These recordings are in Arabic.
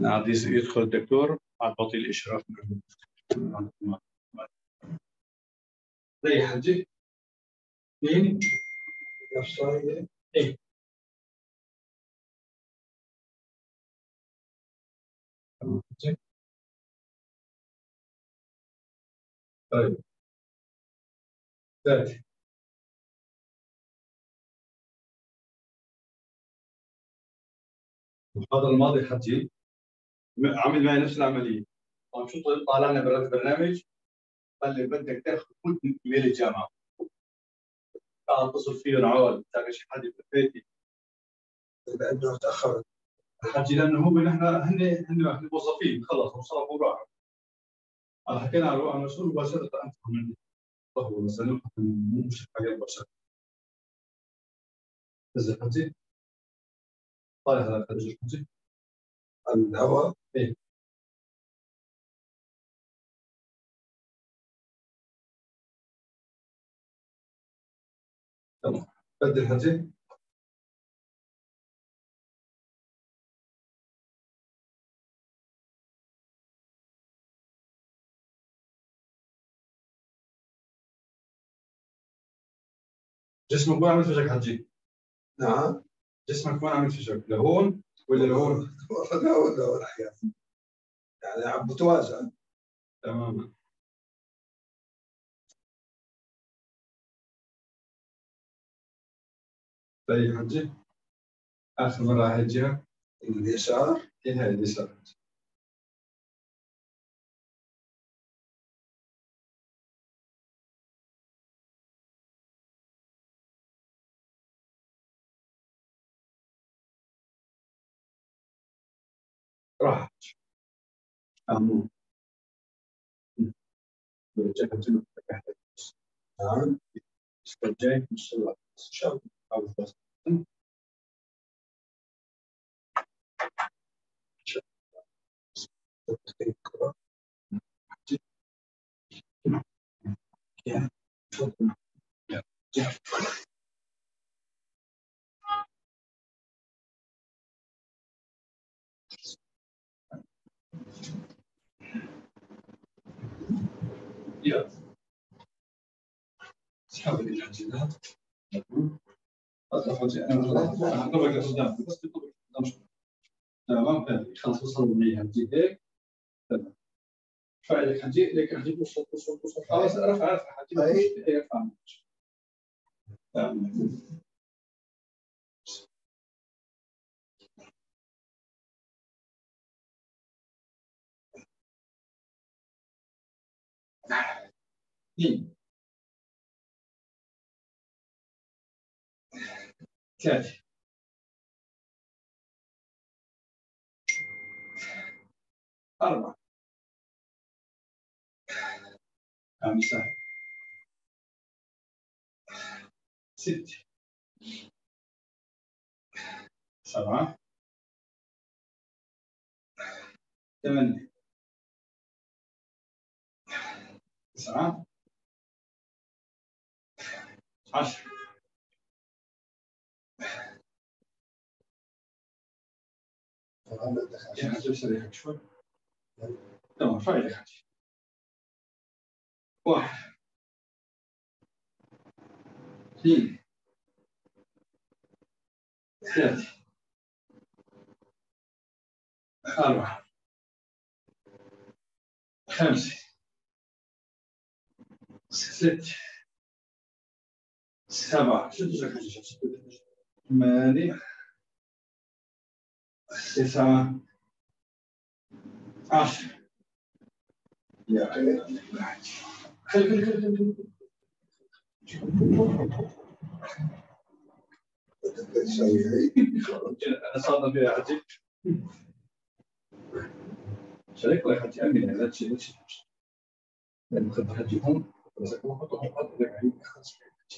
نعطي يدخل الدكتور أعطي الإشراف. ريح حجي. مين؟ نفسه إيه. طيب. ثالث. المحاضرة الماضية حجي عمل معي نفس العملية. طبعا شو طالعنا برنامج قال لي بدك تاخذ كل ايميل الجامعة. اتصل فيه نعود تلاقي شي حد في بيتي. لأنه تأخرت. حجي لأنه هو هن موظفين خلص وصرفوا وراحوا. حكينا على المسؤول مباشرة أنت من الله وسلم مش حاجة مباشرة. نزل حجي. طالع هذا خارج حجي. الهواء. إيه. تمام. بدل حجي. جسمك وين عمل فيشك حجي؟ نعم. جسمك وين عمل فيشك؟ لهون ولا لهون؟ لهون لهون أحيانا. يعني عم بتوازن. تماما. طيب حجي. آخر مرة هاي الجهة. اليسار؟ إيه هاي اليسار. راحت. أمو. برجع حجي تحت. نعم. الجاي إن شاء الله. إن شاء الله. بس. يلا. اسحب الحاجات. أطلع حاجة أنا هضربك قدام بس تضرب قدام شوي. تمام خلاص وصل لي هدي هيك. تمام. فعلك هدي لك هدي توصل خلاص رفع هدي هي رفع. تمام. اثنين. ثلاثة. أربعة. خمسة. ستة. سبعة. ثمانية. تسعة. 10. يعني هتوصل شوي. تمام فايدة حاجة. واحد. اثنين. ثلاثة. أربعة. خمسة. ستة. سبعة. ثمانية. تسعة. 10. يا خلي انا صار بها حجي شريك ولا حجي امين لا تشيل لان خد حجي هون بس اكون حط لك عليه خلاص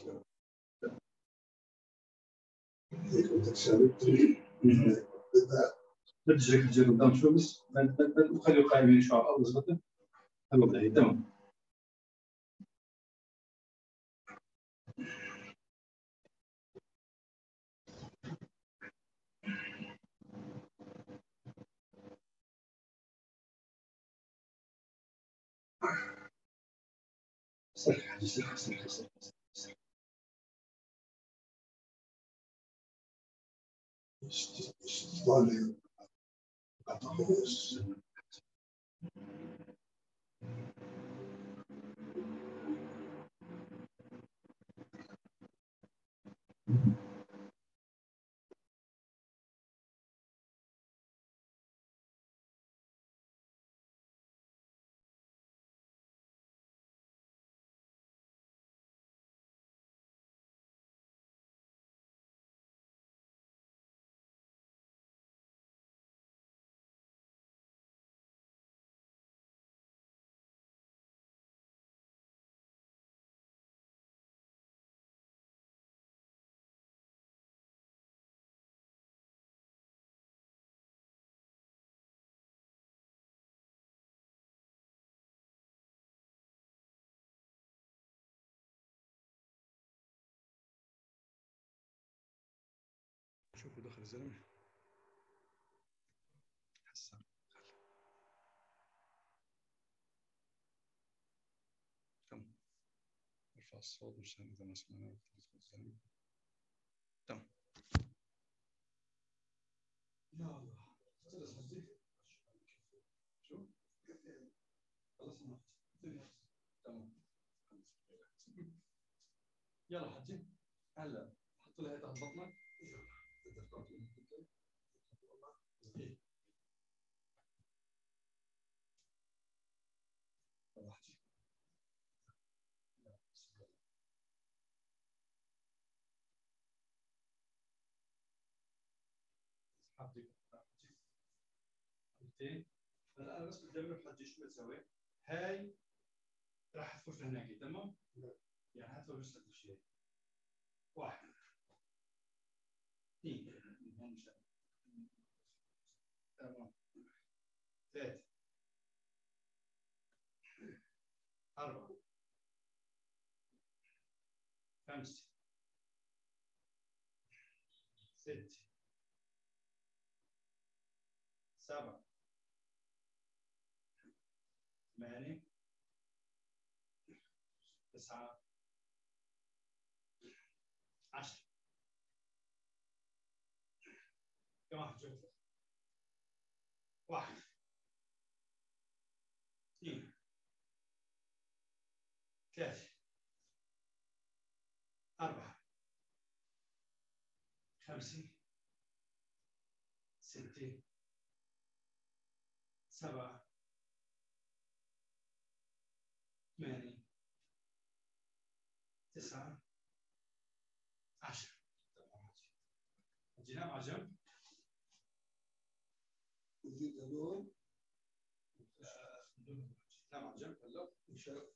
بدي شريك حجي قدام شوي بس خليه قايمين شو على الارض زبطه تمام. صح صح صح صح صح. شوفوا دخل الزلمه حسن. تم ارفع الصوت مشان اذا ما سمعنا الزلمه. تم. يا الله خلص حجي. شو خلصنا. تمام. يلا حجي هلا حط لها تحت بطنك. هلا انا بس بدي اعمل حجي شو بتسوي؟ هاي راح تفوت هناك تمام؟ يعني هات له بس شيء. واحد اثنين تمام ثلاثة أربعة خمسة ستة سبعة ثمانية تسعة 10 كم واحد شوف واحد اثنين ثلاثة أربعة خمسة ستة سبعة ثمانية تسعة 10 جناب على جنب نزيد هذول نعم على جنب هلا ان شاء الله.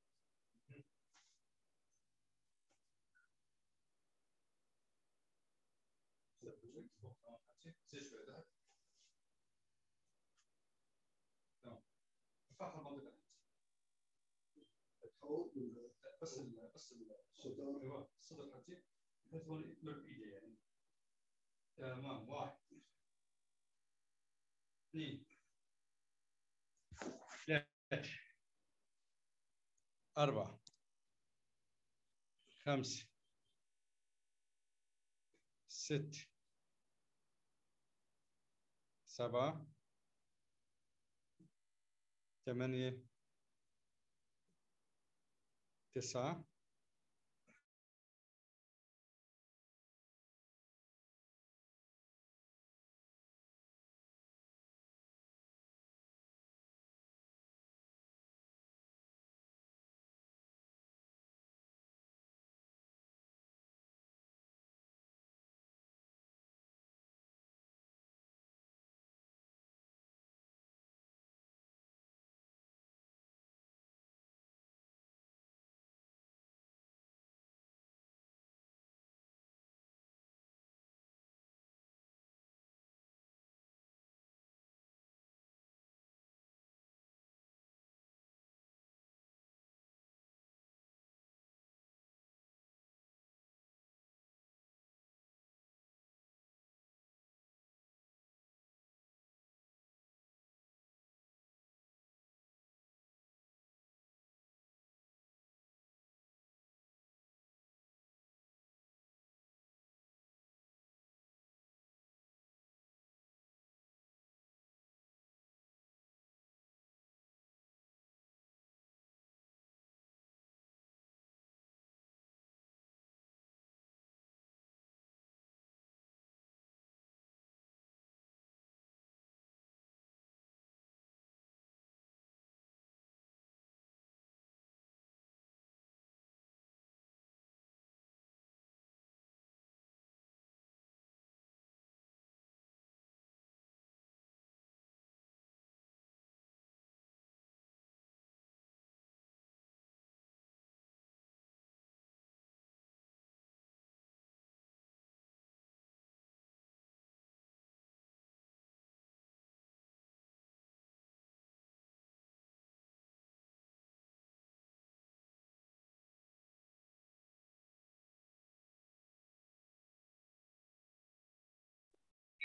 ارفعها المنطقة بس الصدر ايوه الصدر حتى بحيث هون يقدر بايده يعني. تمام واحد اثنين ثلاثة أربعة خمسة ستة سبعة ثمانية تسعة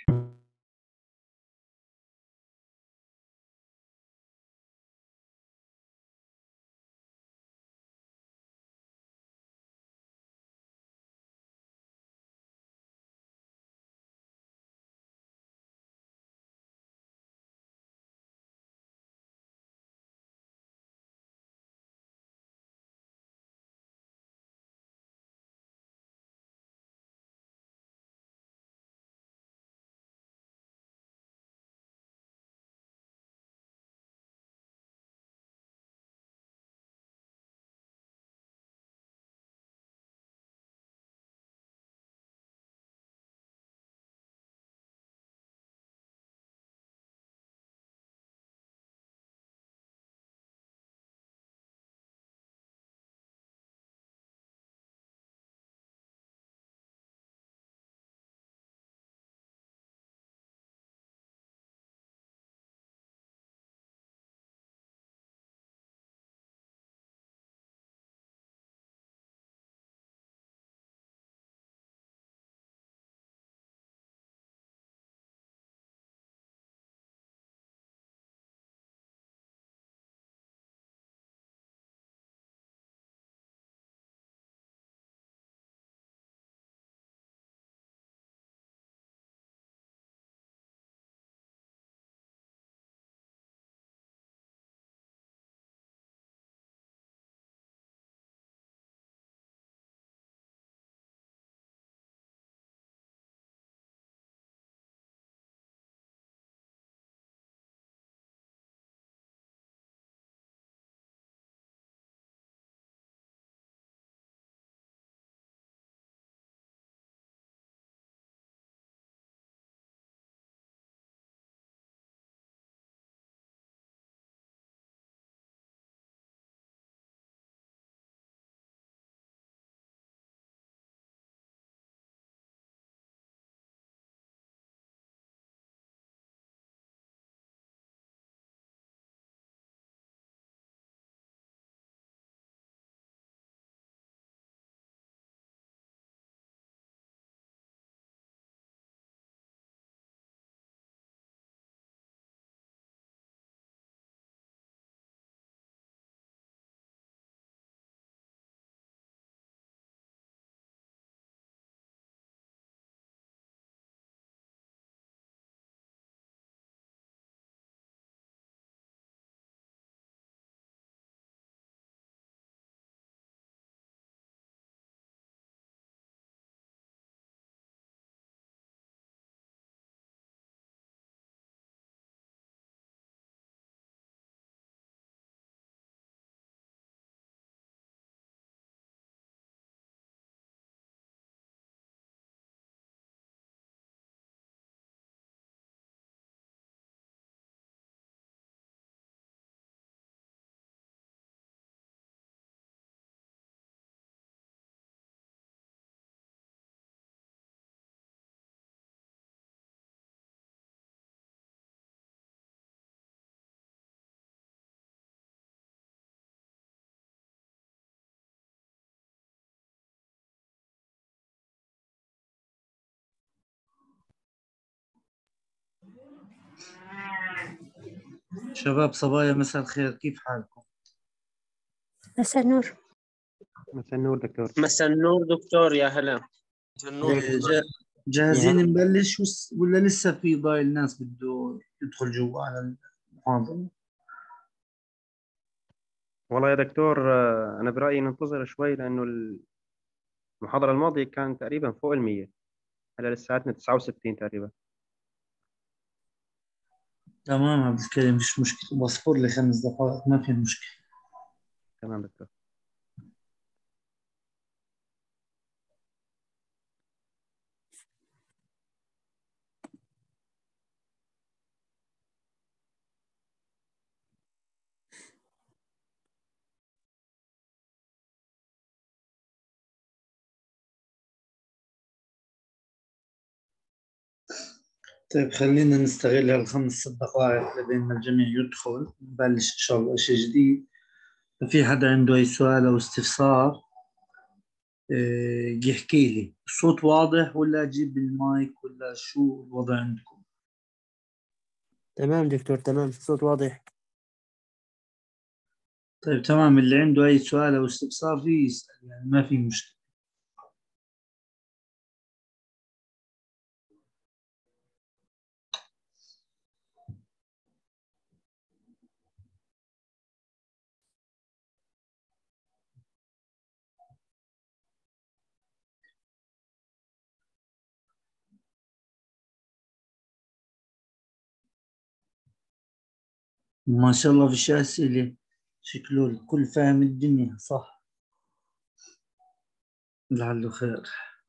شباب صبايا، مساء الخير، كيف حالكم؟ مساء النور. مساء النور دكتور. مساء النور دكتور، يا هلا. مساء النور. جاهزين نبلش ولا لسه في ضايل ناس بده يدخل جوا على المحاضرة؟ والله يا دكتور، أنا برأيي ننتظر شوي، لأنه المحاضرة الماضية كان تقريبا فوق 100. هلا لساتنا 69 تقريبا. تمام عبد الكريم، مش مشكلة، واصبر لي 5 دقائق، ما في مشكلة. تمام دكتور. طيب خلينا نستغل هال5 دقائق لبين ما الجميع يدخل، نبلش إن شاء الله شيء جديد. في حدا عنده أي سؤال أو استفسار؟ يحكي لي الصوت واضح ولا أجيب المايك ولا شو الوضع عندكم؟ تمام دكتور، تمام، الصوت واضح. طيب تمام، اللي عنده أي سؤال أو استفسار فيه يسأل، يعني ما في مشكلة. ما شاء الله فيش أسئلة، شكله الكل فاهم الدنيا صح؟ لعله خير.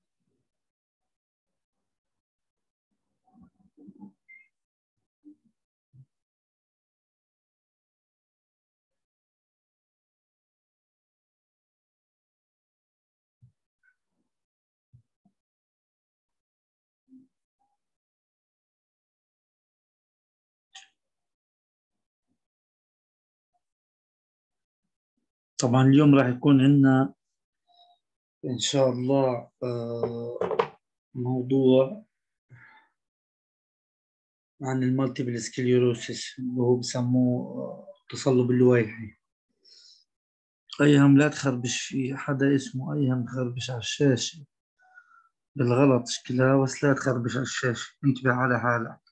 طبعا اليوم راح يكون عندنا إن شاء الله موضوع عن المالتيبل سكليروسيس اللي هو بسموه تصلب اللويحي. أيهم لا تخربش في حدا اسمه أيهم تخربش على الشاشة بالغلط شكلها، بس لا تخربش على الشاشة، انتبه على حالك.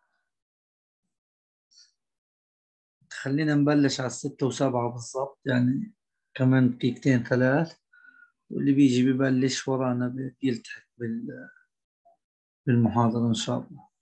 خلينا نبلش على 6:07 بالضبط، يعني كمان دقيقتين ثلاث، واللي بيجي ببلش ورانا بيلتحق بالمحاضرة إن شاء الله.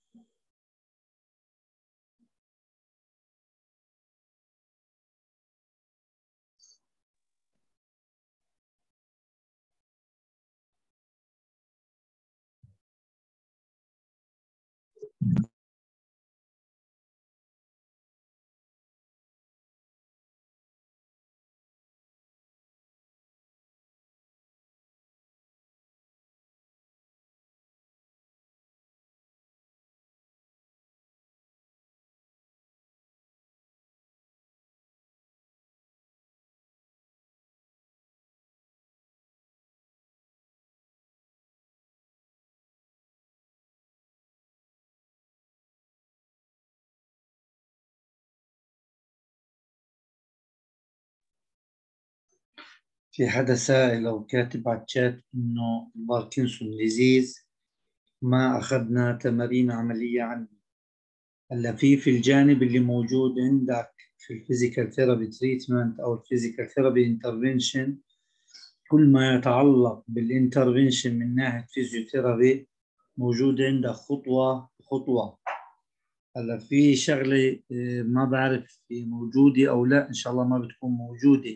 في حدا سائل أو كاتب على الشات إنه باركنسون ديزيز ما أخذنا تمارين عملية عنه. هلا في الجانب اللي موجود عندك في الفيزيكال ثيرابي تريتمنت أو الفيزيكال ثيرابي انترفنشن، كل ما يتعلق بالانترفنشن من ناحية فيزيوثيرابي موجود عندك خطوة خطوة. هلا في شغلة ما بعرف موجودة أو لا، إن شاء الله ما بتكون موجودة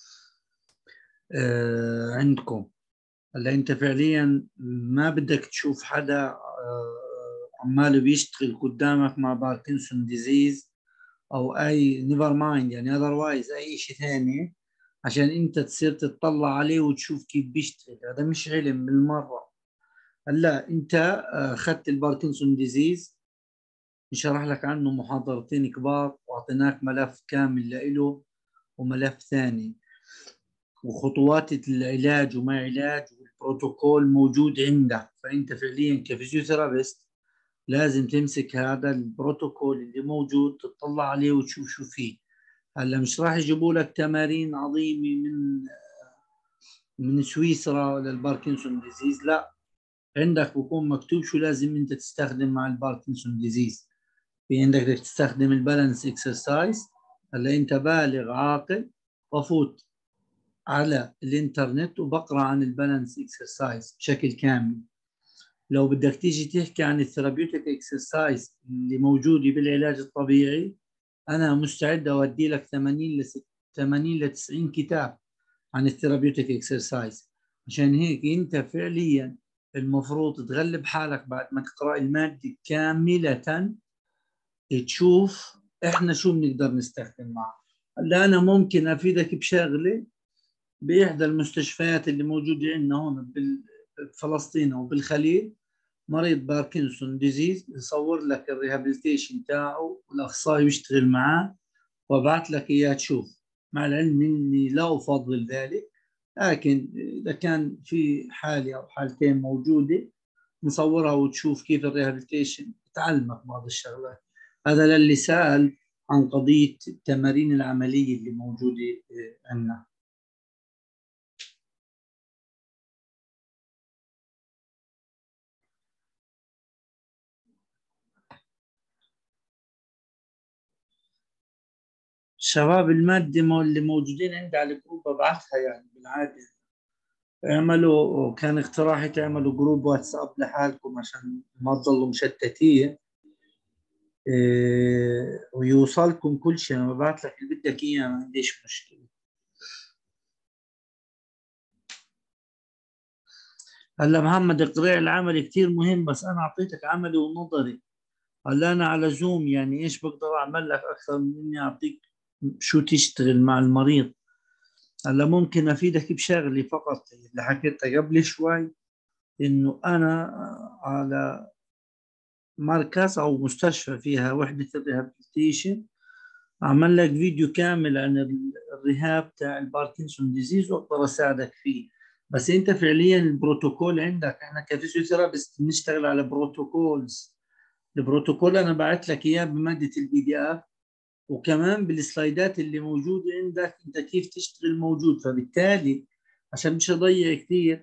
عندكم. هلا انت فعليا ما بدك تشوف حدا عماله بيشتغل قدامك مع باركنسون ديزيز او اي نيفر مايند، يعني اذروايز اي شيء ثاني عشان انت تصير تطلع عليه وتشوف كيف بيشتغل. هذا مش علم بالمره. هلا انت اخذت الباركنسون ديزيز، نشرح لك عنه محاضرتين كبار واعطيناك ملف كامل له وملف ثاني وخطوات العلاج وما علاج والبروتوكول موجود عندك. فأنت فعليا كفيزيوثيرابيست لازم تمسك هذا البروتوكول اللي موجود تطلع عليه وتشوف شو فيه. هلا مش راح يجيبوا لك تمارين عظيمة من سويسرا للباركنسون ديزيز، لا، عندك بكون مكتوب شو لازم انت تستخدم مع الباركنسون ديزيز. في عندك بدك تستخدم البالانس اكسرسايز. هلا انت بالغ عاقل، وفوت على الانترنت وبقرا عن البالانس اكسرسايز بشكل كامل. لو بدك تيجي تحكي عن الثيرابيوتيك اكسرسايز اللي موجوده بالعلاج الطبيعي، انا مستعد اودي لك 80 ل 90 كتاب عن الثيرابيوتيك اكسرسايز. عشان هيك انت فعليا المفروض تغلب حالك بعد ما تقرا الماده كامله، تشوف احنا شو بنقدر نستخدم معه. هلا انا ممكن افيدك بشغله بإحدى المستشفيات اللي موجودة عندنا هون بفلسطين أو بالخليل، مريض باركنسون ديزيز يصور لك الريهابيليتيشن تاعه والأخصائي بيشتغل معاه وابعث لك إياه تشوف، مع العلم إني لا أفضل ذلك، لكن إذا كان في حالة أو حالتين موجودة نصورها وتشوف كيف الريهابيليتيشن، تعلمك بعض الشغلات. هذا للي سأل عن قضية التمارين العملية اللي موجودة عندنا. شباب المادة اللي موجودين عندي على الجروب ببعثها يعني بالعادة. اعملوا، كان اقتراحي تعملوا جروب واتساب لحالكم عشان ما تضلوا مشتتين، ويوصلكم كل شيء. انا ببعث لك اللي بدك اياه، ما عنديش مشكلة. هلا محمد، القراءة العملي كثير مهم، بس انا اعطيتك عملي ونظري. هلا انا على زوم، يعني ايش بقدر اعمل لك اكثر من اني اعطيك شو تشتغل مع المريض؟ هلا ممكن افيدك بشغلي فقط اللي حكيتها قبل شوي، انه انا على مركز او مستشفى فيها وحدة الريهابيليتيشن، اعمل لك فيديو كامل عن الرهاب تاع الباركنسون ديزيز واقدر اساعدك فيه. بس انت فعليا البروتوكول عندك، احنا كفيزيوثيرابيست بنشتغل على بروتوكولز. البروتوكول انا بعت لك اياه بمادة البي دي اف، وكمان بالسلايدات اللي موجودة عندك انت كيف تشتغل موجود. فبالتالي عشان مش اضيع كثير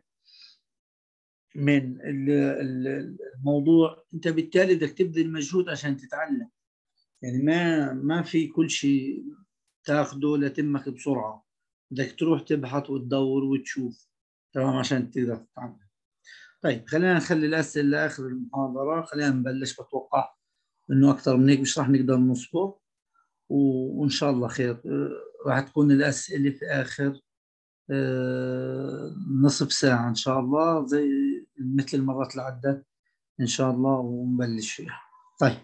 من الموضوع، انت بالتالي بدك تبذل مجهود عشان تتعلم. يعني ما في كل شيء تاخده لتمك بسرعة، بدك تروح تبحث وتدور وتشوف، تمام، عشان تقدر تتعلم. طيب خلينا نخلي الأسئلة لآخر المحاضرة. خلينا نبلش. بتوقع إنه أكثر من هيك مش راح نقدر نصبر، وإن شاء الله خير. راح تكون الأسئلة في آخر نصف ساعة إن شاء الله، زي مثل المرات اللي عدت إن شاء الله، ونبلش فيها. طيب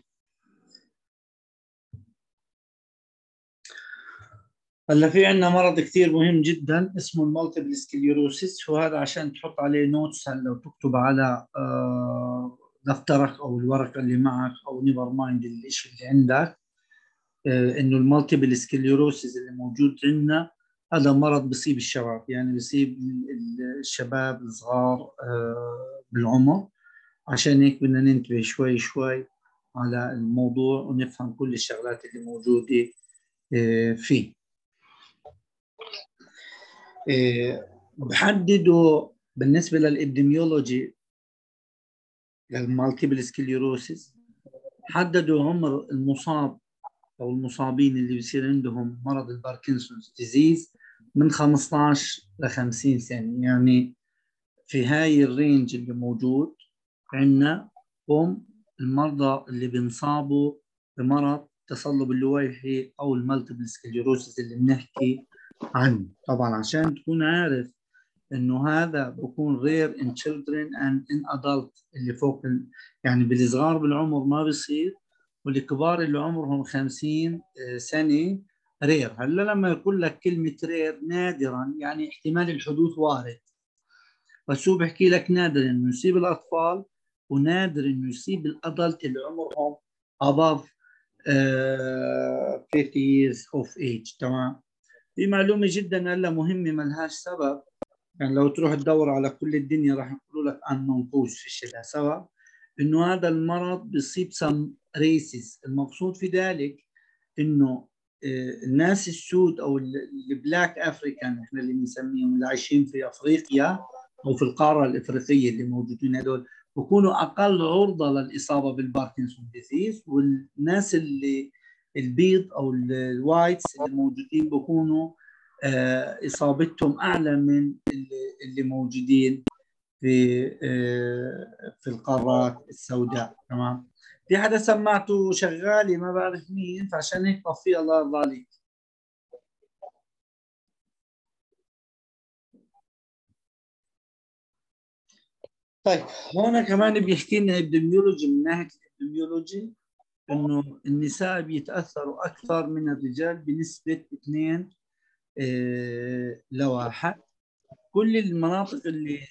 هلا في عندنا مرض كثير مهم جدا اسمه المالتيبل سكليروسيس، وهذا عشان تحط عليه نوتس هلا وتكتب على دفترك او الورقه اللي معك او نيفر مايند الشيء اللي عندك، انه المالتيبل سكليروسيس اللي موجود عندنا هذا مرض بيصيب الشباب، يعني بيصيب الشباب الصغار بالعمر. عشان هيك بدنا ننتبه شوي شوي على الموضوع ونفهم كل الشغلات اللي موجوده فيه. بحددوا بالنسبة للإبديميولوجي للمالتيبل سكليروسيس، حددوا عمر المصاب أو المصابين اللي بيصير عندهم مرض الباركنسونز ديزيز من 15 ل 50 سنة. يعني في هاي الرينج اللي موجود عندنا هم المرضى اللي بينصابوا بمرض تصلب اللويحي أو المالتيبل سكليروسيس اللي بنحكي عنه. طبعا عشان تكون عارف انه هذا بكون rare in children and in adult، اللي فوق يعني بالصغار بالعمر ما بيصير، والكبار اللي عمرهم 50 سنة رير. هلا لما يقول لك كلمة رير نادرا، يعني احتمال الحدوث وارد، بس هو بحكي لك نادر انه يصيب الاطفال، ونادر انه يصيب الادلت اللي عمرهم above 50 years of age. تمام. في معلومة جدا هلا مهمة ما لهاش سبب، يعني لو تروح تدور على كل الدنيا راح يقولوا لك عن منقوص في لها سبب، انه هذا المرض بيصيب سم ريسز. المقصود في ذلك انه الناس السود او البلاك افريكان، احنا اللي بنسميهم اللي عايشين في افريقيا او في القاره الافريقيه اللي موجودين هذول، بكونوا اقل عرضه للاصابه بالباركنسون ديزيز. والناس اللي البيض او الوايتس اللي موجودين بكونوا اصابتهم اعلى من اللي موجودين في القارات السوداء. تمام. في حدا سمعته شغالي ما بعرف مين، فعشان هيك طفي الله يرضى عليك. طيب هون كمان بيحكي لنا ابديميولوجي، من ناحيه الابديميولوجي انه النساء بيتاثروا اكثر من الرجال بنسبه 2 ل1. كل المناطق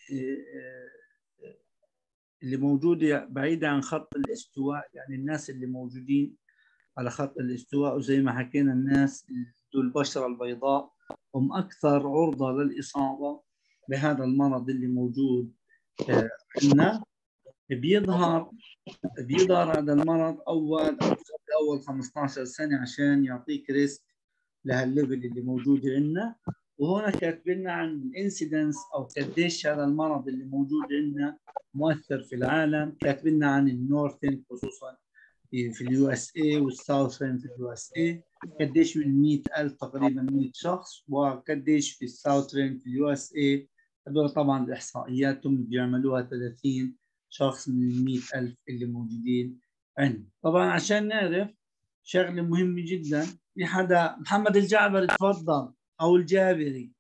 اللي موجودة بعيدة عن خط الاستواء، يعني الناس اللي موجودين على خط الاستواء، وزي ما حكينا الناس ذو البشرة البيضاء هم أكثر عرضة للإصابة بهذا المرض اللي موجود عندنا، بيظهر هذا المرض أول 15 سنة عشان يعطيك ريسك لهالليفل اللي موجود عندنا. وهنا كاتبين عن الانسيدنس أو قديش هذا المرض اللي موجود عندنا مؤثر في العالم. كاتبين عن النورثن خصوصا في اليو اس اي والساوثرن في اليو اس اي، قديش من 100,000 تقريبا 100 شخص، وقديش في الساوثرن في اليو اس اي. هذول طبعا الإحصائيات بيعملوها 30 شخص من 100,000 اللي موجودين عندنا. طبعا عشان نعرف شغله مهمه جدا، في حدا محمد الجعبري تفضل، او الجابري.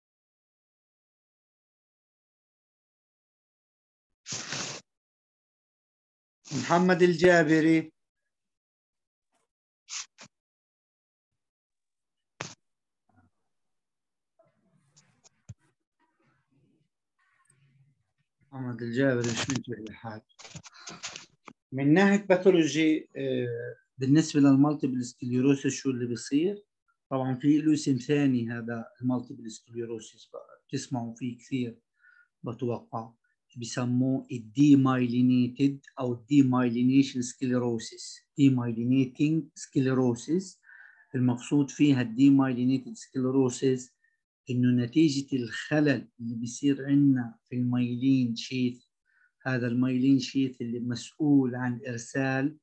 محمد الجابري. محمد الجابري مش منتبه لحاله. من ناحيه باثولوجي بالنسبه للمالتيبل سكليروسيس شو اللي بيصير؟ طبعا في له اسم ثاني هذا المالتيبل سكليروسيس، بتسمعوا فيه كثير بتوقع، بيسموه الديمايلينيتد او الديمايلينيشن سكليروسيس. ديمايلينيتنج سكليروسيس، المقصود فيها الديمايلينيتد سكليروسيس انه نتيجه الخلل اللي بيصير عندنا في المايلين شيث. هذا المايلين شيث اللي مسؤول عن ارسال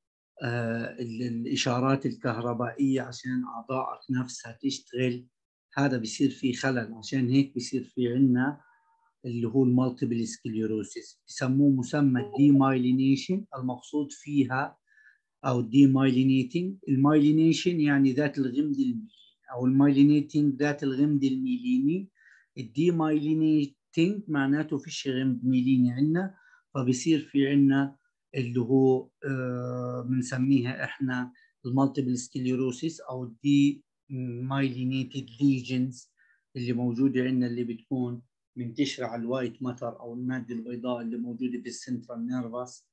الاشارات الكهربائيه عشان اعضائك نفسها تشتغل. هذا بيصير فيه خلل، عشان هيك بيصير في عندنا اللي هو المالتيبل سكليروسيس. بيسموه مسمى ديمايلينيشن، المقصود فيها او ديمايلينيتنج. المايلينيشن يعني ذات الغمد الميليني، او المايلينيتنج ذات الغمد الميليني. الديمايلينيتنج معناته فيش غمد ميليني عندنا، فبيصير في عندنا اللي هو بنسميها احنا المالتيبل سكليروسيس او الدي مايلينيتد ليجنز اللي موجوده عندنا، اللي بتكون منتشره على الوايت ماتر او الماده البيضاء اللي موجوده في السنترال نيرفس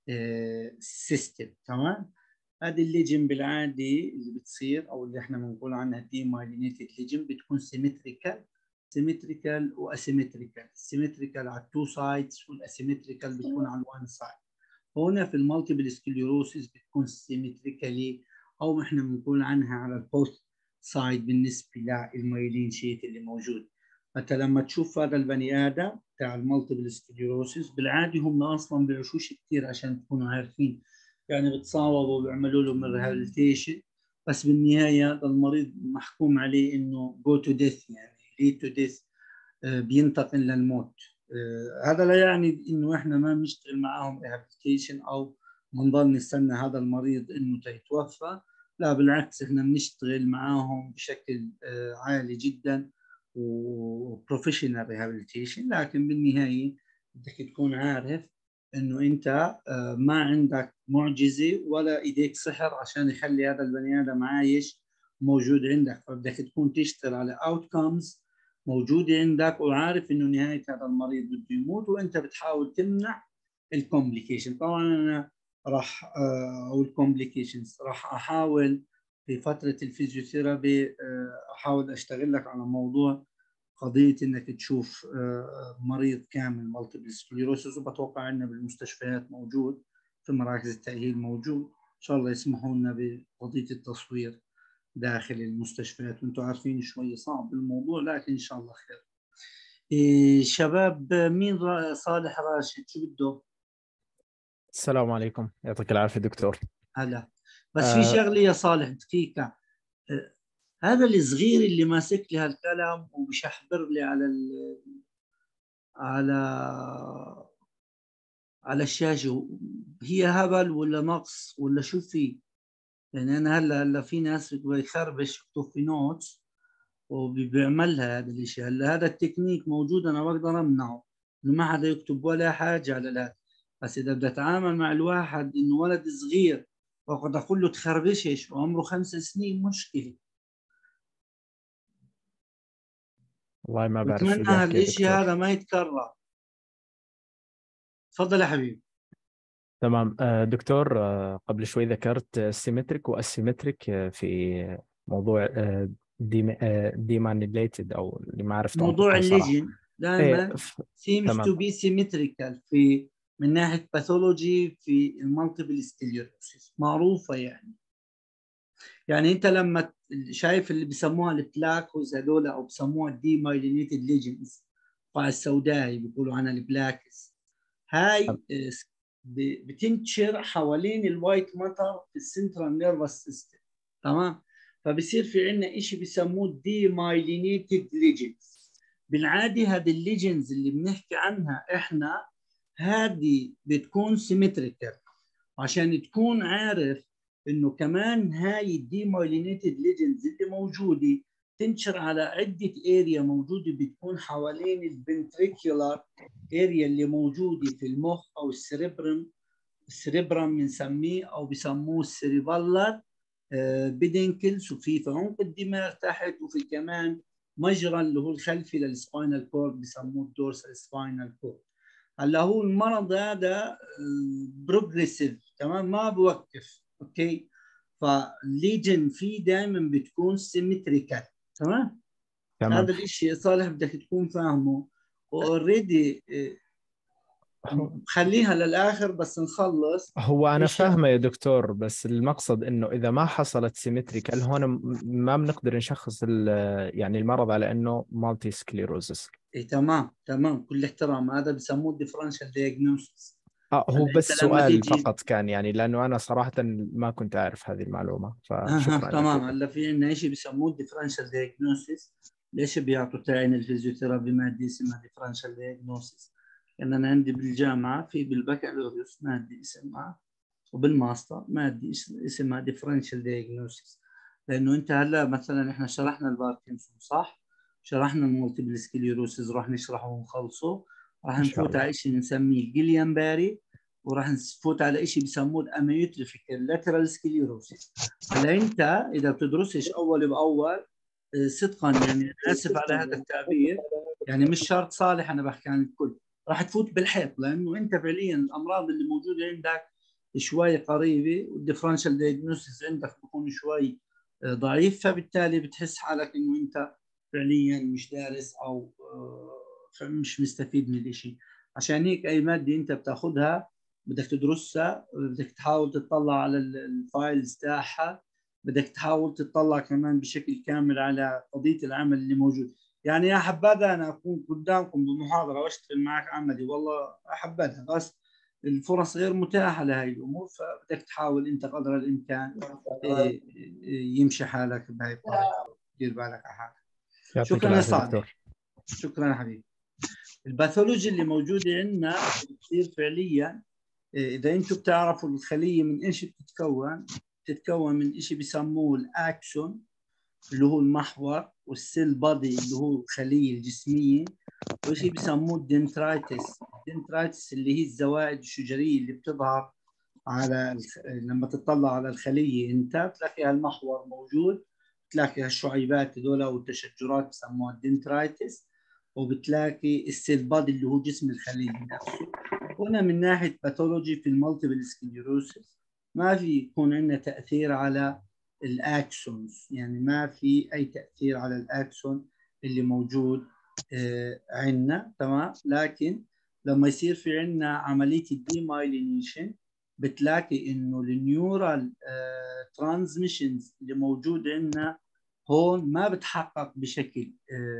سيستم. تمام. هذه الليجن بالعاده اللي بتصير او اللي احنا بنقول عنها ديمايلينيتد ليجن بتكون سيمتريكال واسيمتريكال. السيمتريكال على التو سايدز والاسيمتريكال بتكون على الوان سايد. هنا في المالتيبل سكليروسيس بتكون سيمتريكالي او احنا بنقول عنها على البوست سايد بالنسبه للمايلين شيت اللي موجود. حتى لما تشوف هذا البني ادم بتاع المالتيبل سكليروسيس بالعاده هم اصلا بيعيشوش كثير عشان تكونوا عارفين، يعني بتصاوبوا وبيعملوا لهم ريهابيليتيشن، بس بالنهايه المريض محكوم عليه انه جو تو ديث، يعني ليد تو ديث، بينتقل للموت. هذا لا يعني انه احنا ما بنشتغل معاهم ريهابيليتيشن او بنضل نستنى هذا المريض انه يتوفى. لا بالعكس، احنا بنشتغل معاهم بشكل عالي جدا وبروفيشنال ريهابيليتيشن. لكن بالنهايه بدك تكون عارف انه انت ما عندك معجزه ولا ايديك سحر عشان يخلي هذا البني ادم عايش موجود عندك، فبدك تكون تشتغل على اوتكمز موجوده عندك وعارف انه نهايه هذا المريض بده يموت، وانت بتحاول تمنع الكومبليكيشن. طبعا انا راح او الكومبليكيشنز راح احاول في فتره الفيزيوثيرابي احاول اشتغل لك على موضوع قضيه انك تشوف مريض كامل مالتيبل سكليروسيس، وبتوقع انه بالمستشفيات موجود، في مراكز التاهيل موجود. ان شاء الله يسمحوا لنا بقضيه التصوير داخل المستشفيات، وانتم عارفين شوي صعب الموضوع لكن ان شاء الله خير. شباب، مين صالح راشد شو بده؟ السلام عليكم، يعطيك العافية دكتور. هلا، بس في شغله يا صالح دقيقه. هذا الصغير اللي ماسك لي هالكلام وبشحبر لي على الشاشه، هي هبل ولا نقص ولا شو في؟ يعني انا هلا في ناس بيخربش يكتب في نوتس وبيعملها هذا الشيء. هلا هذا التكنيك موجود، انا بقدر امنعه انه ما حدا يكتب ولا حاجه على لا. بس اذا بدي اتعامل مع الواحد انه ولد صغير وقد اقول له تخربشش وعمره 5 سنين، مشكله. والله ما بعرف شو بتمنى بدي احكي يا هالشيء دكتور. هذا ما يتكرر. تفضل يا حبيبي. تمام. دكتور، قبل شوي ذكرت سيمتريك واسيمتريك في موضوع ديمانيليتد او اللي ما عرفت موضوع انطقها صراحة. الليجن دائما seems تمام. to be symmetrical في من ناحيه باثولوجي في المالتيبل سكليروسيس، معروفه يعني انت لما شايف اللي بسموها البلاكوز هذول او بسموها الدي مايلينيتد ليجنز، القاع السوداء بيقولوا عنها البلاكس، هاي بتنتشر حوالين الوايت ماتر في السنترال نيرفس سيستم، تمام؟ فبصير في عندنا شيء بيسموه الدي مايلينيتد ليجنز. بالعاده هذه الليجنز اللي بنحكي عنها احنا هذه بتكون سيمتريكال، عشان تكون عارف انه كمان هاي الديمايلينيتد ليجنز اللي موجوده تنشر على عده اريا موجوده، بتكون حوالين الفنتريكولار اريا اللي موجوده في المخ او السريبرم بنسميه او بسموه السيريبلر بيدنكلز، وفي عمق الدماغ تحت، وفي كمان مجرى اللي هو الخلفي للسباينال كورد بسموه الدورسال سباينال كورد. هلا هو المرض هذا بروجريسيف، تمام؟ ما بوقف، اوكي؟ فالليجن فيه دائما بتكون سيمتريكال، تمام؟ هذا الشيء صالح بدك تكون فاهمه اوريدي. خليها للاخر بس نخلص. هو انا فاهمه يا دكتور، بس المقصد انه اذا ما حصلت سيمتريكال هون ما بنقدر نشخص يعني المرض على انه مالتي سكليروزس. اي تمام كل احترام، هذا بسموه ديفرنشال دايجنوستس. هو بس سؤال فقط كان يعني، لانه انا صراحه ما كنت اعرف هذه المعلومه، فشكرا. تمام. هلا في عندنا شيء بسموه ديفرنشال دايجنوستس. ليش بيعطوا تعين الفيزيوثيرابي ماده اسمها ديفرنشال دايجنوستس؟ لان انا عندي بالجامعه في بالبكالوريوس ماده اسمها، وبالماستر ماده اسمها ديفرنشال دايجنوستس. لانه انت هلا مثلا احنا شرحنا الباركنسون صح؟ شرحنا المولتيبل سكليروسيس، راح نشرحه ونخلصه. راح نفوت على شيء نسميه جيليان باري، وراح نفوت على شيء بسموه الاميوتريفيك لاترال سكليروسيس. هلا انت اذا بتدرسش اول باول صدقا، يعني اسف على هذا التعبير، يعني مش شرط صالح، انا بحكي عن الكل، راح تفوت بالحيط، لانه انت فعليا الامراض اللي موجوده عندك شوي قريبه، والديفرنشال دايجنوستس عندك بكون شوي ضعيف، فبالتالي بتحس حالك انه انت فعليا مش دارس او مش مستفيد من الشيء. عشان هيك اي ماده انت بتاخذها بدك تدرسها، بدك تحاول تطلع على الفايلز تاعها، بدك تحاول تطلع كمان بشكل كامل على قضيه العمل اللي موجود. يعني يا حبذا انا اكون قدامكم بمحاضره واشتغل معك عملي، والله احبذها، بس الفرص غير متاحه لهي الامور، فبدك تحاول انت قدر الامكان يمشي حالك بهي الطريقه، دير بالك على حالك. شكرا يا صالح. شكرا حبيبي. الباثولوجي اللي موجوده عندنا بتصير فعليا، اذا انتم بتعرفوا الخليه من ايش بتتكون من شيء بسموه الاكسون اللي هو المحور، والسيل بادي اللي هو الخليه الجسميه، وشيء بسموه الدنترايتس اللي هي الزوائد الشجريه اللي بتظهر على لما تطلع على الخليه انت تلاقي المحور موجود، تلاقي الشعيبات هذول والتشجرات بسموها الدنترايتس، وبتلاقي السيل بادي اللي هو جسم الخليه نفسه. هنا من ناحيه باثولوجي في المالتيبل سكليروسيس ما في يكون عندنا تاثير على الاكسونز، يعني ما في اي تاثير على الاكسون اللي موجود عندنا، تمام؟ لكن لما يصير في عندنا عمليه الديمايلينيشن بتلاقي انه النيورال ترانزميشنز اللي موجود عندنا هون ما بتحقق بشكل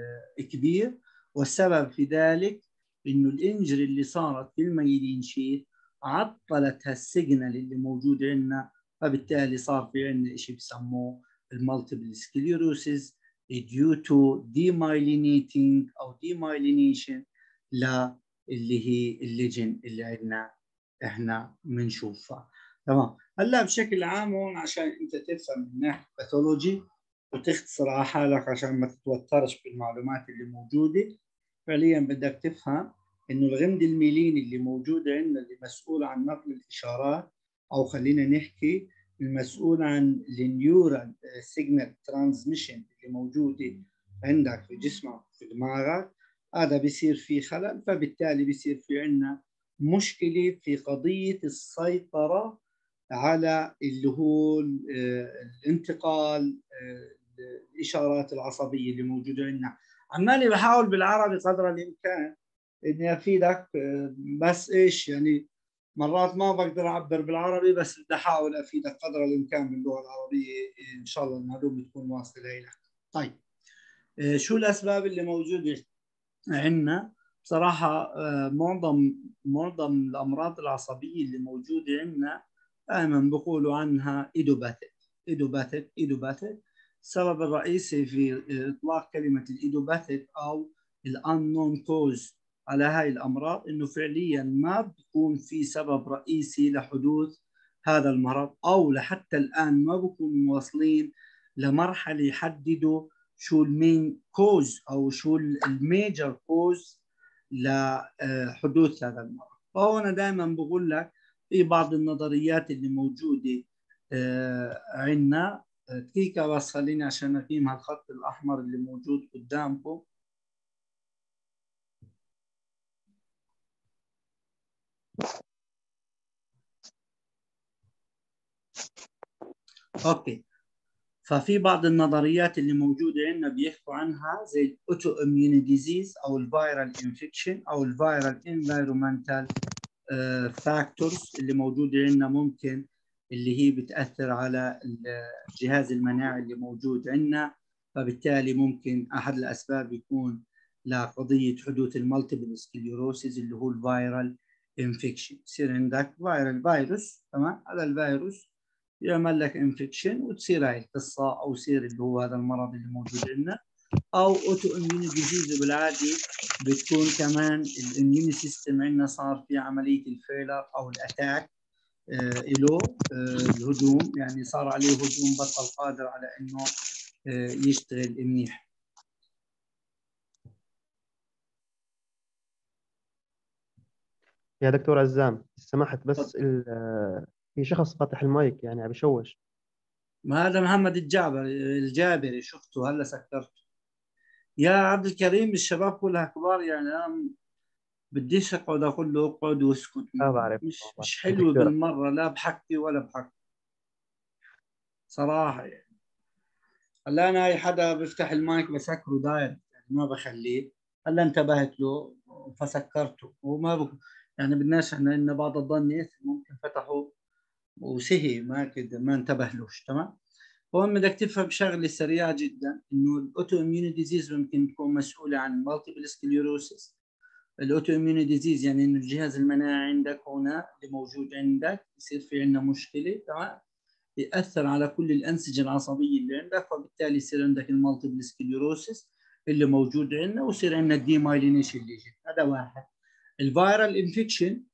كبير، والسبب في ذلك انه الانجري اللي صارت في الميلين شيت عطلت هالسيجنال اللي موجود عندنا، فبالتالي صار في عندنا شيء بسموه المالتيبل سكليروسيس due to demyelinating او demyelination اللي هي الليجن اللي عندنا احنا بنشوفها، تمام؟ هلا بشكل عام هون عشان انت تفهم من ناحيه باثولوجي وتختصر على حالك عشان ما تتوترش بالمعلومات اللي موجوده، فعليا بدك تفهم انه الغمد الميليني اللي موجود عندنا اللي مسؤول عن نقل الاشارات، او خلينا نحكي المسؤول عن النيورال سيجنال ترانسميشن اللي موجوده عندك في جسمك في دماغك، هذا بيصير فيه خلل، فبالتالي بيصير في عندنا مشكله في قضيه السيطره على اللي هو الانتقال الاشارات العصبيه اللي موجوده عندنا عمالي بحاول بالعربي قدر الامكان اني افيدك، بس ايش يعني مرات ما بقدر اعبر بالعربي، بس بدي احاول افيدك قدر الامكان باللغه العربيه، ان شاء الله المعلومه تكون واصله لك. طيب شو الاسباب اللي موجوده عندنا؟ بصراحه معظم الامراض العصبيه اللي موجوده عندنا دائما بقولوا عنها ايدوباثيك. السبب الرئيسي في اطلاق كلمه الايدوباثيك او الانون كوز على هاي الامراض انه فعليا ما بيكون في سبب رئيسي لحدوث هذا المرض، او لحتى الان ما بكونوا واصلين لمرحله يحددوا شو المين كوز او شو الميجر كوز لحدوث هذا المرض. فهنا دائما بقول لك في بعض النظريات اللي موجوده عندنا. دقيقه بس خليني عشان اقيم هالخط الاحمر اللي موجود قدامكم. اوكي، ففي بعض النظريات اللي موجوده عندنا بيحكوا عنها زي الاوتو اميون ديزيز او الفيرال انفكشن او الفيرال انفيرومنتال فاكتورز اللي موجوده عندنا، ممكن اللي هي بتاثر على الجهاز المناعي اللي موجود عندنا، فبالتالي ممكن احد الاسباب يكون لقضيه حدوث المالتيبل سكليروسيس اللي هو الفيرال انفكشن. يصير عندك فيروس، تمام، هذا الفيروس يعمل لك انفكشن وتصير هاي القصه، او يصير اللي هو هذا المرض اللي موجود عندنا، او اوتو اميون ديزيز. وبالعادي بتكون كمان الاميون سيستم عندنا صار في عمليه الفيلر او الاتاك له الهجوم، يعني صار عليه هجوم، بطل قادر على انه يشتغل منيح. يا دكتور عزام سمحت بس في شخص فاتح المايك يعني عم بشوش. ما هذا محمد الجابري شفته هلا سكرته. يا عبد الكريم الشباب كلها كبار، يعني انا بديش اقعد اقول له اقعد واسكت، ما بعرف مش حلوه بالمره، لا بحكي ولا بحكي صراحه. يعني هلا انا اي حدا بيفتح المايك بسكره دايركت، يعني ما بخليه. هلا انتبهت له فسكرته، وما يعني بدناش احنا ان بعض الظن ممكن فتحوا وسهي ما كده ما انتبهلوش. تمام. هون بدك تفهم شغله سريعه جدا، انه الاوتو اميون ديزيز ممكن تكون مسؤوله عن مالتيبل سكليروسيس. الاوتو اميون ديزيز يعني انه الجهاز المناعي عندك هنا اللي موجود عندك يصير في عندنا مشكله، تمام، ياثر على كل الانسجه العصبيه اللي عندك، فبالتالي يصير عندك المالتيبل سكليروسيس اللي موجود عندنا، ويصير عندنا الديمايلينيشن ليجن. هذا واحد. الفيرال انفكشن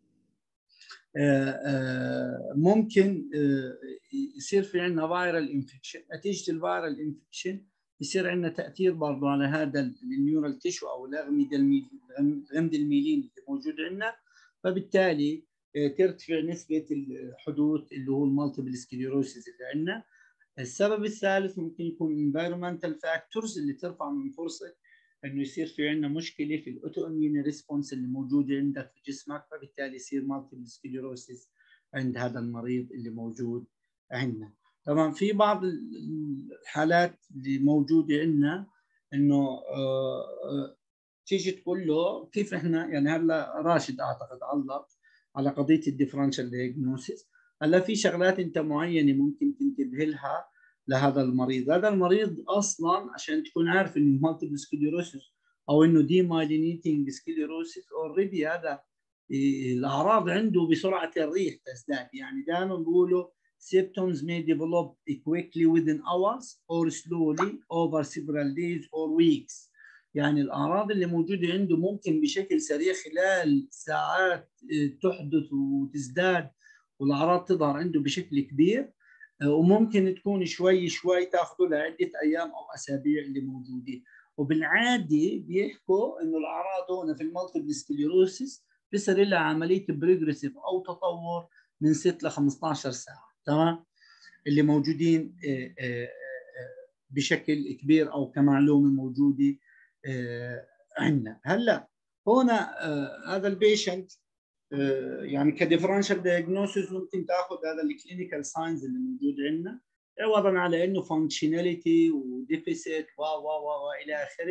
ممكن يصير في عندنا فيرال انفكشن، نتيجه الفيرال انفكشن يصير عندنا تاثير برضه على هذا النيورال تيشو او الغمد الميلين اللي موجود عندنا، فبالتالي ترتفع نسبه الحدوث اللي هو المالتيبل سكليروسيس اللي عندنا. السبب الثالث ممكن يكون environmental factors اللي ترفع من فرصه انه يصير في عندنا مشكله في الاوتو اميون ريسبونس اللي موجوده عندك في جسمك، فبالتالي يصير مالتيبل سكليروسيس عند هذا المريض اللي موجود عندنا. طبعا في بعض الحالات اللي موجوده عندنا انه تيجي تقول له كيف احنا، يعني هلا راشد اعتقد علق على قضيه الديفرنشال دايجنوستس. هلا في شغلات انت معينه ممكن تنتبه لها لهذا المريض. هذا المريض اصلا عشان تكون عارف انه مالتيبل سكليروسيس او انه دي مايلينيتنج سكليروسيس اوريدي هذا الاعراض عنده بسرعه الريح تزداد. يعني دائما بيقولوا symptoms may develop quickly within hours or slowly over several days or weeks. يعني الأعراض اللي موجودة عنده ممكن بشكل سريع خلال ساعات تحدث وتزداد، والأعراض تظهر عنده بشكل كبير، وممكن تكون شوي شوي تاخذه لعدة أيام أو أسابيع اللي موجودين. وبالعادي بيحكوا إنه الأعراض هنا في المالتيبل سكليروسيس بيصير لها عملية بريجريسيف أو تطور من 6 ل 15 ساعة، تمام، اللي موجودين بشكل كبير أو كمعلومة موجودة عندنا. هلا هنا هذا البيشنت يعني كديفرنشال دايجنوستس ممكن تاخذ هذا الكلينيكال ساينز اللي موجود عندنا عوضا على انه فانكشناليتي وديفيسيت و الى اخره،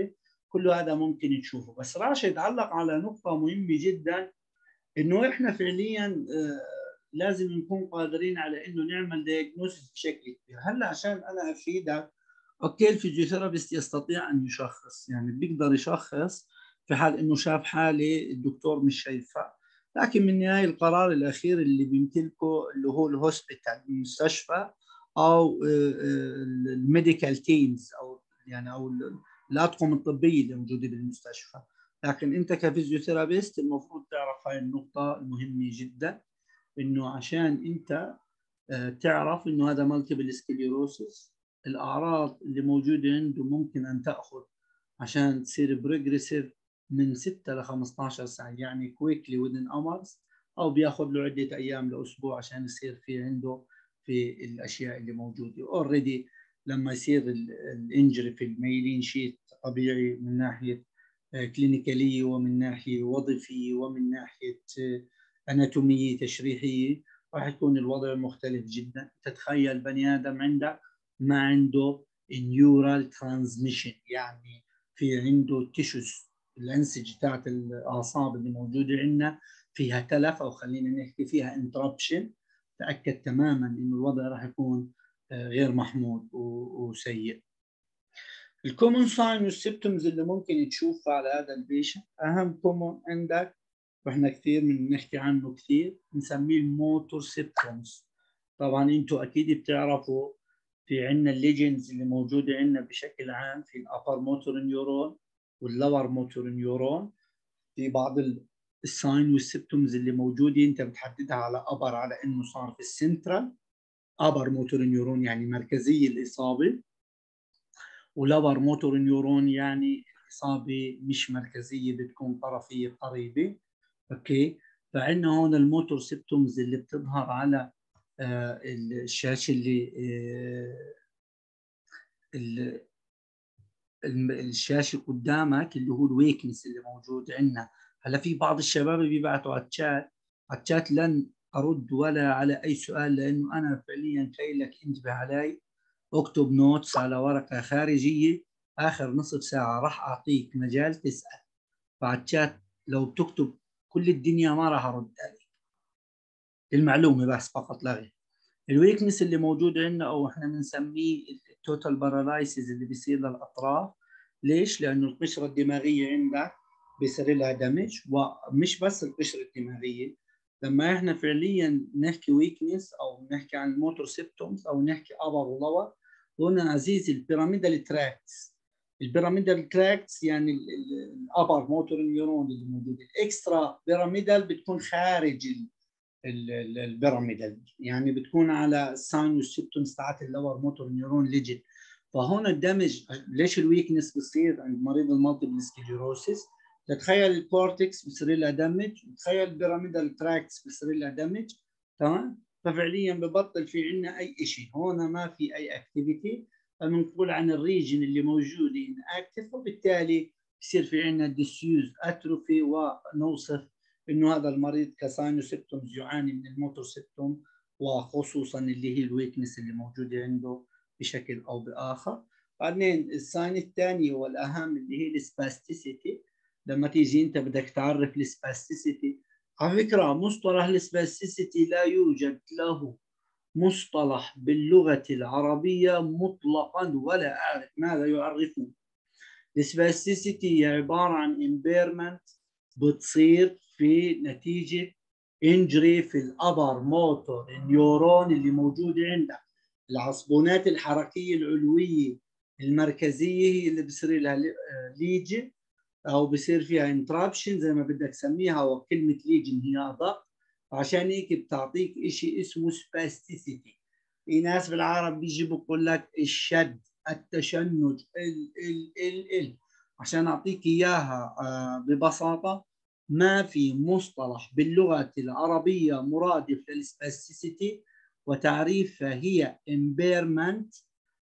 كل هذا ممكن تشوفه. بس راشد علق على نقطة مهمة جدا، إنه إحنا فعليا لازم نكون قادرين على إنه نعمل دياجنوستس بشكل كبير. هلا عشان أنا أفيدك، أوكي الفيزيوثيرابيست يستطيع أن يشخص، يعني بيقدر يشخص في حال إنه شاف حالة الدكتور مش شايفها، لكن من النهاية القرار الأخير اللي بيمتلكه اللي هو الهوسبيتال، المستشفى، أو الميديكال تيمز، أو يعني أو الأطقم الطبية اللي موجودة بالمستشفى. لكن أنت كفيزيوثيرابيست المفروض تعرف هاي النقطة المهمة جدا، إنه عشان أنت تعرف إنه هذا مالتيبل سكليروسيس، الأعراض اللي موجودة عنده ممكن أن تأخذ عشان تصير بروجريسيف من 6 ل 15 ساعة، يعني كويكلي within hours، أو بياخذ له عدة أيام لأسبوع عشان يصير في عنده في الأشياء اللي موجودة اوريدي. لما يصير الانجري في الميلين شيت طبيعي من ناحية كلينيكالية، ومن ناحية وظيفية، ومن ناحية أناتومية تشريحية، راح يكون الوضع مختلف جدا. تتخيل بني آدم عندك ما عنده نيورال ترانسميشن، يعني في عنده تيشوز، الأنسجة بتاعت الأعصاب اللي موجودة عندنا فيها تلف، أو خلينا نحكي فيها انتربشن، تأكد تماما إنه الوضع راح يكون غير محمود وسيء. الكومن ساين والسيمبتومز اللي ممكن تشوفها على هذا البيشنت، أهم كومن عندك واحنا كثير بنحكي عنه كثير، بنسميه الموتور سيمبتومز. طبعا انتم اكيد بتعرفوا في عندنا الليجندز اللي موجوده عندنا بشكل عام في الابر موتور نيورون واللور موتور نيورون. في بعض الساين والسيمبتومز اللي موجوده انت بتحددها على ابر على انه صار في السنترال ابر موتور نيورون يعني مركزيه الاصابه، ولور موتور نيورون يعني الاصابه مش مركزيه، بتكون طرفيه قريبه. اوكي، فعندنا هون الموتور سيمبتومز اللي بتظهر على الشاشه اللي الشاشه قدامك، اللي هو الويكنس اللي موجود عندنا. هلا في بعض الشباب بيبعتوا على الشات لن ارد ولا على اي سؤال، لانه انا فعليا خيلك انتبه علي، اكتب نوتس على ورقه خارجيه، اخر نصف ساعه راح اعطيك مجال تسال. فعلى الشات لو بتكتب كل الدنيا ما راح ارد عليك، المعلومه بس فقط لا غير. الويكنس اللي موجود عندنا او احنا بنسميه التوتال بارالايسيس اللي بيصير للاطراف. ليش؟ لانه القشره الدماغيه عندك بيصير لها دمج، ومش بس القشره الدماغيه. لما احنا فعليا نحكي ويكنس او نحكي عن الموتور سيمبتومز او نحكي ابر ولور، هنا عزيزي البيراميدال تراكتس. البيراميدال تراكتس يعني الابر موتور نيورون اللي موجود. الاكسترا بيراميدال بتكون خارج البيراميدال، يعني بتكون على الساين والسيمبتومز تاعت اللور موتور نيورون ليجن. فهنا الدمج. ليش الويكنس بصير عند مريض المالتيبل سكليروسيس؟ تتخيل الكورتكس بصير لها دمج، وتخيل البيراميدال تراكتس بصير لها دمج، تمام؟ ففعليا ببطل في عندنا اي شيء، هنا ما في اي اكتيفيتي، فبنقول عن الريجن اللي موجوده ان اكتف، وبالتالي بصير في عندنا ديسيوز اتروفي، ونوصف انه هذا المريض كساينو سيبتومز يعاني من الموتور سيبتوم، وخصوصا اللي هي الويكنس اللي موجوده عنده بشكل او باخر. بعدين الساين الثاني والاهم اللي هي السباستيسيتي. لما تيجي انت بدك تعرف السباستيسيتي، على فكره مصطلح السباستيسيتي لا يوجد له مصطلح باللغه العربيه مطلقا، ولا اعرف ماذا يعرفه. السباستيسيتي هي عباره عن امبيرمنت بتصير في نتيجه انجري في الابر موتور النيورون اللي موجوده عندك. العصبونات الحركيه العلويه المركزيه هي اللي بصير لها ليجن، او بصير فيها انترابشن زي ما بدك تسميها، وكلمه ليجن هي ادق، عشان هيك بتعطيك شيء اسمه سباستيسيتي. في ناس بالعرب بيجي بقول لك الشد، التشنج، ال عشان اعطيك اياها ببساطه، ما في مصطلح باللغه العربيه مرادف للسباستيسيتي، وتعريفها هي impairment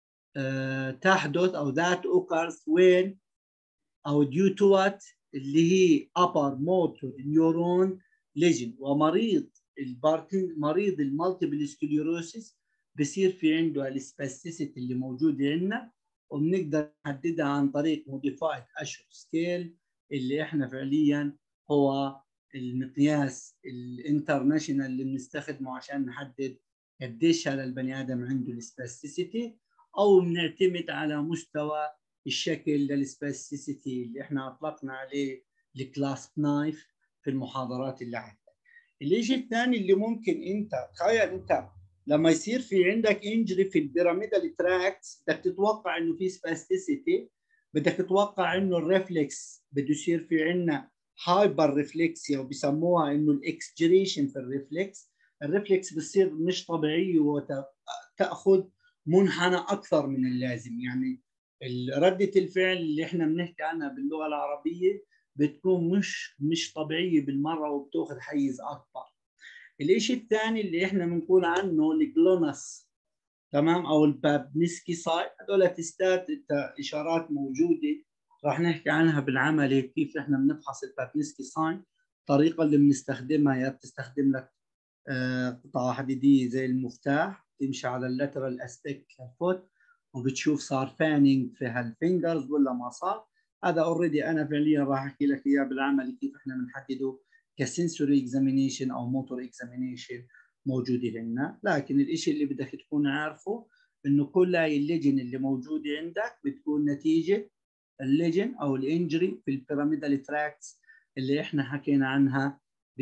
تحدث او that occurs when او due to what اللي هي upper motor neuron lesion. ومريض مريض المالتيبل سكليروسيس بصير في عنده السباستيسيتي اللي موجوده عندنا، وبنقدر نحددها عن طريق موديفايد اشور سكيل اللي احنا فعليا هو المقياس الانترناشونال اللي بنستخدمه عشان نحدد قديش هذا البني ادم عنده السبيسيسيتي، او بنعتمد على مستوى الشكل للسبيسيسيتي اللي احنا اطلقنا عليه الكلاس نايف في المحاضرات اللي عندنا. الشيء الثاني اللي ممكن انت تخيل انت لما يصير في عندك انجري في البيراميدال تراكتس بدك تتوقع انه في سباستيسيتي، بدك تتوقع انه الريفلكس بده يصير في عندنا هايبر ريفلكسيا وبسموها انه الاكسجريشن في الريفلكس بتصير مش طبيعيه وتاخذ منحنى اكثر من اللازم. يعني ردة الفعل اللي احنا بنحكي عنها باللغه العربيه بتكون مش طبيعيه بالمره وبتاخذ حيز اكبر. الشيء الثاني اللي احنا بنقول عنه الجلونس، تمام، او البابنسكي سايت، هذول تستات اشارات موجوده راح نحكي عنها بالعملي كيف احنا بنفحص البابنسكي ساين. الطريقه اللي بنستخدمها يا بتستخدم لك قطعه حديديه زي المفتاح تمشي على اللاترال اسبيكت للفوت وبتشوف صار فانينج في هالفينجرز ولا ما صار. هذا اوريدي انا فعليا راح احكي لك اياه بالعملي كيف احنا بنحدده كسنسوري اكزامينيشن او موتور اكزامينيشن موجوده هنا. لكن الشيء اللي بدك تكون عارفه انه كل هاي الليجن اللي موجوده عندك بتكون نتيجه الليجن او الانجري في البيراميدال تراكتس اللي احنا حكينا عنها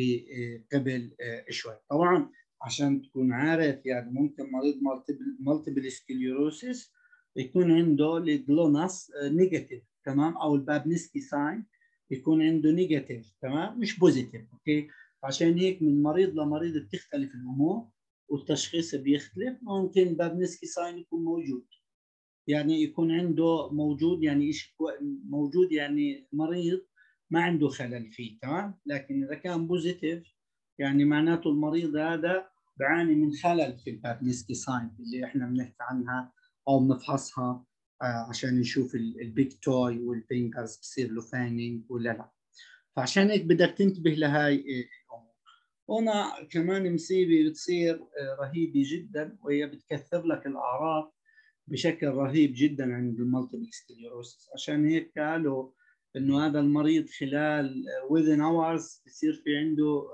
قبل شوي. طبعا عشان تكون عارف يعني ممكن مريض مالتيبل سكليروسيس يكون عنده الجلونس نيجاتيف، تمام، او البابنسكي ساين يكون عنده نيجاتيف، تمام، مش بوزيتيف. اوكي، عشان هيك من مريض لمريض بتختلف الامور والتشخيص بيختلف. ممكن بابنسكي ساين يكون موجود، يعني يكون عنده موجود يعني شيء موجود، يعني مريض ما عنده خلل فيه، تمام. لكن اذا كان بوزيتيف يعني معناته المريض هذا بيعاني من خلل في البابنسكي ساين اللي احنا بنحكي عنها او بنفحصها عشان نشوف البيج توي والفينجرز بصير له فانينج ولا لا. فعشان هيك بدك تنتبه لهاي الامور. هنا كمان مصيبه بتصير رهيبه جدا وهي بتكثر لك الاعراض بشكل رهيب جدا عند المالتيبل سكليروسيس. عشان هيك قالوا انه هذا المريض خلال within hours بصير في عنده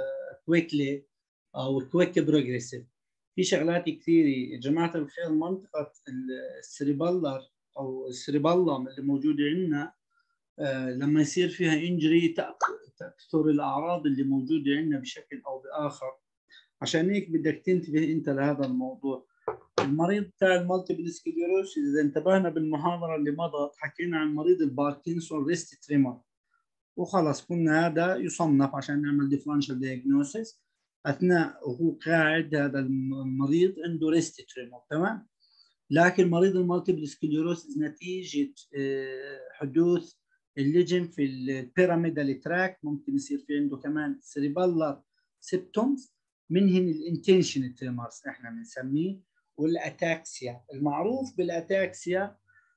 كويكلي او كويك بروجريسيف. في شغلات كثيره يا جماعه الخير. منطقه السريبلر او السريبلم اللي موجوده عندنا لما يصير فيها انجري تكثر الاعراض اللي موجوده عندنا بشكل او باخر. عشان هيك بدك تنتبه انت لهذا الموضوع. المريض بتاع المالتيبل سكليروسيس اذا انتبهنا بالمحاضره اللي مضت حكينا عن مريض الباركنسون ريست تريمر، وخلص قلنا هذا يصنف عشان نعمل ديفرنشال دايجنوستس اثناء وهو قاعد هذا المريض عنده ريست تريمر، تمام. لكن مريض المالتيبل سكليروسيس نتيجه حدوث الليجن في البيراميدال تراك ممكن يصير في عنده كمان سيريبلر سيبتومز، منهم الانتنشن تريمرز احنا بنسميه، والاتاكسيا. المعروف بالاتاكسيا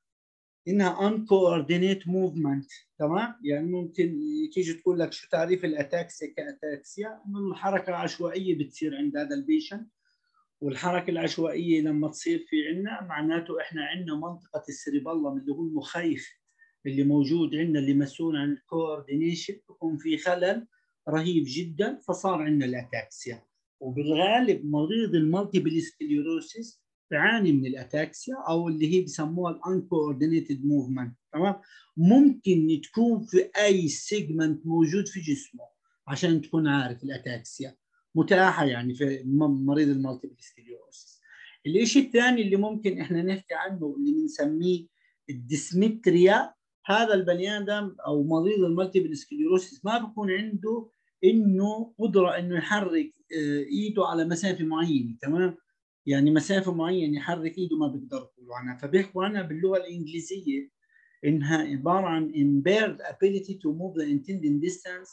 انها uncoordinate movement، تمام. يعني ممكن تيجي تقول لك شو تعريف الاتاكسيا كاتاكسيا؟ انه الحركه عشوائيه بتصير عند هذا البيشنت، والحركه العشوائيه لما تصير في عندنا معناته احنا عندنا منطقه السريبلم اللي هو المخيخ اللي موجود عندنا اللي مسؤول عن الكوردينيشن بيكون في خلل رهيب جدا فصار عندنا الاتاكسيا. وبالغالب مريض المالتيبل سكليروسيس تعاني من الاتاكسيا او اللي هي بسموها الانكوردينيتد موفمنت، تمام. ممكن تكون في اي سيجمنت موجود في جسمه عشان تكون عارف الاتاكسيا متاحه يعني في مريض المالتيبل سكليروسيس. الشيء الثاني اللي ممكن احنا نحكي عنه اللي بنسميه الديسمتريا. هذا البني ادم او مريض المالتيبل سكليروسيس ما بيكون عنده انه قدره انه يحرك ايده على مسافه معينه، تمام. يعني مسافه معينه يحرك ايده ما بيقدر يقولوا عنها، فبيحكوا عنها باللغه الانجليزيه انها عباره عن impaired ability to move the intended distance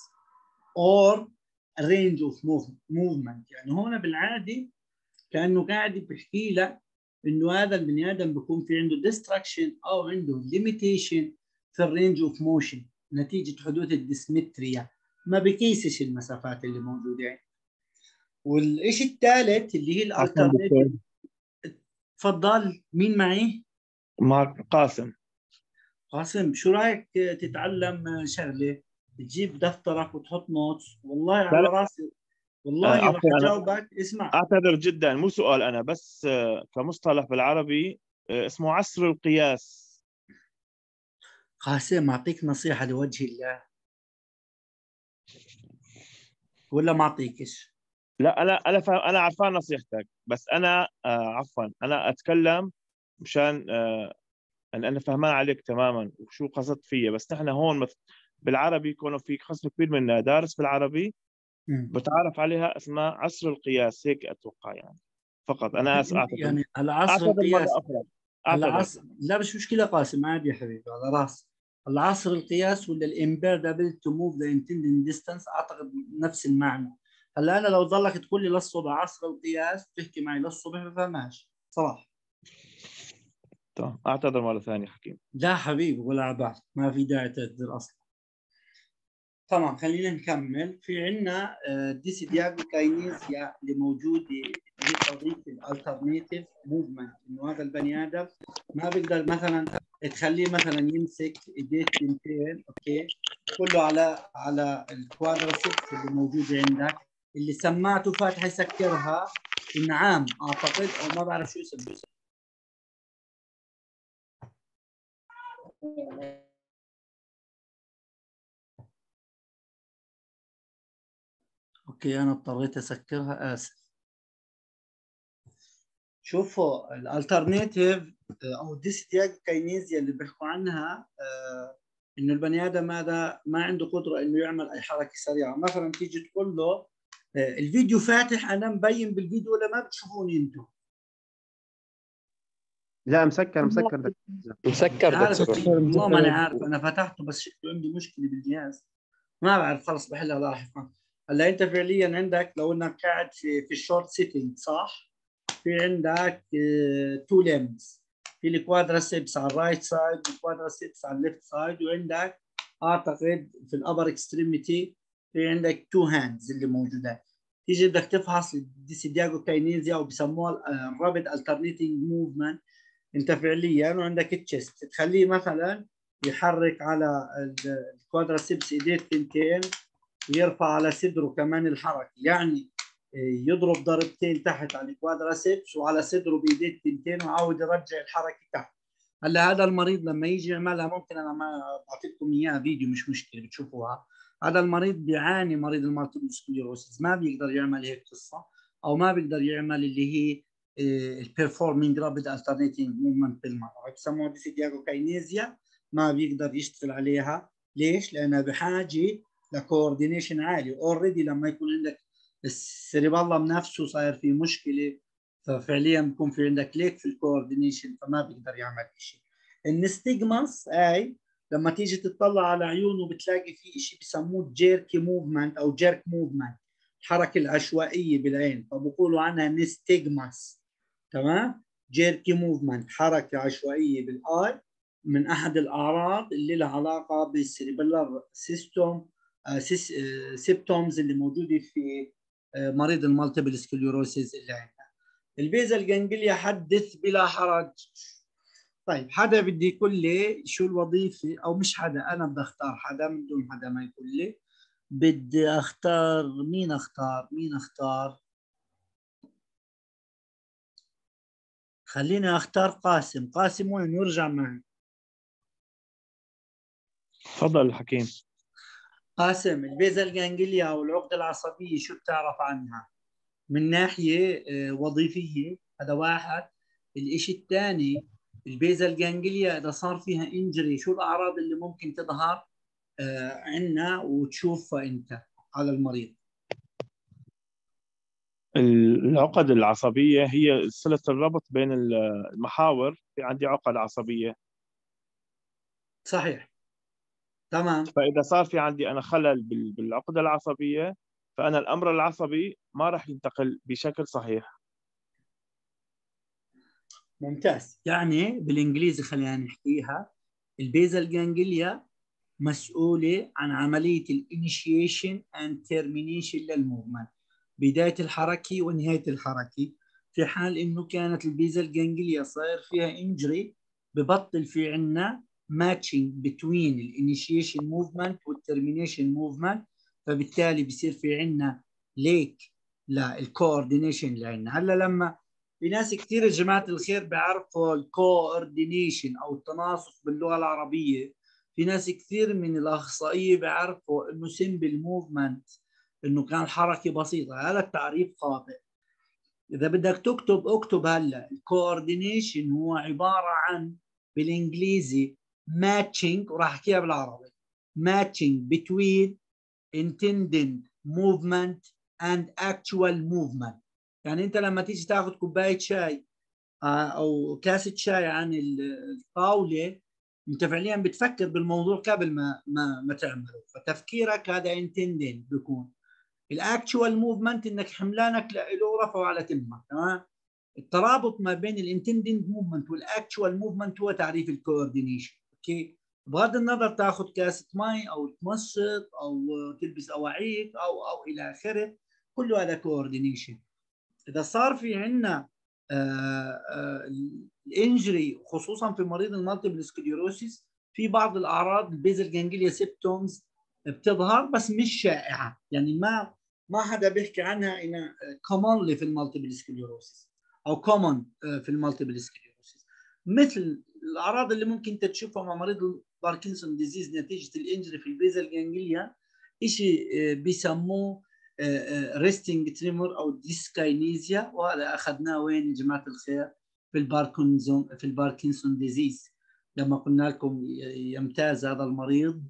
or range of movement. يعني هون بالعادي كانه قاعد بيحكي لك انه هذا البني ادم بيكون في عنده ديستراكشن او عنده ليميتيشن في الرينج اوف موشن نتيجه حدوث الديسمتريا، ما بقيسش المسافات اللي موجوده يعني. والشيء الثالث اللي هي الالترناتيف. تفضل، مين معي؟ معك قاسم. قاسم، شو رايك تتعلم شغله، تجيب دفترك وتحط نوتس؟ والله لا على لا راسي، والله راح عفوا، أنا اجاوبك. اسمع، أعتذر جدا، مو سؤال أنا بس كمصطلح بالعربي اسمه عصر القياس. قاسم اعطيك نصيحه لوجه الله ولا ما اعطيكش؟ لا أنا عارفان نصيحتك، بس أنا عفوا أنا أتكلم مشان أن أنا فهمان عليك تماما وشو قصدت فيا. بس نحن هون بالعربي يكونوا في قسم كبير منا دارس بالعربي بتعرف عليها، اسمها عصر القياس، هيك أتوقع يعني. فقط أنا آسف، يعني العصر أعتذر مرة القياس، أخرى، أعتذر. العصر لا مش مشكله قاسم، عادي يا حبيبي على راس. العصر القياس ولا الامبيرد ability to move the intended distance اعتقد نفس المعنى. هلا انا لو ضلك تقول لي للصبح عصر القياس تحكي معي للصبح ما فهمهاش صراحه. طيب أعتذر مرة ثانية حكيم. لا حبيبي ولا عبال، ما في داعي تعتذر اصلا. تمام، خلينا نكمل. في عندنا ديسيدياجو كاينيزيا اللي موجوده، اللي قضيه الالترناتيف موفمنت، انه هذا البني ادم ما بيقدر مثلا تخليه مثلا يمسك ايديه تنتين، اوكي، كله على الكوادرسيبس اللي موجوده عندك، اللي سماعته فاتح يسكرها، انعام اعتقد، او ما بعرف شو اسمه. اوكي انا اضطريت اسكرها، اسف. شوفوا الالترناتيف او الديسيدياج كاينيزيا اللي بيحكوا عنها انه البني ادم هذا ما عنده قدره انه يعمل اي حركه سريعه. مثلا تيجي تقول له الفيديو فاتح، انا مبين بالفيديو ولا ما بتشوفوني انتم؟ لا مسكر مسكر مسكر عارف دكتور. والله ما انا عارف، انا فتحته بس شكله عندي مشكله بالجهاز، ما بعرف، خلص بحلها لاحقا. هلا انت فعليا عندك، لو انك قاعد في الشورت سيتنج صح، في عندك تو ليمز، في الكوادرسيبس على الرايت سايد والكوادرسيبس على الليفت سايد، وعندك اعتقد في الابر اكستريميتي في عندك تو هاندز اللي موجودات. تيجي بدك تفحص الديسيدياجو كاينيزيا، او بسموها الرابيد الترنيتنج موفمنت. انت فعليا وعندك التشست تخليه مثلا يحرك على الكوادرسيبس ايديه الثنتين، ويرفع على صدره كمان الحركه، يعني يضرب ضربتين تحت على الكوادراسيبس وعلى صدره بايديه التنتين، وعاود يرجع الحركه تحت. هلا هذا المريض لما يجي يعملها، ممكن انا ما اعطيكم اياها فيديو مش مشكله بتشوفوها، هذا المريض بيعاني، مريض المالتيبل سكليروسيس، ما بيقدر يعمل هيك قصه، او ما بيقدر يعمل اللي هي البيرفورمينج رابيد الترنيتنج موفمنت بالمره، بسموها ديسيدياجو كاينيزيا، ما بيقدر يشتغل عليها. ليش؟ لانها بحاجه لكوردينيشن عالي. اوريدي لما يكون عندك السيريبالم نفسه صاير في مشكله، ففعليا بيكون في عندك ليك في الكوردينيشن، فما بيقدر يعمل شيء. النستيغماس اي لما تيجي تطلع على عيونه بتلاقي في شيء بسموه جيركي موفمنت او جيرك موفمنت، الحركه العشوائيه بالعين، فبقولوا عنها نستيغماس. تمام، جيركي موفمنت، حركه عشوائيه بالاي، من احد الاعراض اللي لها علاقه بالسيريبلر سيستم سيبتومز اللي موجوده في مريض المالتيبل سكليروسيس اللي عندنا. البيزل جانجليا حدث بلا حرج. طيب حدا بدي يقول لي شو الوظيفه، او مش حدا، انا بدي اختار حدا من دون حدا ما يقول لي. بدي اختار مين؟ اختار خليني اختار قاسم. قاسم وين؟ يرجع معي. تفضل حكيم. قاسم، البيزل جانجليا او العقده العصبيه شو بتعرف عنها من ناحيه وظيفيه؟ هذا واحد. الشيء الثاني، البيزل جانجليا اذا صار فيها انجري شو الاعراض اللي ممكن تظهر عندنا وتشوفها انت على المريض؟ العقد العصبية هي صلة الربط بين المحاور، في عندي عقد عصبية. صحيح، تمام. فإذا صار في عندي أنا خلل بالعقدة العصبية، فأنا الأمر العصبي ما راح ينتقل بشكل صحيح. ممتاز، يعني بالانجليزي خلينا نحكيها، البيزل جانجليا مسؤولة عن عملية الانيشيشن اند تيرمينيشن للموفمنت، بداية الحركة ونهاية الحركة. في حال انه كانت البيزل جانجليا صاير فيها انجري، ببطل في عنا matching between الانيشيشن موفمنت والترمينيشن موفمنت، فبالتالي بصير في عنا ليك للكوردينيشن اللي عندنا. هلا لما في ناس كثير يا جماعه الخير بيعرفوا الكوردينيشن او التناسق باللغه العربيه، في ناس كثير من الاخصائيه بيعرفوا انه سمبل موفمنت، انه كان حركه بسيطه. هذا التعريف خاطئ. اذا بدك تكتب اكتب هلا الكوردينيشن هو عباره عن بالانجليزي matching، وراح احكيها بالعربي matching between intended movement and actual movement. يعني انت لما تيجي تاخذ كوبايه شاي او كاسه شاي عن الطاوله، انت فعليا بتفكر بالموضوع قبل ما تعمله، فتفكيرك هذا intended بيكون. الاكتشوال موفمنت انك حملانك له رفعه على تمك. تمام. الترابط ما بين الانتندد موفمنت والاكتشوال موفمنت هو تعريف الكوردينيشن. اوكي، بغض النظر تاخذ كاسه مي او تمشط او تلبس اواعيك او الى اخره، كله هذا كوردينيشن. اذا صار في عندنا الانجري خصوصا في مريض المالتيبل سكليروسيس، في بعض الاعراض البيزل جانجليا سيبتومز بتظهر بس مش شائعه، يعني ما حدا بيحكي عنها انها كومونلي في المالتيبل سكليروسيس او كومون في المالتيبل سكليروسيس. مثل الاعراض اللي ممكن تشوفها مع مريض الباركنسون ديزيز نتيجه الانجري في البيزل جانجليا، شيء بيسموه ريستنج تريمور او ديسكاينيزيا، وهذا اخذناه وين يا جماعه الخير؟ في الباركنسون ديزيز، لما قلنا لكم يمتاز هذا المريض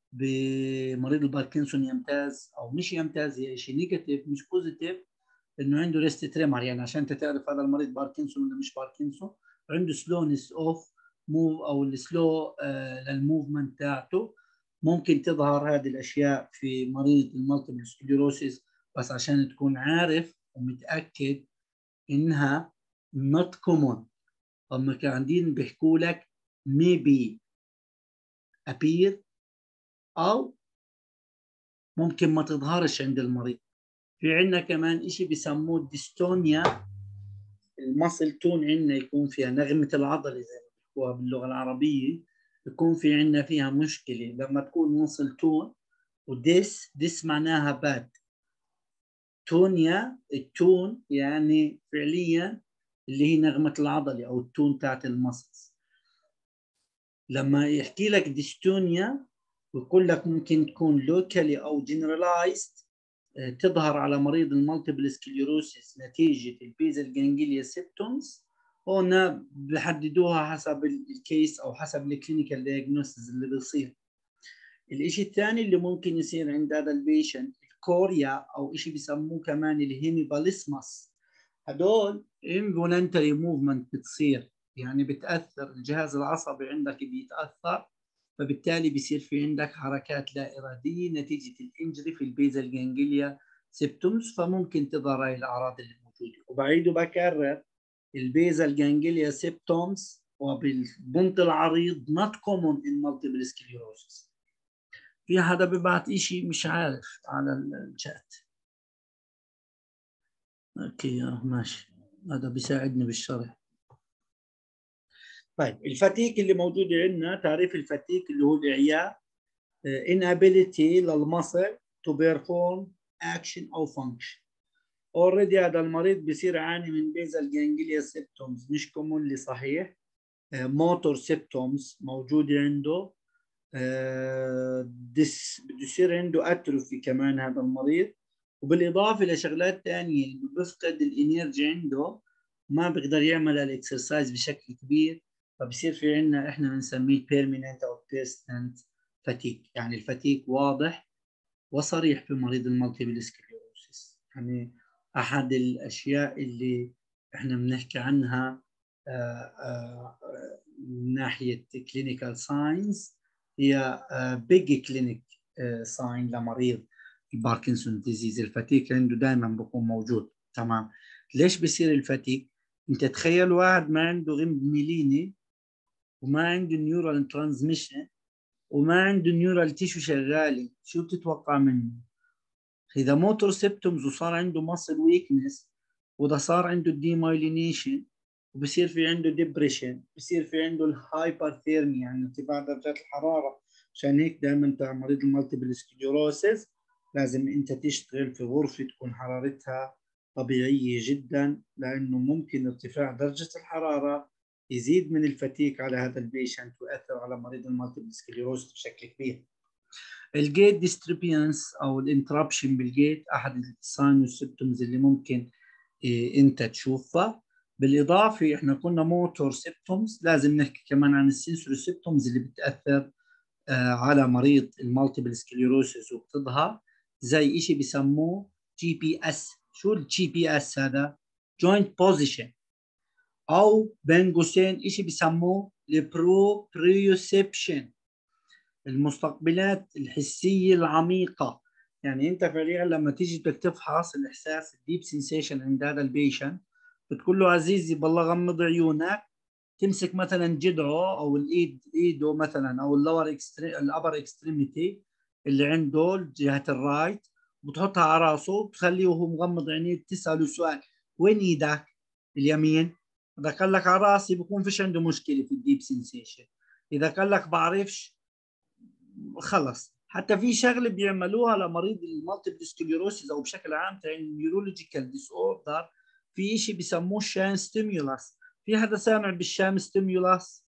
بمريض الباركنسون، يمتاز او مش يمتاز، هي شيء نيجاتيف مش بوزيتيف، انه عنده ريست تريمر. يعني عشان تعرف هذا المريض باركنسون ولا مش باركنسون، عنده سلونس اوف موف او السلو للموفمنت تاعته. ممكن تظهر هذه الاشياء في مريض المالتيبل سكليروسيس، بس عشان تكون عارف ومتاكد انها not common. هم قاعدين بيحكوا لك maybe appear او ممكن ما تظهرش عند المريض. في عندنا كمان شيء بيسموه الديستونيا، المصل تون عندنا يكون فيها نغمه العضله زي ما بيحكوها باللغه العربيه، يكون في عندنا فيها مشكله لما تكون مصل تون. وديس معناها باد. تونيا، التون يعني فعليا اللي هي نغمه العضله او التون تاعت المصل. لما يحكي لك ديستونيا ويقول لك ممكن تكون لوكالي او جنرالايزد، تظهر على مريض المالتيبل سكليروسيس نتيجه البيزل جانجليا سيبتومز. هنا بحددوها حسب الكيس او حسب الكلينيكال دايجنوستس اللي بيصير. الشيء الثاني اللي ممكن يصير عند هذا البيشنت الكوريا، او شيء بيسموه كمان الهيميباليسماس. هدول انفولنتري موفمنت بتصير، يعني بتاثر الجهاز العصبي عندك بيتاثر، فبالتالي بيصير في عندك حركات لا اراديه نتيجه الانجري في البيزل جانجليا سيبتومز، فممكن تظهر هاي الاعراض اللي موجوده. وبعيد وبكرر، البيزل جانجليا سيبتومز وبالبنط العريض not common in multiple sclerosis. في حدا ببعت شيء مش عارف على الشات؟ اوكي ماشي، هذا بيساعدني بالشرح. طيب الفتيك اللي موجود عندنا، تعريف الفتيك اللي هو الإعياء، inability للمصل to perform action أو function. already هذا المريض بيصير يعاني من basal ganglia symptoms مش commonly صحيح. motor symptoms موجودة عنده. بده يصير عنده اتروفي كمان هذا المريض، وبالإضافة لشغلات ثانية بيفقد الانرجي عنده، ما بيقدر يعمل الاكسرسايز بشكل كبير، فبصير في عندنا احنا بنسميه بيرمننت او بيرستنت فاتيك. يعني الفاتيك واضح وصريح في مريض المالتيبل سكليروسيس. يعني احد الاشياء اللي احنا بنحكي عنها من ناحيه كلينيكال ساينس هي بيج كلينيك ساين لمريض الباركنسون ديزيز. الفاتيك عنده دائما بيكون موجود. تمام. ليش بيصير الفاتيك؟ انت تخيل واحد ما عنده غمد ميليني وما عنده نيورال ترانسميشن وما عنده نيورال تيشو شغاله، شو بتتوقع منه؟ اذا موتور سيبتومز وصار عنده ماسل ويكنس، وده صار عنده ديمايلينيشن، وبصير في عنده ديبريشن، بصير في عنده الهايبرثيرميا يعني ارتفاع درجات الحراره. عشان هيك دائما انت مريض المالتيبل سكليروسيس لازم انت تشتغل في غرفه تكون حرارتها طبيعيه جدا، لانه ممكن ارتفاع درجه الحراره يزيد من الفتيك على هذا البيشنت ويأثر على مريض المالتيبل سكليروسيس بشكل كبير. الجيت ديستربينس او الانتربشن بالجيت احد الساين والسيمبتومز اللي ممكن انت تشوفها. بالاضافه احنا قلنا موتور سيمبتومز، لازم نحكي كمان عن السنسوري سيمبتومز اللي بتاثر على مريض المالتيبل سكليروسيس وبتظهر، زي شيء بسموه جي بي اس. شو الجي بي اس هذا؟ جوينت بوزيشن، او بين قوسين شيء بسموه البروبريوسبشن، المستقبلات الحسيه العميقه. يعني انت فعليا لما تيجي بدك تفحص الاحساس الديب سنسيشن عند هذا البيشنت، بتقول له عزيزي بالله غمض عيونك، تمسك مثلا جدعه او ايده مثلا، او الابر اكستريميتي اللي عنده جهه الرايت، بتحطها على راسه، بتخليه وهو مغمض عينيه، بتساله سؤال وين ايدك اليمين؟ اذا قال لك على راسي بكون فيش عنده مشكله في الديب سنسيشن. اذا قال لك بعرفش خلص. حتى في شغله بيعملوها لمريض المالتيبل سكليروسيس او بشكل عام تاع النيورولوجيكال ديس اوردر، في شيء بسموه شان ستيمولاس. في حدا سامع بالشام ستيمولاس؟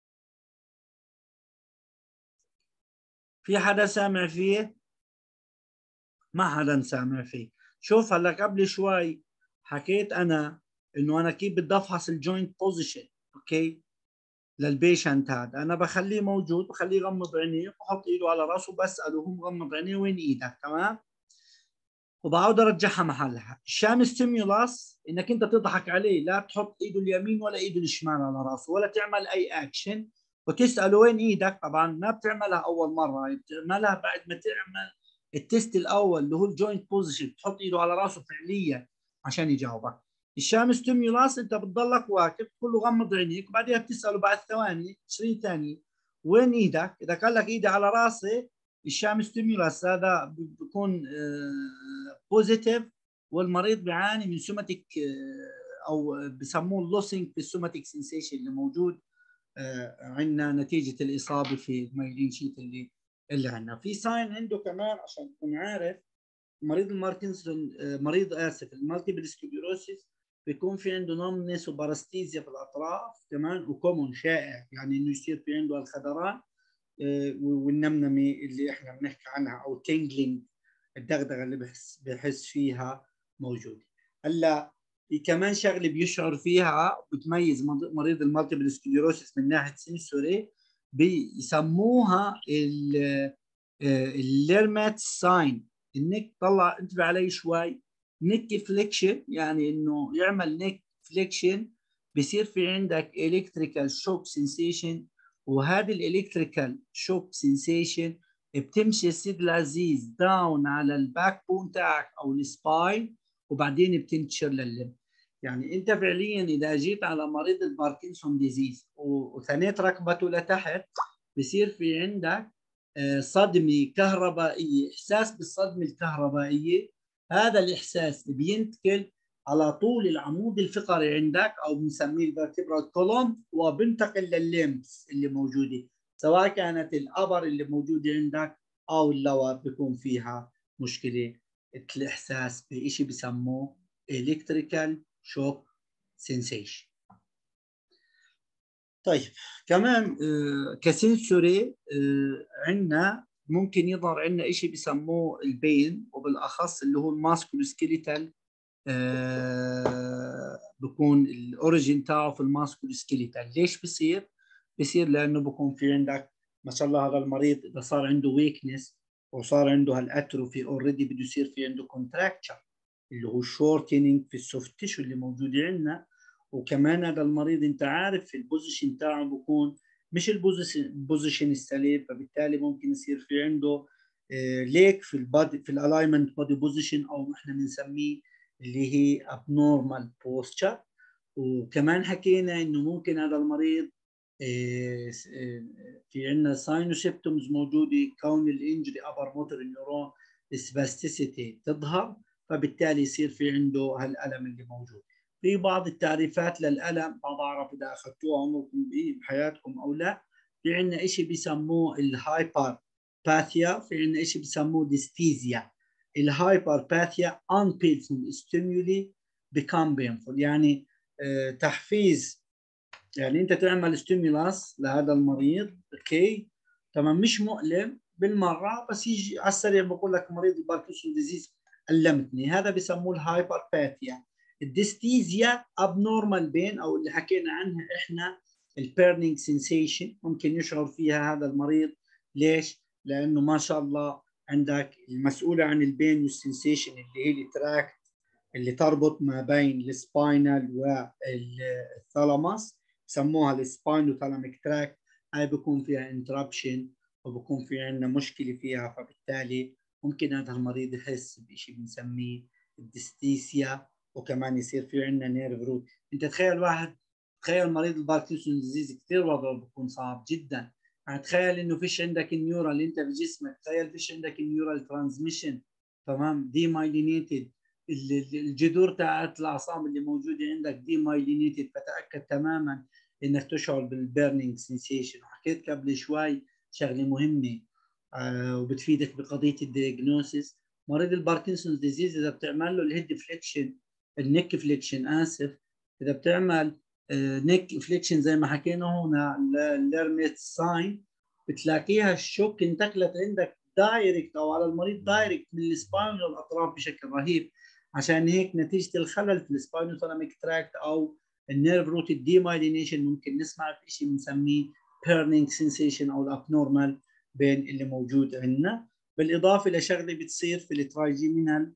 في حدا سامع فيه؟ ما حدا سامع فيه. شوف هلا قبل شوي حكيت انا انه انا كيف بدي افحص الجوينت بوزيشن، اوكي، للبيشنت هذا. انا بخليه موجود، بخليه يغمض عينيه، بحط ايده على راسه، بساله وهو مغمض عينيه وين ايدك، تمام، وبعود ارجعها محلها. الشام ستيمولاس انك انت تضحك عليه، لا تحط ايده اليمين ولا ايده الشمال على راسه ولا تعمل اي اكشن، وتساله وين ايدك. طبعا ما بتعملها اول مره، بتعملها بعد ما تعمل التست الاول اللي هو الجوينت بوزيشن، تحط ايده على راسه فعليا عشان يجاوبك. الشام ستيمولاس انت بتضلك واقف، تقول له غمض عينيك، وبعدين بتساله بعد ثواني 20 ثانيه وين ايدك. اذا قال لك ايدي على راسي، الشام ستيمولاس هذا بيكون بوزيتيف، والمريض بيعاني من سوماتيك او بسموه اللوسينج في السوماتيك سنسيشن اللي موجود عندنا نتيجه الاصابه في المايلين شيت اللي عندنا. في ساين عنده كمان عشان تكون عارف، مريض الماركنسون مريض اسف المالتيبل سكليروسيس بيكون في عنده نومنس وبارستيزيا في الاطراف كمان، وكومون شائع، يعني انه يصير في عنده الخضران والنمنمه اللي احنا بنحكي عنها، او تينجلينج، الدغدغه اللي بحس فيها موجوده. هلا في كمان شغله بيشعر فيها بتميز مريض المالتيبل سكليروسيس من ناحيه سنسوري، بيسموها الليرمات ساين. النك طلع انتبه علي شوي، نك فليكشن، يعني انه يعمل نك فليكشن، بصير في عندك الكتريكال شوك سنسيشن، وهذه الالكتريكال شوك سنسيشن بتمشي سيد لذيذ داون على الباك بون تاعك او السباين، وبعدين بتنتشر لللب. يعني انت فعليا اذا جيت على مريض الباركنسون ديزيز وثنيت ركبته لتحت، بصير في عندك صدمه كهربائيه، احساس بالصدمه الكهربائيه. هذا الاحساس بينتقل على طول العمود الفقري عندك، او بنسميه الفيرتبرال كولوم، وبنتقل للليمبس اللي موجوده، سواء كانت الابر اللي موجوده عندك او اللور، بيكون فيها مشكله الاحساس بشيء بسموه الكتريكال شوك سنسيشن. طيب كمان كسنسوري عندنا ممكن يظهر عندنا شيء بسموه البين، وبالاخص اللي هو الماسكولوسكيليتال، بكون الاوريجين تاعه في الماسكولوسكيليتال. ليش بصير؟ بصير لانه بكون في عندك ما شاء الله هذا المريض اذا صار عنده ويكنس وصار عنده هالاتروفي اوريدي، بده يصير في عنده كونتراكتشر اللي هو شورتنينج في السوفت تيشو اللي موجود عندنا. وكمان هذا المريض انت عارف في البوزيشن تاعه بكون مش البوزيشن السليم، فبالتالي ممكن يصير في عنده ليك في البادي، في الالاينمنت بودي بوزيشن، او احنا بنسميه اللي هي abnormal posture. وكمان حكينا انه ممكن هذا المريض في عندنا ساينوسيبتومز موجوده، كون الانجري ابر موتور نيورون سباستيسيتي تظهر، فبالتالي يصير في عنده هالالم اللي موجود. في بعض التعريفات للألم، ما بعرف إذا أخذتوها عمركم بحياتكم أو لا. في عندنا إشي بيسموه الهايبرباثيا، في عندنا إشي بيسموه ديستيزيا. الهايبرباثيا unpainful stimuli become painful، يعني تحفيز، يعني أنت تعمل ستيمولاس لهذا المريض، أوكي تمام، مش مؤلم بالمرة، بس يجي على السريع بقول لك مريض الباركنسون ديزيز ألمتني، هذا بيسموه الهايبرباثيا. الديستيزيا abnormal pain أو اللي حكينا عنها إحنا البيرنينج سensation، ممكن يشعر فيها هذا المريض. ليش؟ لأنه ما شاء الله عندك المسؤولة عن البين والسنسيشن اللي هي التراكت اللي تربط ما بين السباينال والثالاموس، سموها السباينوثالاميك تراكت، هاي بيكون فيها انتربشن وبكون في عندنا مشكلة فيها، فبالتالي ممكن هذا المريض يحس بشيء بنسميه الديستيسيا، وكمان يصير في عندنا نيرف روت. انت تخيل تخيل مريض الباركنسون ديزيز كثير وضعه بيكون صعب جدا. يعني تخيل انه فيش عندك النيورال انت في جسمك، تخيل فيش عندك النيورال ترانسميشن، تمام، دي مايلينيتد، الجذور تاعت الاعصاب اللي موجوده عندك دي مايلينيتد، فتاكد تماما انك تشعر بالبيرنينج سنسيشن. وحكيت قبل شوي شغله مهمه وبتفيدك بقضيه الدياجنوسيس. مريض الباركنسون ديزيز اذا بتعمل له الهيد فليكشن، النك فليكشن اسف، اذا بتعمل نيك فليكشن زي ما حكينا هنا الليرميت ساين، بتلاقيها الشوك انتقلت عندك دايركت او على المريض دايركت من السباين للاطراف بشكل رهيب. عشان هيك نتيجه الخلل في السباينوثالاميك تراكت او النيرف روت ديمايلينيشن ممكن نسمع في شيء بنسميه بيرنينج سنسيشن او الابنورمال بين اللي موجود عندنا. بالاضافه لشغله بتصير في الترايجيمينال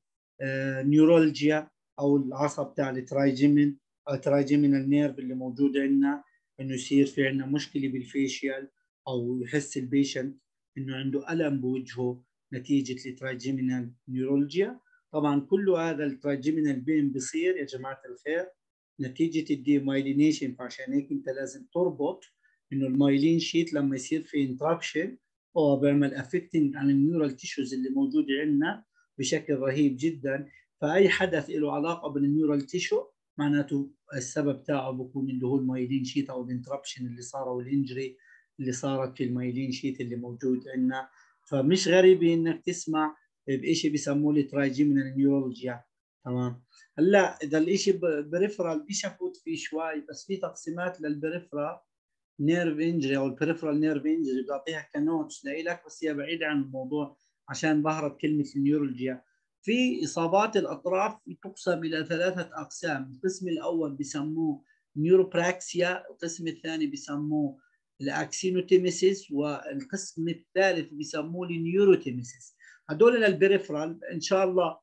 نيورولجيا او العصب تاع الترايجيمين الترايجيمينال نيرف اللي موجود عندنا، انه يصير في عندنا مشكله بالفيشيال او يحس البيشنت انه عنده الم بوجهه نتيجه الترايجيمينال نيورولجيا. طبعا كل هذا الترايجيمينال بين بيصير يا جماعه الخير نتيجه الديمايلينيشن، فعشان هيك انت لازم تربط انه المايلين شيت لما يصير في انتربشن هو بيعمل افكتنج عن النيورال تيشوز اللي موجوده عندنا بشكل رهيب جدا. فاي حدث له علاقه بالنيورال تيشو معناته السبب تاعه بكون اللي هو المايلين شيت او الانتربشن اللي صار او الانجري اللي صارت في المايلين شيت اللي موجود عندنا. فمش غريب انك تسمع بشيء بيسموه الترايجيمينال نيورولجيا. تمام. هلا اذا الشيء بريفرال مش افوت فيه شوي، بس في تقسيمات للبريفرال نيرف انجري او البريفرال نيرف انجري بعطيها كنوتس لك، بس هي بعيده عن الموضوع عشان ظهرت كلمه النيورولجيا. في اصابات الاطراف تقسم الى 3 اقسام، القسم الاول بسموه نيوروبراكسيا، القسم الثاني بسموه الاكسينوتيميسيس، والقسم الثالث بسموه النيوروتيميسيس. هدول للبريفرال ان شاء الله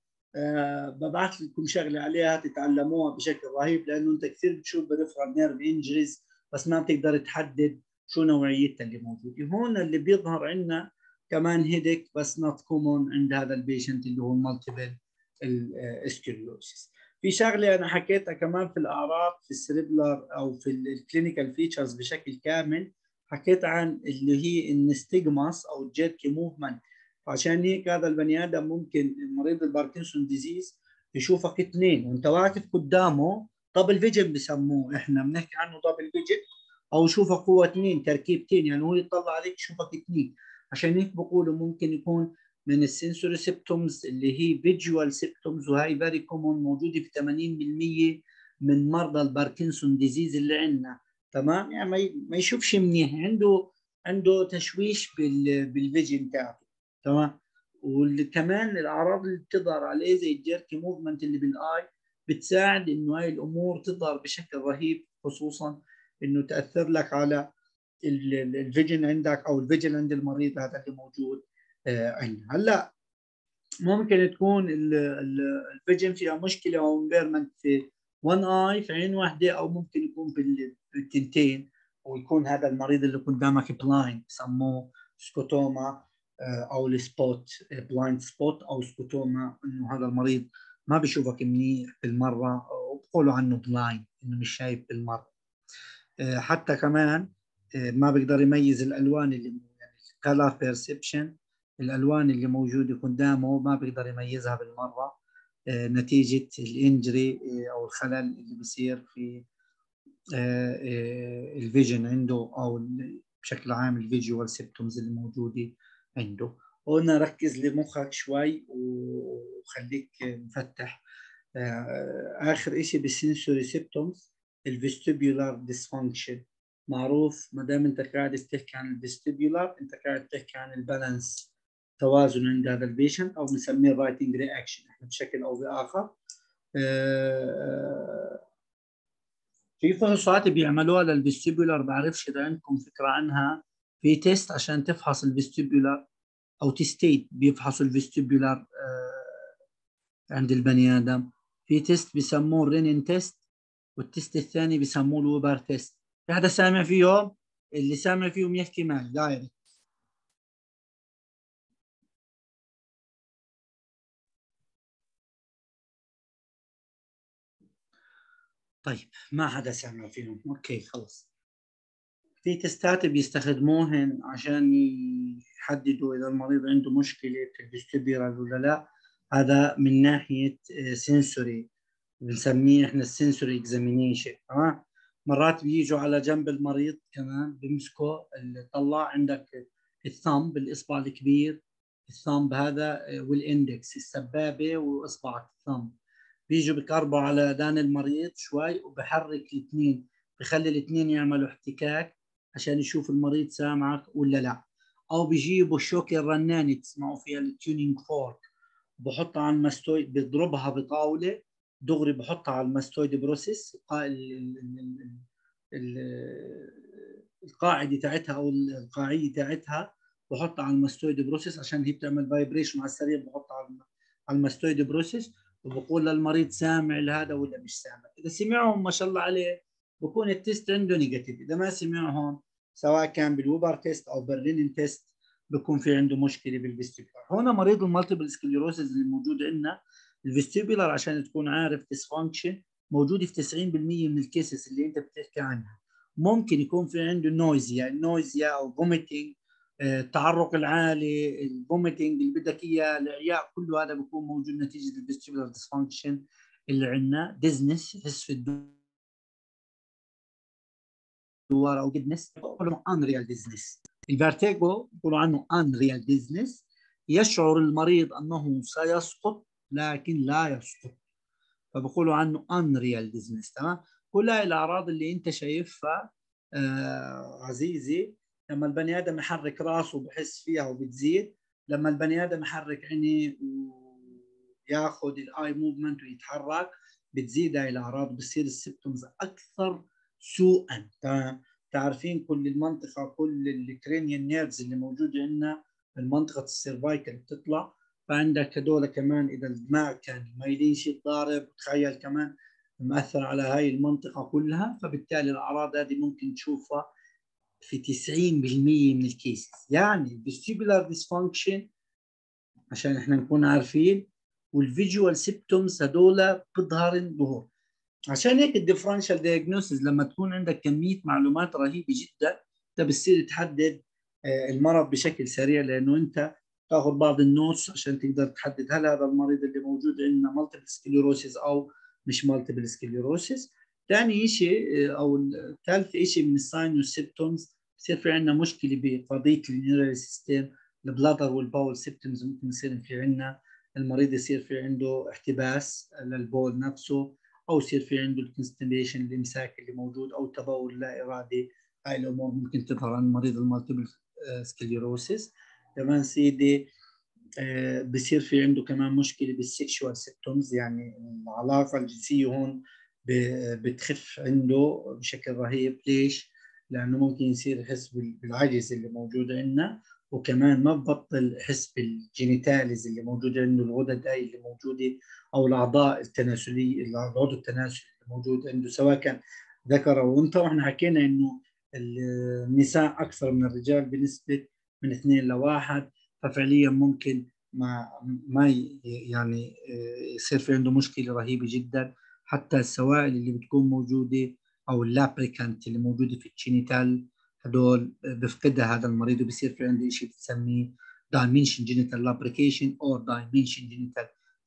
ببعث لكم شغله عليها تتعلموها بشكل رهيب، لانه انت كثير بتشوف بريفرال نيرف انجريز بس ما بتقدر تحدد شو نوعيتها اللي موجوده. هون اللي بيظهر عندنا كمان هيدك بس نوت كومون عند هذا البيشنت اللي هو المالتيبل سكليروسيس. في شغله انا حكيتها كمان في الاعراض في السريبلر او في الكلينيكال فيتشرز بشكل كامل، حكيت عن اللي هي النستيغماس او الجيركي موفمنت. فعشان هيك هذا البني ادم ممكن مريض الباركنسون ديزيز يشوفك اثنين وانت واقف قدامه، دبل فيجن بسموه احنا بنحكي عنه دبل فيجن، او يشوفك هو اثنين تركيبتين، يعني هو يطلع عليك يشوفك اثنين. عشان هيك بقولوا ممكن يكون من السنسوري سيبتومز اللي هي فيجوال سيبتومز، وهي فيري كومون موجوده في 80% من مرضى الباركنسون ديزيز اللي عندنا. تمام، يعني ما يشوفش منيح، عنده تشويش بالفيجن تاعته. تمام. وكمان الاعراض اللي بتظهر عليه زي الجيركي موفمنت اللي بالاي بتساعد انه هاي الامور تظهر بشكل رهيب، خصوصا انه تاثر لك على الفيجن عندك او الفيجن عند المريض هذا اللي موجود عندنا. هلا ممكن تكون الفيجن فيها مشكله او امبيرمنت في وان اي في عين واحده، او ممكن يكون بالتنتين، ويكون هذا المريض اللي قدامك بلايند بسموه سكوتوما او السبوت بلايند سبوت او سكوتوما، انه هذا المريض ما بيشوفك منيح بالمره وبقولوا عنه بلايند انه مش شايف بالمره. حتى كمان ما بيقدر يميز الالوان اللي يعني color perception، الالوان اللي موجوده قدامه ما بيقدر يميزها بالمره. نتيجة الانجري أو الخلل اللي بيصير في الفيجن عنده، أو بشكل عام الفيجوال سيمبتومز اللي موجودة عنده. قلنا ركز لمخك شوي وخليك مفتح. آخر إشي بالسنسوري سيمبتومز الفيستيبولار ديسفانكشن. معروف ما دام أنت قاعد تحكي عن الفيستيبولار أنت قاعد تحكي عن البالانس، توازن عند هذا البيشنت، أو بنسميه الرايتنج رياكشن احنا بشكل أو بآخر. في فحوصات بيعملوها للفيستيبولار، بعرفش إذا عندكم فكرة عنها. في تيست عشان تفحص الفيستيبولار أو تستيت، بيفحصوا الفيستيبولار عند البني آدم. في تيست بيسموه الرينين تيست، والتيست الثاني بيسموه الوبر تيست. في حدا سامع فيهم؟ اللي سامع فيهم يحكي معي دايركت. طيب ما حدا سامع فيهم، اوكي خلص. في تستات بيستخدموهن عشان يحددوا اذا المريض عنده مشكله في الفيستيبولار ولا لا. هذا من ناحيه سنسوري، بنسميه احنا السنسوري اكزامينيشن. تمام. مرات بيجوا على جنب المريض كمان بيمسكوا، طلع عندك الثumb بالاصبع الكبير، الثumb هذا والاندكس السبابه واصبع الثumb، بيجوا بقربوا على دان المريض شوي وبحرك الاثنين، بخلي الاثنين يعملوا احتكاك عشان يشوف المريض سامعك ولا لا. او بيجيبوا الشوكه الرنانه تسمعوا فيها التيونينج فورك، بحطها على الماستويد، بيضربها بطاوله دغري، بحطها على الماستويد بروسيس، القاعده تاعتها او القاعيه تاعتها بحطها على الماستويد بروسيس عشان هي بتعمل فايبريشن على السريع، بحطها على الماستويد بروسيس وبقول للمريض سامع لهذا ولا مش سامع. اذا سمعهم ما شاء الله عليه بكون التست عنده نيجاتيف، اذا ما سمعهم سواء كان بالوبر تيست او بالرينين تيست بكون في عنده مشكله بالفيستيبولار. هنا مريض المالتيبل سكليروسيس اللي موجود عندنا الفيستيبولار عشان تكون عارف ديسفانكشن موجود في 90% من الكيسز اللي انت بتحكي عنها. ممكن يكون في عنده نويزيا او فوميتنج، التعرق العالي، الفوميتنج اللي بدك اياه، العياء، كله هذا بيكون موجود نتيجه الفيستيبولار ديسفانكشن اللي عندنا. ديزنس، حس في الدوار او ديزنس، بيقولوا انريال ديزنس. الفيرتيجو بيقولوا عنه انريال ديزنس، يشعر المريض انه سيسقط لكن لا يسقط، فبقولوا عنه انريال ديزنس. تمام. كل هاي الاعراض اللي انت شايفها عزيزي، لما البني ادم يحرك راسه بحس فيها وبتزيد، لما البني ادم يحرك عينيه وياخذ الاي موفمنت ويتحرك بتزيد هاي الاعراض، بتصير السيمبتومز اكثر سوءا. تمام. تعرفين كل المنطقه، كل الكرينيال نيرفز اللي موجوده عندنا المنطقه السيرفايكال بتطلع، فعندك هدول كمان اذا الدماغ كان المايلين شيت ضارب، تخيل كمان مأثر على هاي المنطقه كلها، فبالتالي الاعراض هذه ممكن تشوفها في 90% من الكيسز. يعني الفيستيبولار ديسفانكشن عشان احنا نكون عارفين، والفيجوال سيمبتومز هدول بتظهر ظهور. عشان هيك الديفرنشال دايجنوستس لما تكون عندك كميه معلومات رهيبه جدا انت بتصير تحدد المرض بشكل سريع، لانه انت تاخذ بعض النوتس عشان تقدر تحدد هل هذا المريض اللي موجود عندنا مالتيبل سكليروسيس او مش مالتيبل سكليروسيس. ثاني شيء او ثالث شيء من الساين والسيمبتومز، بصير في عندنا مشكله بقضيه النيورال سيستم، البلادر والباول سيمبتومز ممكن يصير في عندنا المريض يصير في عنده احتباس للبول نفسه، او يصير في عنده الكونستيبيشن الامساك اللي موجود، او تبول لا ارادي. هاي الامور ممكن تظهر عند مريض المالتيبل سكليروسيس. كمان سيدي بصير في عنده كمان مشكله بالسكشوال سيمبتومز، يعني العلاقه الجنسيه هون بتخف عنده بشكل رهيب. ليش؟ لانه ممكن يصير يحس بالعجز اللي موجود عندنا، وكمان ما ببطل يحس بالجينيتاليز اللي موجوده عنده، الغدد هاي اللي موجوده او الاعضاء التناسليه، العضو التناسلي اللي موجود عنده سواء كان ذكر او انثى. واحنا حكينا انه النساء اكثر من الرجال بنسبه من 2 ل1، ففعليا ممكن ما يعني يصير في عنده مشكله رهيبه جدا. حتى السوائل اللي بتكون موجوده او اللابريكانت اللي موجوده في الجينيتال هدول بفقدها هذا المريض، وبصير في عنده شيء بتسميه dimension genital lubrication or dimension genital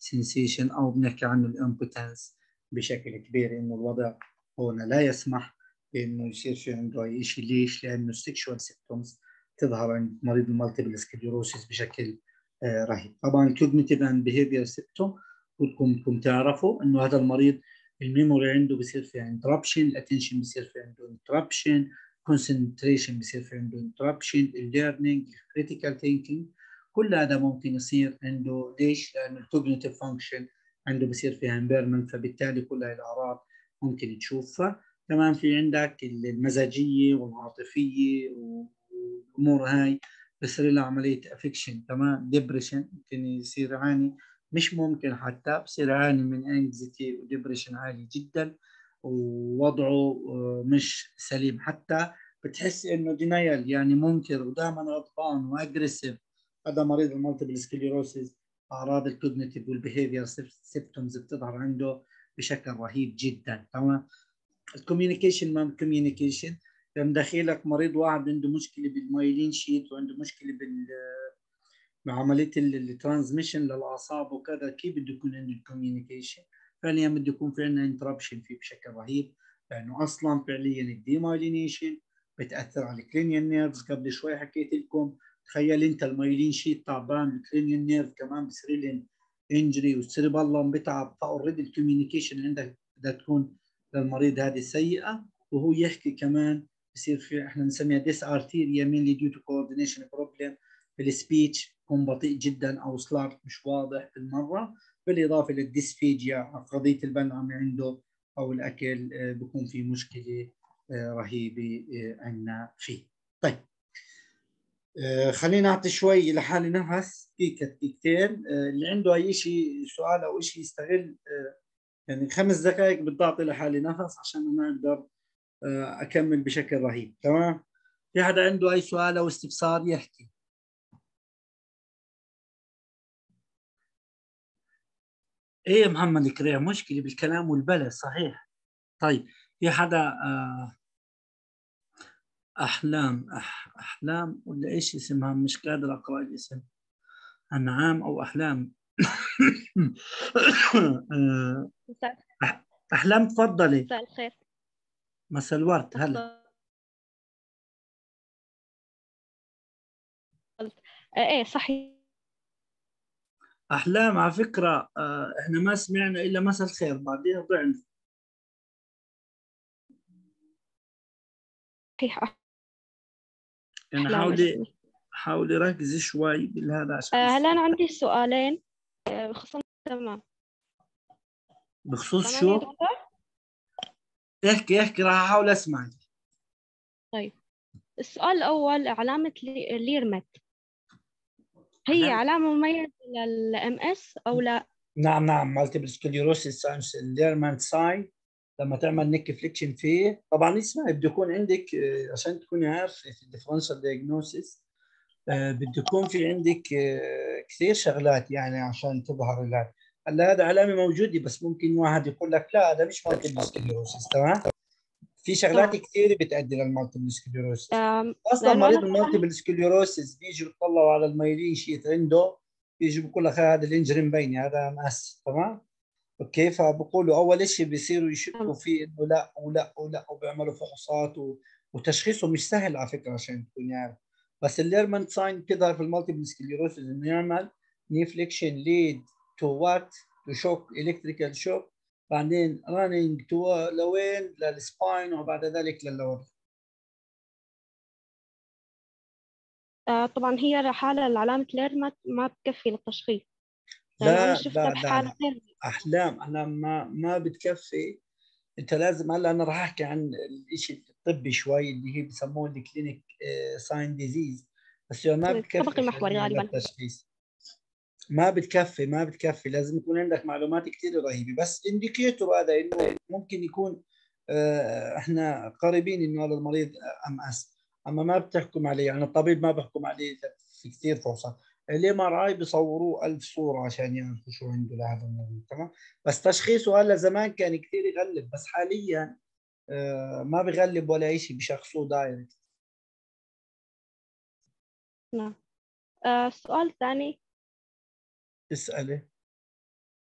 سنسيشن أو بنحكي عنه الامبوتنس بشكل كبير، إنه الوضع هون لا يسمح بإنه يصير في عنده أي شيء. ليش؟ لأنه السكشوال سيمبتومز تظهر عند مريض المالتيبل سكليروسيس بشكل رهيب. طبعا كوجنيتيف اند بيهيفير سيمبتوم بدكم تعرفوا إنه هذا المريض الميموري عنده بصير في انتربشن، الاتنشن بصير في عنده انتربشن، concentration بصير في عنده interruption، learning، critical thinking، كل هذا ممكن يصير عنده. ليش؟ لأن الكوجنيتيف فانكشن عنده بصير فيها impairment، فبالتالي كل هاي الأعراض ممكن تشوفها. كمان في عندك المزاجية والعاطفية والأمور هاي بصير لها عملية افكشن. تمام، ديبريشن ممكن يصير يعاني، مش ممكن حتى بصير يعاني من انكزيتي وديبريشن عالي جدا، ووضعه مش سليم، حتى بتحس انه دينايل، يعني منكر ودائما غضبان واجريسيف. هذا مريض المالتيبل سكليروسيس، اعراض الكوجنيتيف والبيهيفير سيمبتومز بتظهر عنده بشكل رهيب جدا. تمام. الكوميونيكيشن، ما الكوميونيكيشن لما دخيلك مريض واحد عنده مشكله بالمايلين شيت وعنده مشكله بعمليه الترانسميشن للاعصاب وكذا، كيف بده يكون عنده الكوميونيكيشن؟ فعليا بده يكون في عندنا انتربشن فيه بشكل رهيب، لانه اصلا فعليا الديمايلينيشن بتاثر على الكلينيال نيرفز. قبل شوي حكيت لكم، تخيل انت المايلين شيت تعبان، الكلينيال نيرف كمان بصير لهم انجري والسيربالم بتعب، فاوريدي الكوميونيكيشن عندك بدها تكون للمريض هذه سيئه. وهو يحكي كمان بصير في احنا بنسميها ديس ارتيريا مينلي ديو تو كوردينيشن بروبلم في السبيتش، يكون بطيء جدا او سلارت مش واضح بالمره، بالاضافه للديسفيجيا، قضيه البلعم عنده او الاكل بيكون في مشكله رهيبه عندنا فيه. طيب خلينا نعطي شوي لحالي نفس دقيقتين. اللي عنده اي شيء سؤال او شيء يستغل يعني 5 دقائق بدي اعطي لحالي نفس عشان انا اقدر اكمل بشكل رهيب. تمام. في حدا عنده اي سؤال او استفسار يحكي؟ ايه محمد كريع، مشكله بالكلام والبلد صحيح. طيب في حدا احلام ولا ايش اسمها؟ مش قادر اقرا الاسم، انعام او احلام. احلام تفضلي. مساء الخير. مساء الورد. هلا ايه صحيح. احلام على فكره احنا ما سمعنا الا مساء الخير، بعدين ضعنا. صحيح. يعني حاولي ركزي شوي بالهذا عشان هلا انا عندي سؤالين بخصوص. تمام. بخصوص تمام شو؟ يا دكتور؟ احكي راح احاول اسمعك. طيب السؤال الأول، علامة ليرمت هي علامة مميزة للام اس أو لا؟ نعم مالتيبل سكليروسيس ليرمان ساين. لما تعمل نيك فليكشن فيه طبعا اسمع، بده يكون عندك عشان تكوني عارف في الديفرنشال دايجنوسيس بده يكون في عندك كثير شغلات يعني عشان تظهر لها. هلا هذا علامه موجوده، بس ممكن واحد يقول لك لا هذا مش مالتيبل سكليروسيس. تمام. في شغلات كثير بتؤدي للمالتيبل سكليروسيس. اصلا مريض المالتيبل سكليروسيس بيجوا يطلعوا على المايلين شيت عنده، بيجوا بيقول لك هذا الانجري مبينه، هذا مأس. تمام. اوكي. فبقولوا اول شيء بيصيروا يشكوا فيه انه لا ولا ولا، وبيعملوا فحوصات وتشخيصه مش سهل على فكره عشان تكون عارف. بس الليرمان ساين بتظهر في المالتيبل سكليروسيس انه يعمل نيفليكشن ليد تو وات؟ تو شوك، الكتريكال شوك، بعدين رانينج تو لوين؟ للسباين، وبعد ذلك للور. طبعا هي حالة علامة ليرمت ما بتكفي للتشخيص. لا أنا شفتها بحالة احلام انا ما بتكفي. انت لازم، هلا انا راح احكي عن الشيء الطبي شوي اللي هي بسموه الكلينيك ساين ديزيز، بس هي ما بتكفي الطبق المحوري غالبا. للتشخيص. ما بتكفي لازم يكون عندك معلومات كثير رهيبه. بس انديكيتور هذا انه ممكن يكون احنا قريبين انه هذا المريض ام اس، اما ما بتحكم عليه، يعني الطبيب ما بيحكم عليه في كثير فرصه. الام ار اي بيصوروه 1000 صوره عشان يعرفوا شو عنده لهذا المريض. تمام. بس تشخيصه هلا زمان كان كثير يغلب، بس حاليا ما بغلب ولا شيء، بشخصوه دايركت. نعم. السؤال الثاني، اسأله.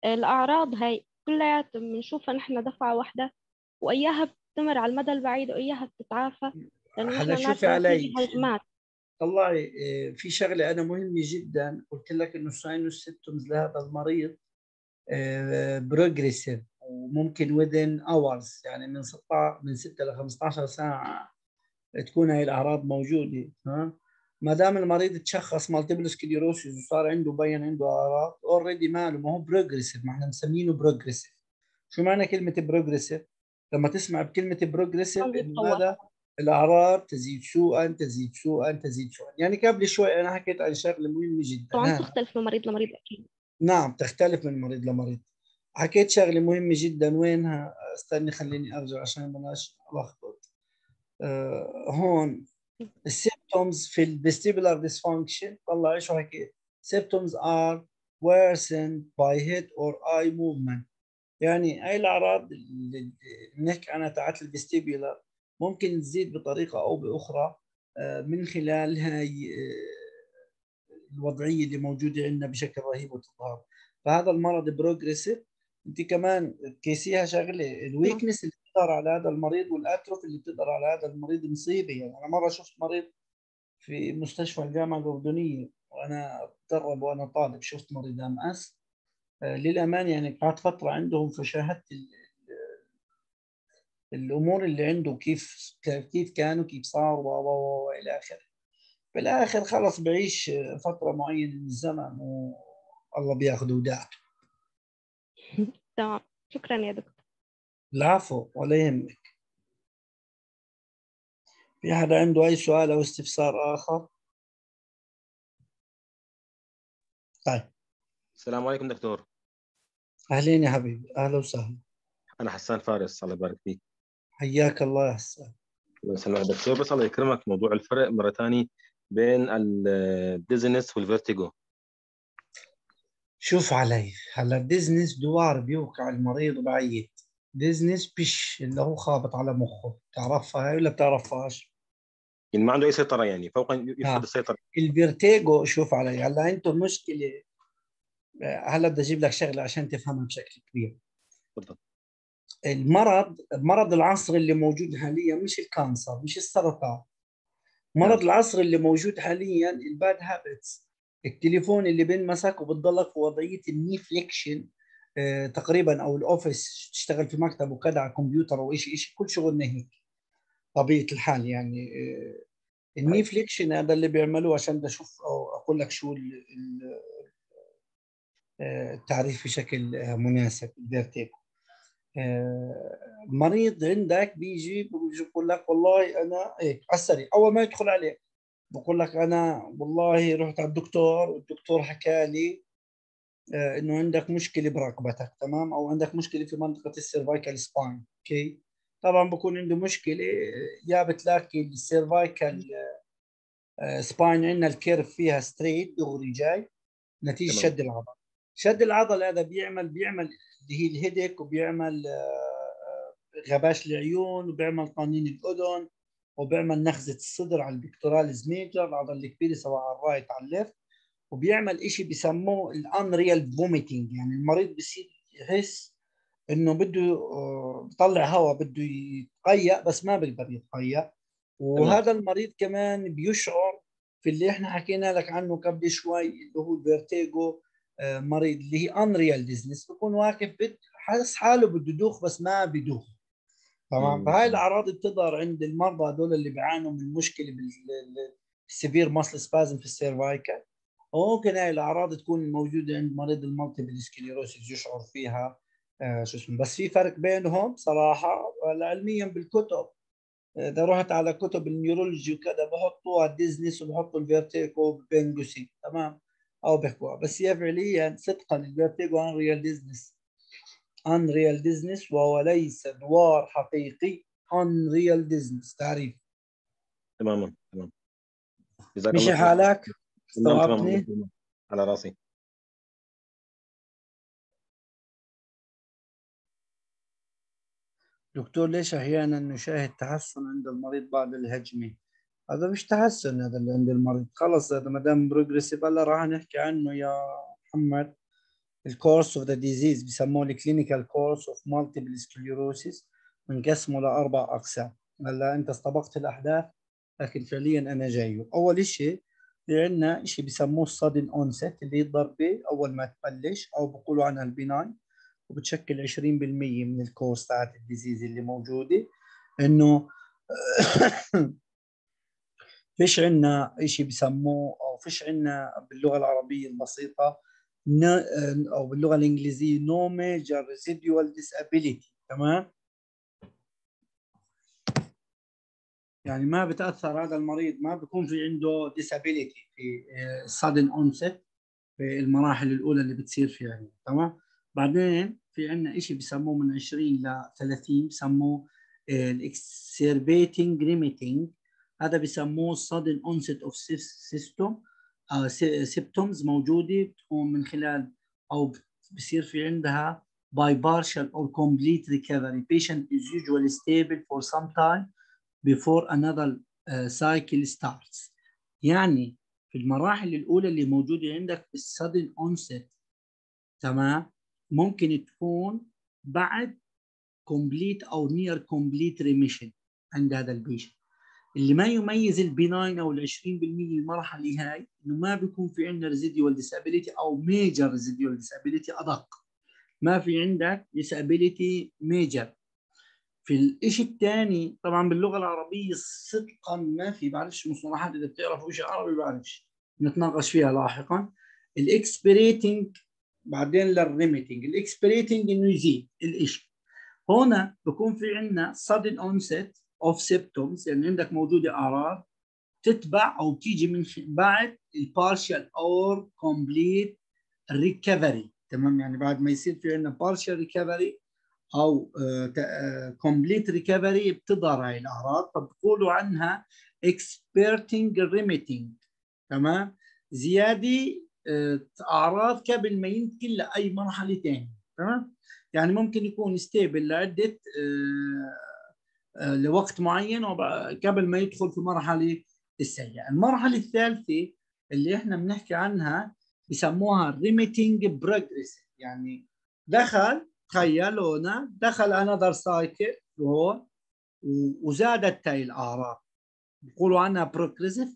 الأعراض هاي كلياتها بنشوفها نحن دفعة واحدة، وإياها بتستمر على المدى البعيد وإياها بتتعافى، لأنه هلا نحن شوفي نعرف إنه علي، في هجمات. طلعي في شغله انا مهمه جدا، قلت لك انه الساينوس سيمتومز لهذا المريض بروجريسيف، وممكن within hours، يعني من 6 ل 15 ساعه تكون هاي الاعراض موجوده. ها، ما دام المريض تشخص مالتيبل سكليروسيس وصار عنده بين عنده اعراض اوريدي ماله، ما هو بروجريسيف، ما احنا مسمينه بروجريسيف. شو معنى كلمه بروجريسيف؟ لما تسمع بكلمه بروجريسيف عم انه بيتطور. هذا الاعراض تزيد سوءا تزيد سوءا تزيد سوءا. يعني قبل شوي انا حكيت عن شغله مهمه جدا. طبعا تختلف من مريض لمريض أكيد. نعم تختلف من مريض لمريض. حكيت شغله مهمه جدا، وينها؟ استني خليني ارجع عشان بلاش الخبط. هون السيمبتومز في الفيستيبولار ديسفانكشن، طلع شو حكيت؟ symptoms are worsened by head or eye movement. يعني هاي الاعراض اللي بنحكي عنها تاعت الفيستيبولار ممكن تزيد بطريقه او باخرى من خلال هاي الوضعيه اللي موجوده عندنا بشكل رهيب وتظهر. فهذا المرض بروجريسيف. انت كمان تقيسيها شغله، الويكنس اللي بتظهر على هذا المريض والاتروف اللي بتظهر على هذا المريض مصيبه. يعني انا مره شفت مريض في مستشفى الجامعه الاردنيه وانا بتدرب وانا طالب، شفت مريض ام اس للامانه، يعني قعدت فتره عندهم فشاهدت الامور اللي عنده كيف كانوا كيف صار والى اخره. بالاخر خلص بعيش فتره معينه من الزمن والله بياخذ وداعته. تمام، شكرا يا دكتور. العفو ولا يهمك. في حدا عنده اي سؤال او استفسار اخر؟ طيب، السلام عليكم دكتور. اهلين يا حبيبي، اهلا وسهلا. انا حسان فارس، الله يبارك فيك. حياك الله يا حسان. الله يسلمك دكتور، بس الله يكرمك، موضوع الفرق مره ثانيه بين الديزنس والفيرتيجو. شوف علي، هلا الديزنس دوار بيوقع المريض وبعيد، ديزنس بش اللي هو خابط على مخه، تعرفها هاي ولا بتعرفهاش؟ يعني ما عنده اي سيطره، يعني فوق يفقد السيطره. الفيرتيجو شوف علي، هلا انتم المشكله، هلا بدي اجيب لك شغله عشان تفهمها بشكل كبير. تفضل. مرض العصر اللي موجود حاليا مش الكانسر، مش السرطان. مرض العصر اللي موجود حاليا الباد هابتس، التليفون اللي بينمسك وبتضلك في وضعيه الني فليكشن تقريبا، او الاوفيس تشتغل في مكتب وكذا على كمبيوتر او شيء كل شغلنا هيك طبيعه الحال. يعني الني فليكشن هذا اللي بيعملوه، عشان بدي اشوف او اقول لك شو التعريف بشكل مناسب. الفيرتيجو مريض عندك بيجي بقول لك والله انا هيك على السريع، اول ما يدخل عليك بقول لك انا والله رحت على الدكتور والدكتور حكى لي انه عندك مشكله برقبتك، تمام، او عندك مشكله في منطقه السيرفايكال سباين. اوكي، طبعا بكون عنده مشكله، يا بتلاقي السيرفايكال سباين عندنا الكيرف فيها ستريت دغري جاي نتيجه تمام. شد العضل. شد العضل هذا بيعمل اللي هي الهيديك، وبيعمل غباش العيون، وبيعمل طنين الاذن، وبيعمل نخزه الصدر على البيكتوراليز ميجر، العضله الكبيره سواء على الرايت على الليفت، وبيعمل شيء بيسموه الانريال فوميتنج. يعني المريض بصير يحس انه بده يطلع هواء، بده يتقيأ بس ما بيقدر يتقيأ. وهذا المريض كمان بيشعر في اللي احنا حكينا لك عنه قبل شوي اللي هو الفيرتيجو، مريض اللي هي انريال ديزنس، بيكون واقف حاسس حاله بده يدوخ بس ما بيدوخ. تمام. فهاي الاعراض بتظهر عند المرضى هذول اللي بيعانوا من مشكله بالسيفير ماسل سبازم في السيرفايكال. وممكن هاي الاعراض تكون موجوده عند مريض المالتيبل سكليروسيس يشعر فيها شو اسمه. بس في فرق بينهم صراحه علميا بالكتب، اذا رحت على كتب النيورولوجي وكذا بحطوها الديزنس وبحطوا الفيرتيجو بينجوسي، تمام، او بيحكوها. بس هي فعليا صدقا الفيرتيجو انريال ديزنس، انريال ديزنس، وهو ليس دوار حقيقي. انريال ديزنس تعريف. تماما تمام. جزاك مشي الله خير. حالك؟ تمام استوعبتني؟ على راسي. دكتور، ليش احيانا نشاهد تحسن عند المريض بعد الهجمه؟ هذا مش تحسن، هذا اللي عند المريض خلص، هذا ما دام بروجريسيف هلا راح نحكي عنه يا محمد. الكورس اوف ذا ديزيز بسموه الكلينيكال كورس اوف مالتيبل سكليروسيس، بنقسمه ل4 اقسام. هلا انت استبقت الاحداث لكن فعليا انا جاي. اول شيء في عندنا شيء بسموه السادن اونست، اللي هي الضربه اول ما تبلش، او بقولوا عنها البناين، وبتشكل 20% من الكورس تاعت الديزيز اللي موجوده. انه فيش عندنا شيء بسموه، او فيش عندنا باللغه العربيه البسيطه او باللغه الانجليزيه no major residual disability. تمام؟ يعني ما بتاثر هذا المريض، ما بيكون في عنده disability في sudden onset في المراحل الاولى اللي بتصير فيها يعني. تمام؟ بعدين في عندنا شيء بسموه من 20 ل 30 بسموه الاكسربيتنج ريميتنج. هذا بسموه sudden onset of symptoms موجوده بتكون من خلال او بصير في عندها by partial or complete recovery. Patient is usually stable for some time before another cycle starts. يعني في المراحل الأولى اللي موجودة عندك في sudden onset، تمام، ممكن تكون بعد complete أو near complete remission عند هذا البيشنت. اللي ما يميز البناين أو 20% المرحلة هاي إنه ما بيكون في عندنا residual disability أو major residual disability أدق. ما في عندك disability major. في الشيء الثاني طبعا باللغه العربيه صدقا ما في، بعرفش مصطلحات، اذا بتعرفوا شيء عربي بعرفش، نتناقش فيها لاحقا. الاكسبريتنج بعدين للريميتنج. الاكسبريتنج انه يزيد الشيء. هنا بكون في عندنا sudden onset of symptoms، يعني عندك موجوده اعراض تتبع او تيجي من بعد البارشال اور كومبليت ريكفري. تمام؟ يعني بعد ما يصير في عندنا بارشال ريكفري او كومبليت ريكفري بتظهر هاي الاعراض، فبقولوا عنها اكسبيرتنج ريميتنج. تمام؟ زياده اعراض قبل ما ينتقل لاي مرحله ثانيه. تمام؟ يعني ممكن يكون ستيبل لعده لوقت معين قبل ما يدخل في مرحله السيئه. المرحله الثالثه اللي احنا بنحكي عنها بسموها ريميتنج بروجريسيف. يعني دخل، تخيلوا هنا دخل انذر سايكل هون وزادت هاي الاعراض، بيقولوا عنها بروجريسيف،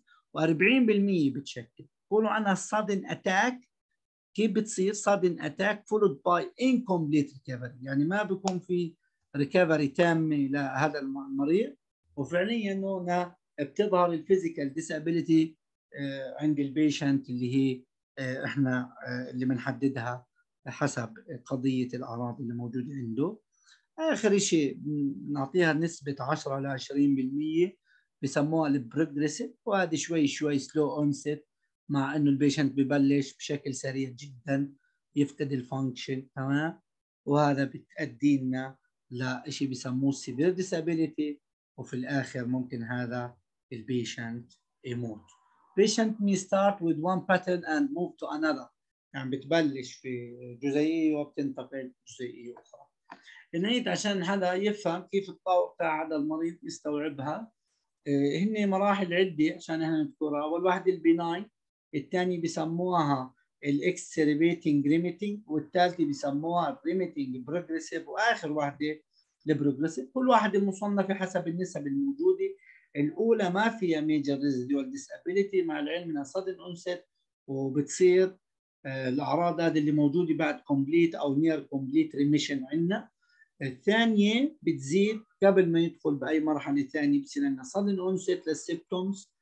و40% بتشكل. بيقولوا عنها sudden attack. كيف بتصير sudden attack followed by incomplete recovery؟ يعني ما بيكون في ريكفري تامه لهذا المريض، وفعليا هنا بتظهر الفيزيكال ديسابيليتي عند البيشنت اللي هي احنا اللي بنحددها حسب قضيه الاعراض اللي موجوده عنده. اخر شيء بنعطيها نسبه 10 ل 20% بسموها البروجريسيف، وهذه شوي شوي سلو اونست، مع انه البيشنت ببلش بشكل سريع جدا يفقد الفانكشن. تمام؟ وهذا بتأدي لنا لشيء بسموه سيفير ديسابيليتي، وفي الاخر ممكن هذا البيشنت يموت. patient may start with one pattern and move to another. يعني بتبلش في جزيئيه وبتنتقل جزيئيه اخرى. نعيد عشان حدا يفهم كيف الطاقه بتاع هذا المريض يستوعبها. هن مراحل عده عشان احنا نذكرها. اول واحده البناين، الثاني بسموها الاكسربيتنج ريميتنج، والثالثه بسموها الريميتنج بروجريسيف، واخر واحده البروجريسيف. كل واحده مصنفه حسب النسب الموجوده. الاولى ما فيها ميجر ريزيدوال ديسابيليتي، مع العلم انها صدن اونست، وبتصير الاعراض هذه اللي موجوده بعد كومبليت او نير كومبليت ريميشن عندنا. الثانيه بتزيد قبل ما يدخل باي مرحله ثانيه، بصير عندنا sudden onset للسيمبتومز،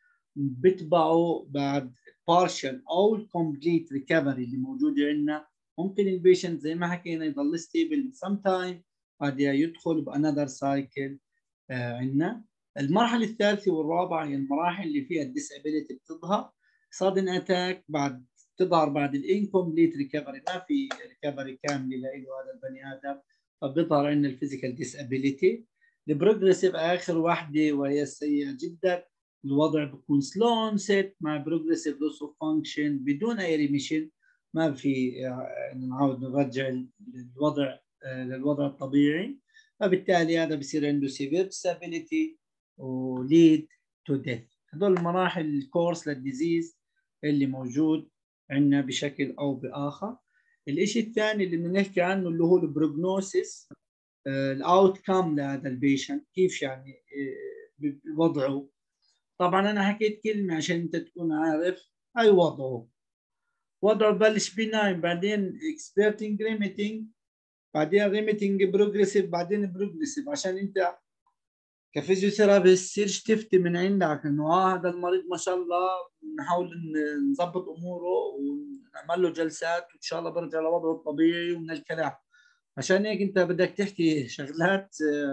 بتبعوا بعد partial او complete recovery اللي موجوده عندنا. ممكن البيشنت زي ما حكينا يضل ستيبل sometime، بعدها يدخل بانذر سايكل عندنا. المرحله الثالثه والرابعه هي المراحل اللي فيها الديسابيليتي بتظهر. sudden attack بعد تظهر بعد الانكمبليت ريكفري، ما في ريكفري كامله له هذا البني ادم، فبيظهر عندنا الفيزيكال ديسابيليتي. البروجريسيف اخر واحده وهي السيئه جدا، الوضع بيكون سلو اونست مع بروجريسيف لوس اوف فانكشن بدون اي ريميشن، ما في نعاود نرجع للوضع الطبيعي، فبالتالي هذا بصير عنده سيفير ديسابيليتي وليد تو ديث. هذول المراحل الكورس للديزيز اللي موجود عندنا بشكل او باخر. الشيء الثاني اللي بدنا نحكي عنه اللي هو البروجنوسيس، الاوت كام لهذا البيشنت، كيف يعني وضعه. طبعا انا حكيت كلمه عشان انت تكون عارف اي وضعه ببلش بنايم، بعدين اكسبيرتنج ريميتنج، بعدين ريميتنج بروجريسيف، بعدين بروجريسيف، عشان انت كفيزيوثيرابيست تصيرش تفتي من عندك انه هذا المريض ما شاء الله نحاول نظبط اموره ونعمل له جلسات وان شاء الله برجع لوضعه الطبيعي ومن الكلام. عشان هيك انت بدك تحكي شغلات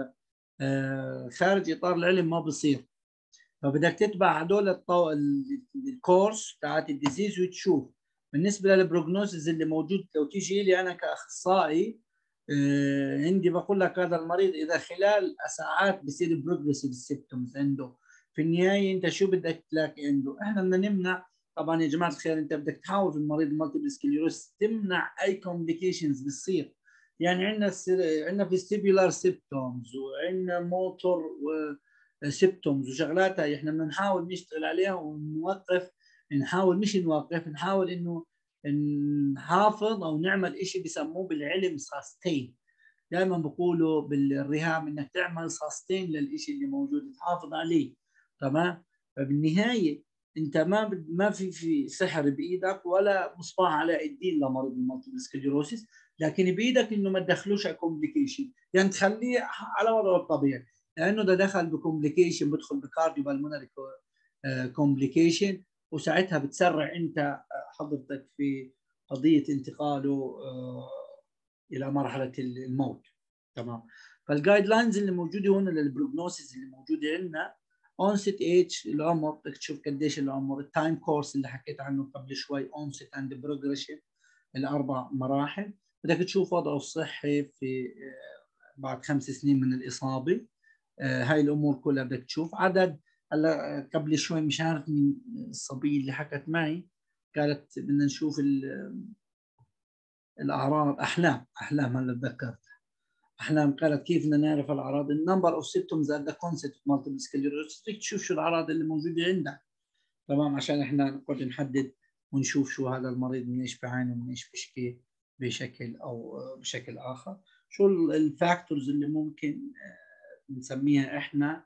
خارج اطار العلم ما بصير. فبدك تتبع هدول الكورس تاعت الديزيز وتشوف. بالنسبه للبروجنوسيس اللي موجود، لو تيجي لي انا كاخصائي عندي بقول لك هذا المريض اذا خلال ساعات بصير بروجريسيف سيمبتومز عنده، في النهايه انت شو بدك تلاقي عنده؟ احنا بدنا نمنع. طبعا يا جماعه الخير انت بدك تحاول في المريض المالتيبل سكليروس تمنع اي كومبليكيشنز بتصير. يعني عندنا فيستيبولار سيمبتومز وعندنا موتور سيمبتومز وشغلات هاي احنا بدنا نحاول نشتغل عليها ونوقف، نحاول انه نحافظ او نعمل شيء بسموه بالعلم ساستين. دائما بقولوا بالرهاب انك تعمل ساستين للشيء اللي موجود، تحافظ عليه. تمام. فبالنهايه انت ما في سحر بايدك ولا مصباح علاء الدين لمريض المالتيبل سكليروسيس، لكن بايدك انه ما تدخلوش على كومبليكيشن، يعني تخليه على وضعه الطبيعي. لانه ده دخل بكومبليكيشن بدخل بكارديو بالمونري كومبليكيشن، وساعتها بتسرع انت حضرتك في قضيه انتقاله الى مرحله الموت. تمام. فالجايد لاينز اللي موجوده هنا للبروجنوسيس اللي موجوده عندنا اونست ايج العمر، بدك تشوف قديش العمر، التايم كورس اللي حكيت عنه قبل شوي اونست اند بروجريشن الاربع مراحل، بدك تشوف وضعه الصحي في بعد 5 سنين من الاصابه. هاي الامور كلها بدك تشوف. عدد هلا قبل شوي مش عارف من الصبيه اللي حكت معي قالت بدنا نشوف الاعراض. احلام هلا تذكرت احلام قالت كيف بدنا نعرف الاعراض؟ النمبر اوف سيمبتومز اند ذا كونسبت اوف مالتيبل سكليروسيس، بدك تشوف شو الاعراض اللي موجوده عندك. تمام. عشان احنا نقعد نحدد ونشوف شو هذا المريض من ايش بيعاني ومن ايش بيشكي بشكل او بشكل اخر. شو الفاكتورز اللي ممكن نسميها احنا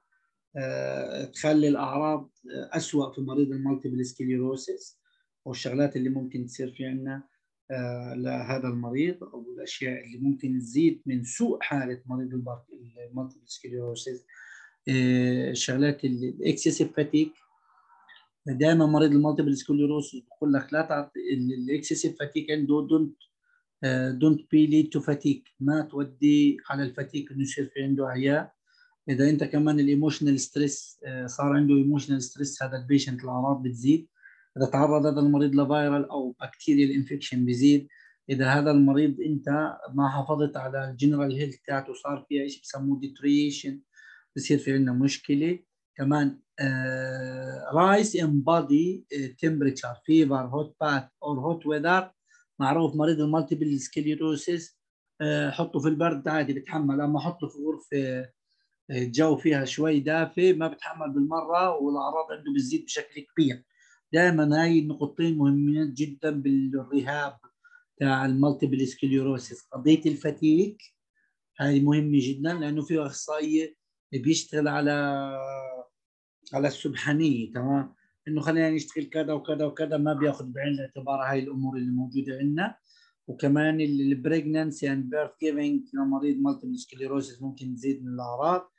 تخلي الاعراض اسوء في مريض المالتيبل سكليروسيس، والشغلات اللي ممكن تصير في عندنا لهذا المريض، او الاشياء اللي ممكن تزيد من سوء حاله مريض المالتيبل سكليروسيس. الشغلات الاكسسيف فاتيك. دائما مريض المالتيبل سكليروسيس بقول لك لا تعطي الاكسسيف فاتيك عنده دونت بي ليد تو فاتيك، ما تودي على الفاتيك انه يصير في عنده عياء. اذا انت كمان الايموشنال ستريس صار عنده ايموشنال ستريس، هذا البيشنت الاعراض بتزيد. اذا تعرض هذا المريض لفيرال او بكتيريال انفكشن بيزيد. اذا هذا المريض انت ما حافظت على الجنرال هيلث تاعته وصار فيها شيء بسموه ديتريشن، بصير في عندنا مشكله. كمان رايس ان بادي تمبريتشر، فيفر، هوت باث اور هوت ويذر. معروف مريض المالتيبل سكليروسيس حطه في البرد عادي بتحمل، اما حطه في غرفه الجو فيها شوي دافئ ما بتحمل بالمره والاعراض عنده بتزيد بشكل كبير. دائما هاي النقطتين مهمين جدا بالرهاب تاع المالتيبل سكليروسيس. قضيه الفتيك هاي مهمه جدا، لانه في اخصائي بيشتغل على السبحانيه. تمام. انه خلينا نشتغل كذا وكذا وكذا، ما بياخذ بعين الاعتبار هاي الامور اللي موجوده عندنا. وكمان البريجنانسي اند بيرث جيفنج لمريض مالتيبل سكليروسيس ممكن تزيد من الاعراض.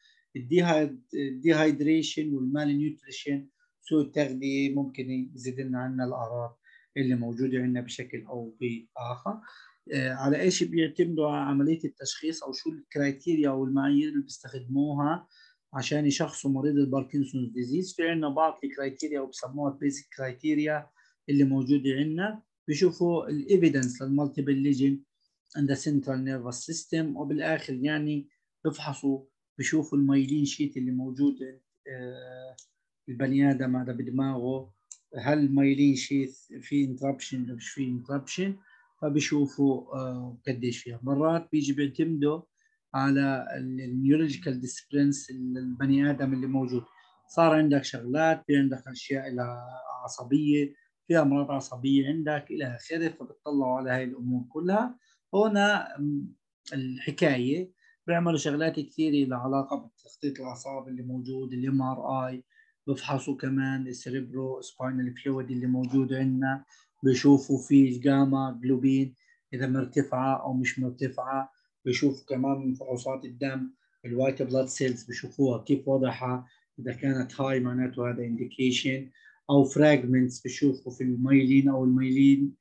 الديهايدريشن والمال نيوتريشن، سوء التغذيه ممكن يزيد لنا عنا الاعراض اللي موجوده عندنا بشكل او باخر. على ايش بيعتمدوا على عمليه التشخيص، او شو الكرايتيريا او المعايير اللي بيستخدموها عشان يشخصوا مريض الباركنسونز ديزيز؟ في عندنا بعض الكرايتيريا وبسموها البيزك كرايتيريا اللي موجوده عندنا. بيشوفوا الايفيدنس للمالتيبل ليجن عند سنترال نيرفس سيستم، وبالاخر يعني بفحصوا بشوفوا المايلين شيت اللي موجود البني ادم هذا بدماغه، هل المايلين شيت في انتربشن ولا مش في انتربشن. فبيشوفوا قديش فيها. مرات بيجي بيعتمدوا على النيورولوجيكال ديسبلينس البني ادم اللي موجود. صار عندك شغلات، في عندك اشياء لها عصبيه، في امراض عصبيه عندك الى اخره، فبتطلعوا على هاي الامور كلها. هنا الحكايه بيعملوا شغلات كثيره لها علاقه بتخطيط الاعصاب اللي موجود، الام ار اي، بفحصوا كمان السيريبرو سباينال فلويد اللي موجود عندنا، بيشوفوا فيه الجاما جلوبين اذا مرتفعه او مش مرتفعه، بيشوفوا كمان من فحوصات الدم الوايت بلاد سيلز بيشوفوها كيف وضعها، اذا كانت هاي معناته هذا انديكيشن، او فراجمنتس بيشوفوا في الميلين او الميلين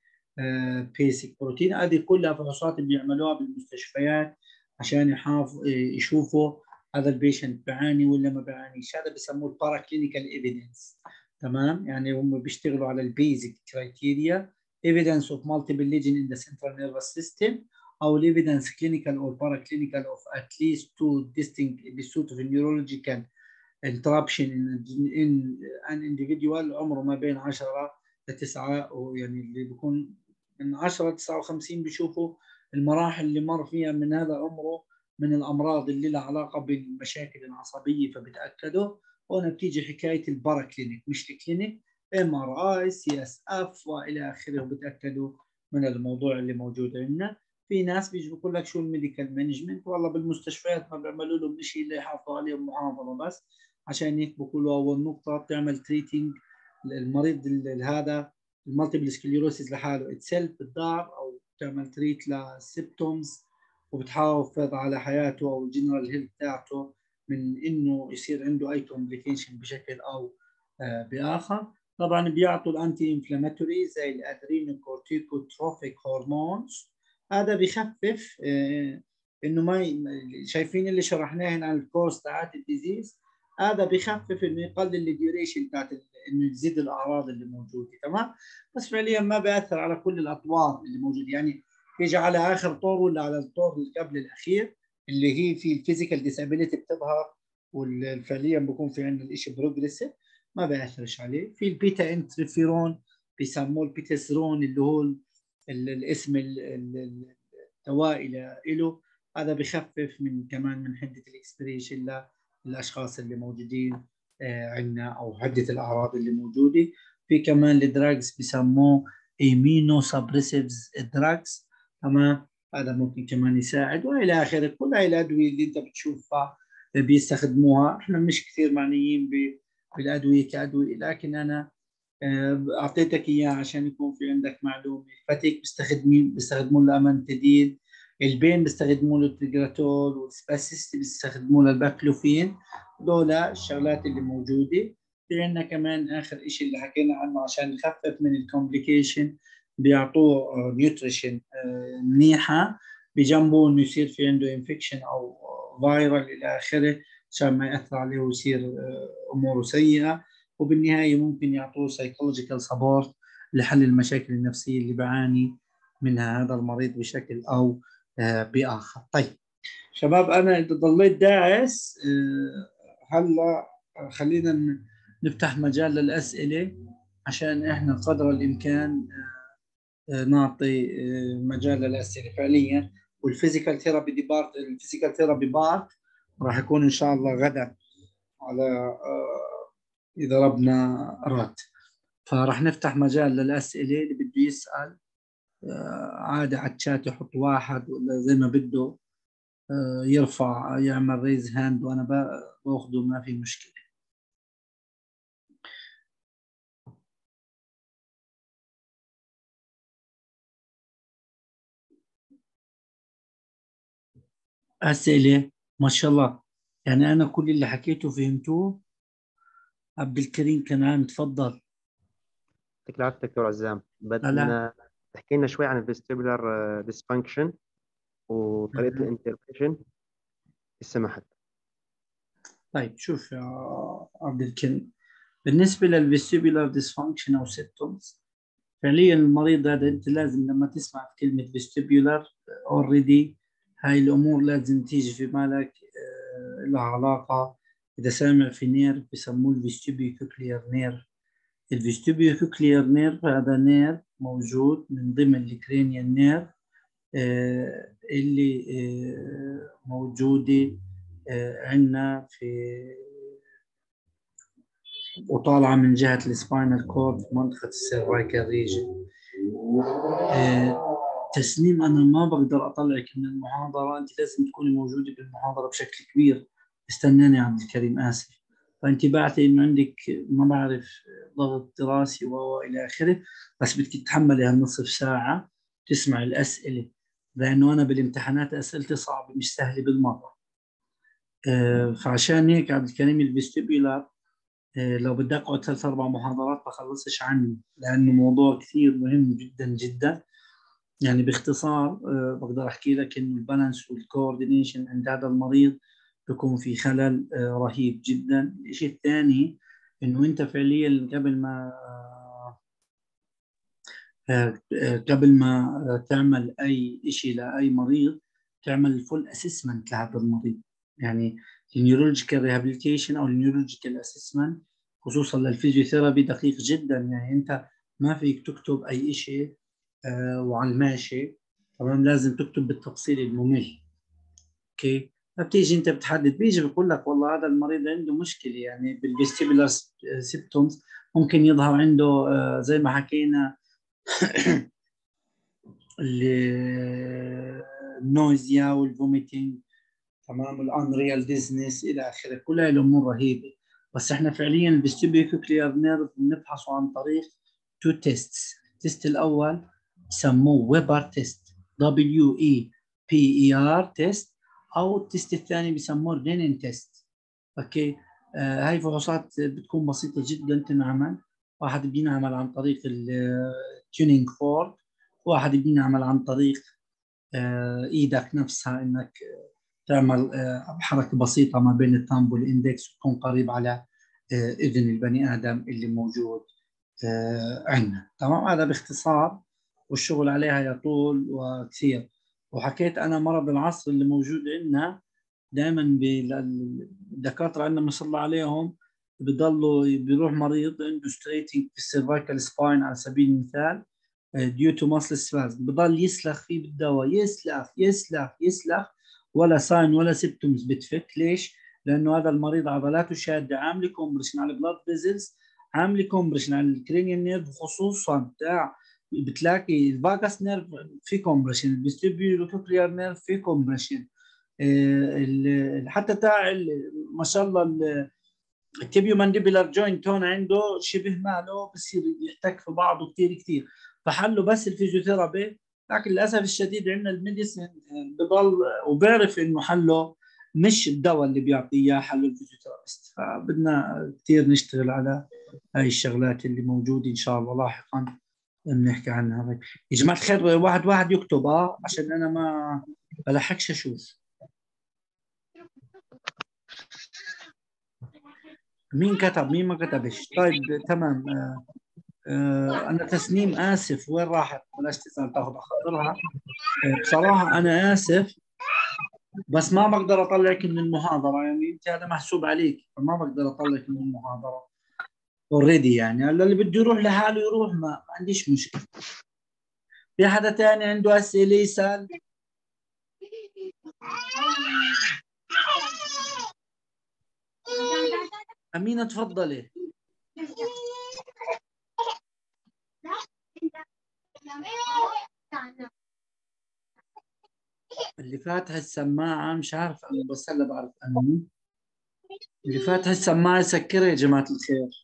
بيسك بروتين. هذه كلها فحوصات بيعملوها بالمستشفيات عشان يشوفوا هذا البيشنت بيعاني ولا ما بيعانيش. هذا بسموه البارا كلينيكال ايفيدنس. تمام، يعني هم بيشتغلوا على البيزك كرايتيريا evidence of multiple lesion in the central nervous system او evidence clinical or paraclinical of at least 2 distinct episodes of neurological interruption in an individual عمره ما بين 10 ل 9، ويعني اللي بيكون من 10 ل 59 بيشوفوا المراحل اللي مر فيها من هذا عمره من الامراض اللي لها علاقه بالمشاكل العصبيه، فبتاكدوا. هنا بتيجي حكايه الباراكلينيك مش الكلينيك، ام ار اي، سي اس اف والى اخره، وبتاكدوا من الموضوع اللي موجود عندنا. في ناس بيجي بيقول لك شو الميديكال مانجمنت، والله بالمستشفيات ما بيعملوا لهم شيء الا يحافظوا عليهم محافظه بس، عشان هيك بقولوا اول نقطه بتعمل تريتنج المريض هذا المالتيبل سكليروسيس لحاله اتسلف بالدار، او بتعمل تريت للسيبتومز وبتحافظ على حياته او الجنرال هيلث تاعته من انه يصير عنده اي كومبليكيشن بشكل او باخر. طبعا بيعطوا الانتي انفلاماتوري زي الادرينوكورتيكوتروفيك هرمونز، هذا بخفف انه ما شايفين اللي شرحناه عن الكورس تاعت الديزيز، هذا بخفف انه يقلل الديوريشن تاعت انه تزيد الاعراض اللي موجوده. تمام، بس فعليا ما بياثر على كل الاطوار اللي موجوده، يعني بيجي على اخر طور ولا على الطور اللي قبل الاخير اللي هي في الفيزيكال ديسابيليتي بتظهر، وفعليا بيكون في عندنا الشيء بروجريسيف ما بياثرش عليه. في البيتا انترفيرون بيسموه البيتاسرون اللي هو الاسم الدوائي له، هذا بخفف من كمان من حده الاكسبريشن للاشخاص اللي موجودين عندنا او حده الاعراض اللي موجوده. في كمان الدراجز بيسموه ايمينو سبريسيفز دراجز، تمام، هذا ممكن كمان يساعد والى اخره. كل هاي الادويه اللي انت بتشوفها بيستخدموها، احنا مش كثير معنيين بالادويه كادويه، لكن انا اعطيتك اياه عشان يكون في عندك معلومه. الفاتيك بيستخدمون له امانتادين، البين بيستخدمون له التريجراتول، والسباسيستي بيستخدمون له الباكلوفين. دول الشغلات اللي موجوده. في عندنا كمان اخر شيء اللي حكينا عنه عشان نخفف من الكومبليكيشن، بيعطوه نيوتريشن منيحه بجنبه انه يصير في عنده انفكشن او فايرال الى اخره عشان ما ياثر عليه ويصير اموره سيئه. وبالنهايه ممكن يعطوه سايكولوجيكال سبورت لحل المشاكل النفسيه اللي بيعاني منها هذا المريض بشكل او باخر. طيب شباب، انا اذا ضليت داعس هلا خلينا نفتح مجال للاسئله عشان احنا قدر الامكان نعطي مجال للاسئله فعليا. والفيزيكال ثيرابي بارت راح يكون ان شاء الله غدا على اذا ربنا اراد، فراح نفتح مجال للاسئله. اللي بده يسال عادي على الشات يحط واحد ولا زي ما بده يرفع يعمل ريز هاند وانا باخده ما في مشكله. اسئله ما شاء الله، يعني انا كل اللي حكيته فهمتوه. عبد الكريم كنعان تفضل. يعطيك العافية دكتور عزام. لا بدنا تحكي لنا شوي عن الفيستيبولار ديسفانكشن وطريقة الانتربريشن إذا سمحت. طيب شوف يا عبد الكريم، بالنسبة للفيستيبولار ديسفانكشن أو سيبتومز، فعليا المريض هذا أنت لازم لما تسمع كلمة فيستيبولار اوريدي هاي الأمور لازم تيجي في بالك لها علاقة. إذا سامع في نير بسموه الفيستيبيوكوكلير نير. الفيستيبيوكوكلير نير هذا نير موجود من ضمن الكرينيال نير اللي موجودة عندنا وطالعة من جهة السباينال كورد في منطقة السيرفايكال ريجن. تسنيم أنا ما بقدر أطلعك من المحاضرة، أنت لازم تكوني موجودة بالمحاضرة بشكل كبير. استناني يا عبد الكريم، آسف. فأنت بعتي إنه عندك ما بعرف ضغط دراسي وإلى آخره، بس بدك تتحملي هالنصف ساعة تسمع الأسئلة، لأنه أنا بالامتحانات أسئلتي صعبة مش سهلة بالمرة. فعشان هيك عبد الكريم الفيستيبولار لو بدي أقعد 3-4 محاضرات بخلصش عنه، لأنه موضوع كثير مهم جدا جدا. يعني باختصار بقدر أحكي لك إنه البالانس والكوردينيشن عند هذا المريض بيكون في خلل رهيب جدا. الشيء الثاني إنه أنت فعليا قبل ما تعمل أي شيء لأي مريض تعمل فول أسسمنت لهذا المريض، يعني النيورولوجيكال ريهابيليتيشن أو النيورولوجيكال أسسمنت خصوصا للفيزيوثيرابي دقيق جدا. يعني أنت ما فيك تكتب أي شيء وعلى الماشي، تمام، لازم تكتب بالتفصيل الممل. اوكي، فبتيجي انت بتحدد، بيجي بقول لك والله هذا المريض عنده مشكله يعني بالفيستيبولار سيبتومز، ممكن يظهر عنده زي ما حكينا النويزيا والفوميتنج، تمام، الانريال ديزنس الى اخره، كلها الامور رهيبه. بس احنا فعليا الفيستيبولار نيرف بنفحصه عن طريق 2 تيستس. التيست الاول يسموه ويبر تيست، WEPER تيست، او التيست الثاني بيسموه رينين تيست. اوكي، هاي فحوصات بتكون بسيطه جدا تنعمل. واحد بينعمل عن طريق التيونينج فورك، واحد بينعمل عن طريق ايدك نفسها، انك تعمل حركه بسيطه ما بين الثامب والاندكس وتكون قريب على اذن البني ادم اللي موجود عندنا. تمام، هذا باختصار، والشغل عليها يطول وكثير. وحكيت انا مرض العصر اللي موجود عندنا دائما الدكاتره عندنا ما شاء الله عليهم بيضلوا بيروح مريض عنده ستريتنج في السيرفايكال سباين على سبيل المثال ديو تو ماسل سبازم، بضل يسلخ فيه بالدواء، يسلخ يسلخ يسلخ، ولا ساين ولا سيبتومز بتفك. ليش؟ لانه هذا المريض عضلاته شاده، عامله كومبريشن على البلاد فيزلز، عامله كومبريشن على الكرينيال نيرف، خصوصا بتاع بتلاقي الفاجاس نيرف في كومبريشن، الفيستيبيولوكوكليار نيرف في كومبريشن، حتى تاع ما شاء الله التيبيو مانديبولار جوينت هون عنده شبه ماله بصير يحتك في بعضه كثير كثير. فحله بس الفيزيوثيرابي، لكن للاسف الشديد عندنا الميديسن بضل وبعرف انه حله مش الدواء اللي بيعطيه اياه، حله الفيزيوثيرابيست. فبدنا كثير نشتغل على هاي الشغلات اللي موجوده ان شاء الله لاحقا بنحكي عنها. يا جماعه الخير واحد يكتب عشان انا ما بلحقش اشوف مين كتب مين ما كتبش. طيب تمام. أنا تسنيم آسف، وين راحت؟ بلاش تسأل تاخذ خاطرها. بصراحة أنا آسف، بس ما بقدر أطلعك من المحاضرة، يعني أنت هذا محسوب عليك، فما بقدر أطلعك من المحاضرة اوريدي. يعني اللي بده يروح لحاله يروح، ما عنديش مشكلة. في حدا تاني عنده أسئلة يسأل؟ أمينة تفضلي. اللي فاتح السماعة مش عارف أنا، بس هلا بعرف أنا اللي فاتح السماعة يسكرها يا جماعة الخير.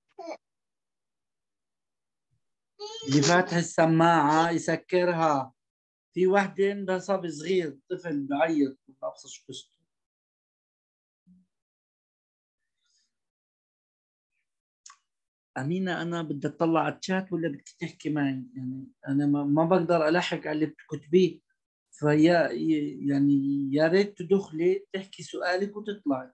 اللي فاتح السماعة يسكرها. في وحدة عندها صبي صغير، طفل بعيط لابسة شقشته. أمينة أنا بدي أطلع على الشات ولا بدك تحكي معي؟ يعني أنا ما بقدر ألحق على اللي بتكتبيه، فيا يعني يا ريت تدخلي تحكي سؤالك وتطلعي.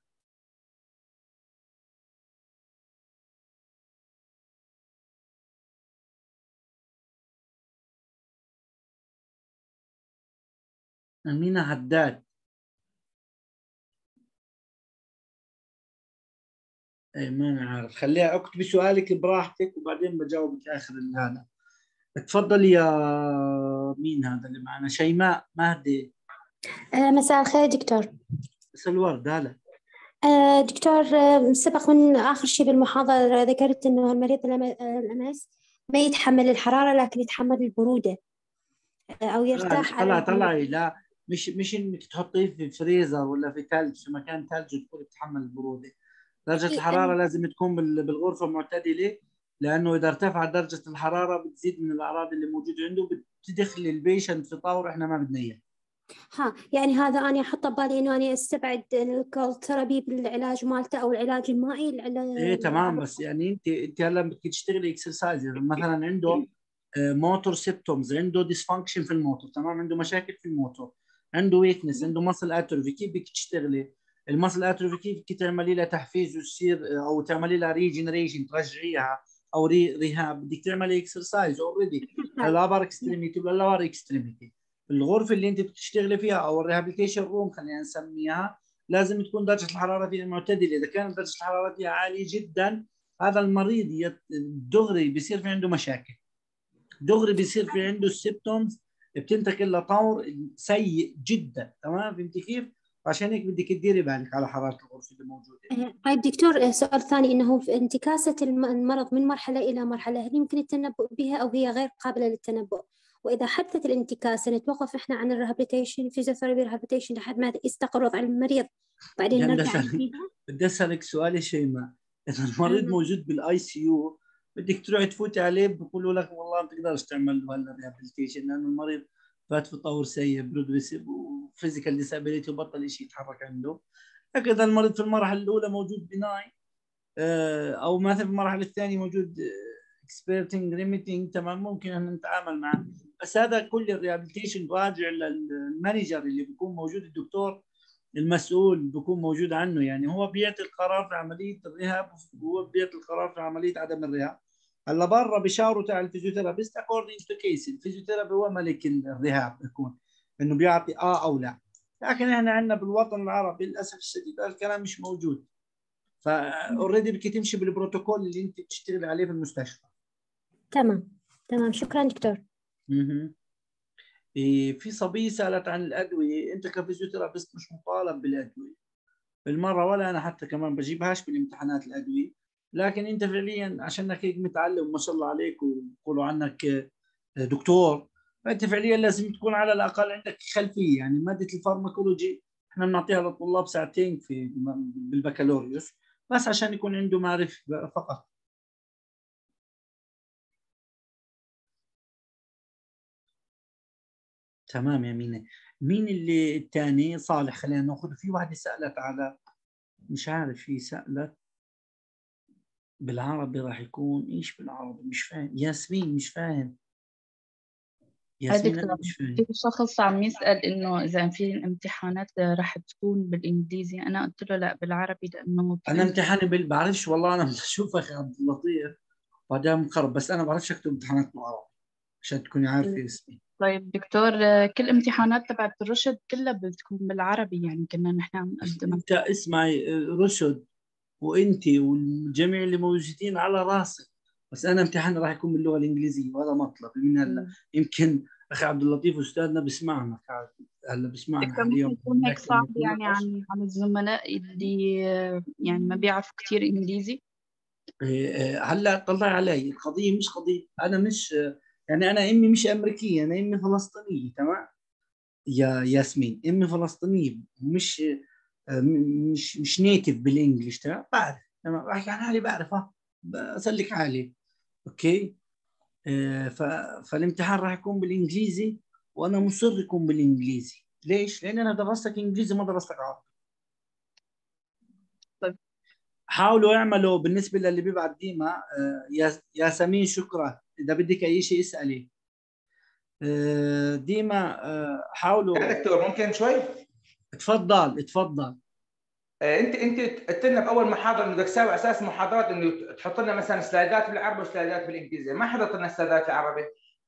أمينة هداد. ايه ما عارف، خليها اكتبي سؤالك براحتك وبعدين بجاوبك اخر هذا. تفضلي يا مين هذا اللي معنا؟ شيماء مهدي. مساء الخير دكتور. بس الورد هلا. دكتور، سبق من آخر شيء بالمحاضرة ذكرت إنه المريض الأمس ما يتحمل الحرارة لكن يتحمل البرودة أو يرتاح على طلعي لا، مش انك تحطيه في فريزر ولا في ثلج، في مكان ثلج وتكون تتحمل البروده. درجه الحراره لازم تكون بالغرفه معتدله، لانه اذا ارتفعت درجه الحراره بتزيد من الاعراض اللي موجوده عنده، بتدخل البيشنت في طور احنا ما بدنا اياه. يعني هذا أنا أحط ببالي إنه أنا أستبعد الكولد ثيرابي بالعلاج مالته أو العلاج المائي. ايه تمام، بس يعني انت هلا بدك تشتغلي اكسرسايز، مثلا عنده موتور سيبتومز، عنده ديسفانكشن في الموتور، تمام، عنده مشاكل في الموتور، عنده ويكنس، عنده ماسل اتروفي، كيف بدك تشتغلي الماسل اتروفي؟ كيف بدك تعملي لها تحفيز وتصير، او تعملي لها ريجنريشن ترجعيها، او ريهاب؟ بدك تعملي اكسرسايز اوريدي الابر اكستريميتي ولا اللور اكستريميتي. الغرفه اللي انت بتشتغلي فيها او الريهابيليتيشن روم خلينا نسميها، لازم تكون درجه الحراره فيها معتدله. اذا كانت درجه الحراره فيها عاليه جدا، هذا المريض دغري بيصير في عنده مشاكل، دغري بيصير في عنده السيبتومز، بتنتقل لطور سيء جدا. تمام، فهمتي كيف؟ عشان هيك بدك تديري بالك على حراره الغرفه اللي موجوده. طيب دكتور، سؤال ثاني، انه في انتكاسه المرض من مرحله الى مرحله، هل يمكن التنبؤ بها او هي غير قابله للتنبؤ؟ واذا حدثت الانتكاسه نتوقف احنا عن الريهابيليتيشن، فيزيوثيرابي ريهابيليتيشن لحد ما يستقر وضع المريض، بعدين نرجع فيها؟ بدي اسالك سؤال يا شيماء، اذا المريض موجود بالاي سي يو بدك تروح تفوتي عليه بقولوا لك والله ما بتقدرش تعمل له هلا ريهابيليتيشن، لانه المريض فات في طور سيء، برودريسيف وفيزيكال ديسابيليتي وبطل شيء يتحرك عنده. لكن اذا المريض في المرحله الاولى موجود بناي، او مثلا في المرحله الثانيه موجود اكسبيرتنج ليميتنج، تمام، ممكن ان نتعامل معه. بس هذا كل الريهابيليتيشن راجع للمانجر اللي بيكون موجود، الدكتور المسؤول بيكون موجود عنه، يعني هو بيعطي القرار في عمليه الرهاب، وهو بيعطي القرار في عمليه عدم الرهاب. هلا برا بشاوروا تاع الفيزيوثيرابيست اكوردنج تو كيس، الفيزيوثيرابي هو ملك الرهاب، بيكون انه بيعطي او لا. لكن احنا عندنا بالوطن العربي للاسف الشديد الكلام مش موجود، فاوريدي بدك تمشي بالبروتوكول اللي انت بتشتغل عليه في المستشفى. تمام، شكرا دكتور. في صبية سألت عن الأدوية، أنت كفيزيوثيرابيست مش مطالب بالأدوية بالمرة، ولا أنا حتى كمان بجيبهاش بالامتحانات الأدوية، لكن أنت فعليا عشانك هيك متعلم ما شاء الله عليك ويقولوا عنك دكتور، فأنت فعليا لازم تكون على الأقل عندك خلفية. يعني مادة الفارماكولوجي احنا بنعطيها للطلاب ساعتين بالبكالوريوس، بس عشان يكون عنده معرفة فقط. تمام يا مينا. مين اللي الثاني؟ صالح، خلينا ناخذ. في واحدة سألت على، مش عارف، في سألت بالعربي راح يكون ايش بالعربي؟ مش فاهم. ياسمين، مش فاهم. ياسمين أنا مش فاهم. في شخص عم يسأل إنه إذا في الامتحانات راح تكون بالإنجليزي، أنا قلت له لا بالعربي، لأنه أنا امتحاني بعرفش والله، أنا بدي أشوفك عبد اللطيف بعدها مقرب، بس أنا بعرفش أكتب امتحانات بالعربي عشان تكوني عارفة اسمي. طيب دكتور، كل امتحانات تبعت الرشد كلها بتكون بالعربي، يعني كنا نحن عم نقدمها. أنت اسمعي، رشد وأنت والجميع اللي موجودين على راسي، بس أنا امتحاني راح يكون باللغة الإنجليزية، وهذا مطلب من هلا. يمكن أخي عبد اللطيف أستاذنا بسمعنا هلا، بسمعنا حاليا. يكون هيك صعب يعني عن الزملاء اللي يعني ما بيعرفوا كثير إنجليزي. هلا طلع علي القضية مش قضية، أنا مش يعني، أنا أمي مش أمريكية، أنا أمي فلسطينية، تمام يا ياسمين، أمي فلسطينية، مش نيتف بالإنجليش، تمام، بعرف، تمام، بحكي عن حالي بعرف، بسلك حالي، أوكي. فالامتحان راح يكون بالإنجليزي، وأنا مصر يكون بالإنجليزي. ليش؟ لأن أنا درستك إنجليزي ما درستك عربي. طيب حاولوا اعملوا بالنسبه للي بيبعت ديما. ياسمين شكرا، اذا بدك اي شيء اسالي. ديما حاولوا. يا دكتور ممكن شوي؟ اتفضل. انت قلت لنا باول محاضره انه بدك تساوي اساس محاضرات انه تحط لنا مثلا سلايدات بالعربي وسلايدات بالانجليزي، ما حضرت لنا سلايدات العربي.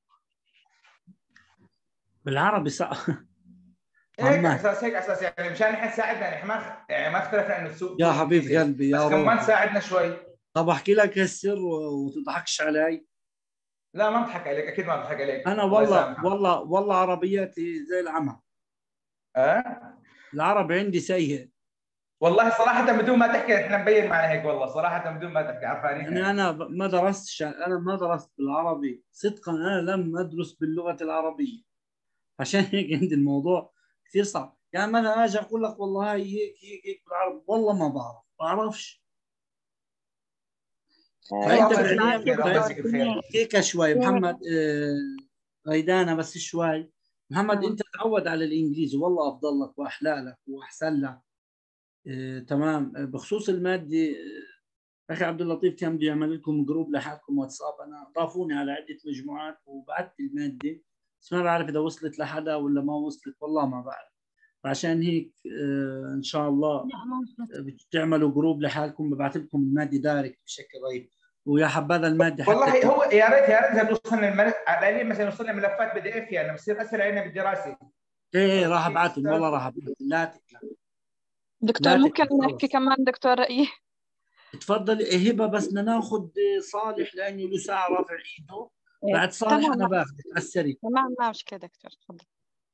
بالعربي صح. هيك اساس يعني مشان احنا تساعدنا، يعني ما اختلفنا انه تسوق يا حبيب قلبي يا بس كمان تساعدنا شوي. طب احكي لك السر وتضحكش علي. لا ما بضحك عليك، اكيد ما بضحك عليك. انا والله عربياتي زي العمى. العربي عندي سيء، والله صراحه بدون ما تحكي احنا مبين معنا هيك، والله صراحه بدون ما تحكي عرفانين. يعني انا ما درست بالعربي صدقا، انا لم ادرس باللغه العربيه، عشان هيك عندي الموضوع كثير صعب. يعني مثلا اجي اقول لك والله هيك هيك هيك بالعربي، والله ما بعرفش. فانت فعليا هيك شوي محمد غيدانه بس شوي. محمد انت تعود على الانجليزي، والله افضل لك واحلى لك واحسن لك. تمام. بخصوص الماده اخي عبد اللطيف كان بده يعمل لكم جروب لحالكم واتساب، انا ضافوني على عده مجموعات وبعثت الماده، بس ما بعرف اذا وصلت لحدا ولا ما وصلت، والله ما بعرف. فعشان هيك ان شاء الله بتعملوا جروب لحالكم، ببعث لكم الماده دايركت بشكل رهيب. ويا حبذا الماده حتى والله هو يا ريت اذا توصلنا على لي مثلا يوصلنا ملفات PDF يعني بصير اسهل علينا بالدراسه. ايه راح ابعثهم، والله راح ابعثهم. لا تقلق دكتور، ممكن نحكي كمان دكتور رأيي؟ تفضلي هبه، بس بدنا ناخذ صالح لانه له ساعه رافع ايده. بعد صالح انا باخذك على السريع. تمام ما مشكله دكتور، تفضل.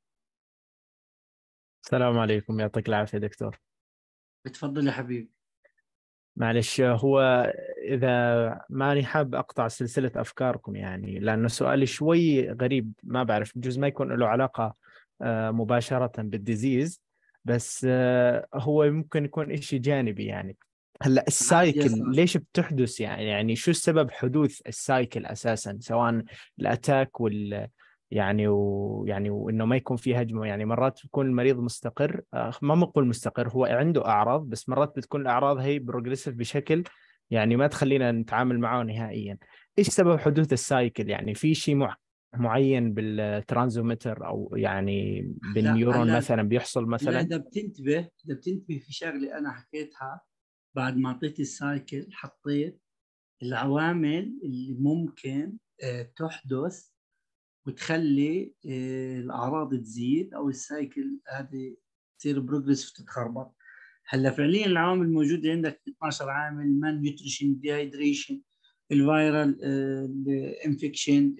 السلام عليكم، يعطيك العافيه دكتور. تفضل يا حبيبي. معلش، هو إذا ماني حاب أقطع سلسلة أفكاركم يعني، لأنه سؤالي شوي غريب، ما بعرف بجوز ما يكون له علاقة مباشرة بالديزيز، بس هو ممكن يكون إشي جانبي يعني. هلا السايكل ليش بتحدث يعني شو السبب حدوث السايكل أساسا، سواء الأتاك يعني وانه ما يكون في هجمه. يعني مرات بيكون المريض مستقر، ما بنقول مستقر، هو عنده اعراض، بس مرات بتكون الاعراض هي بروجريسيف بشكل يعني ما تخلينا نتعامل معه نهائيا. ايش سبب حدوث السايكل؟ يعني في شيء معين بالترانزومتر او يعني بالنيورون مثلا بيحصل مثلا؟ اذا بتنتبه في شغله انا حكيتها بعد ما اعطيت السايكل، حطيت العوامل اللي ممكن تحدث وتخلي الاعراض تزيد او السايكل هذه تصير بروجريس تتخربط. هلا فعليا العوامل الموجوده عندك 12 عامل: مان نيوتريشن، ديهايدريشن، الفيرال انفكشن،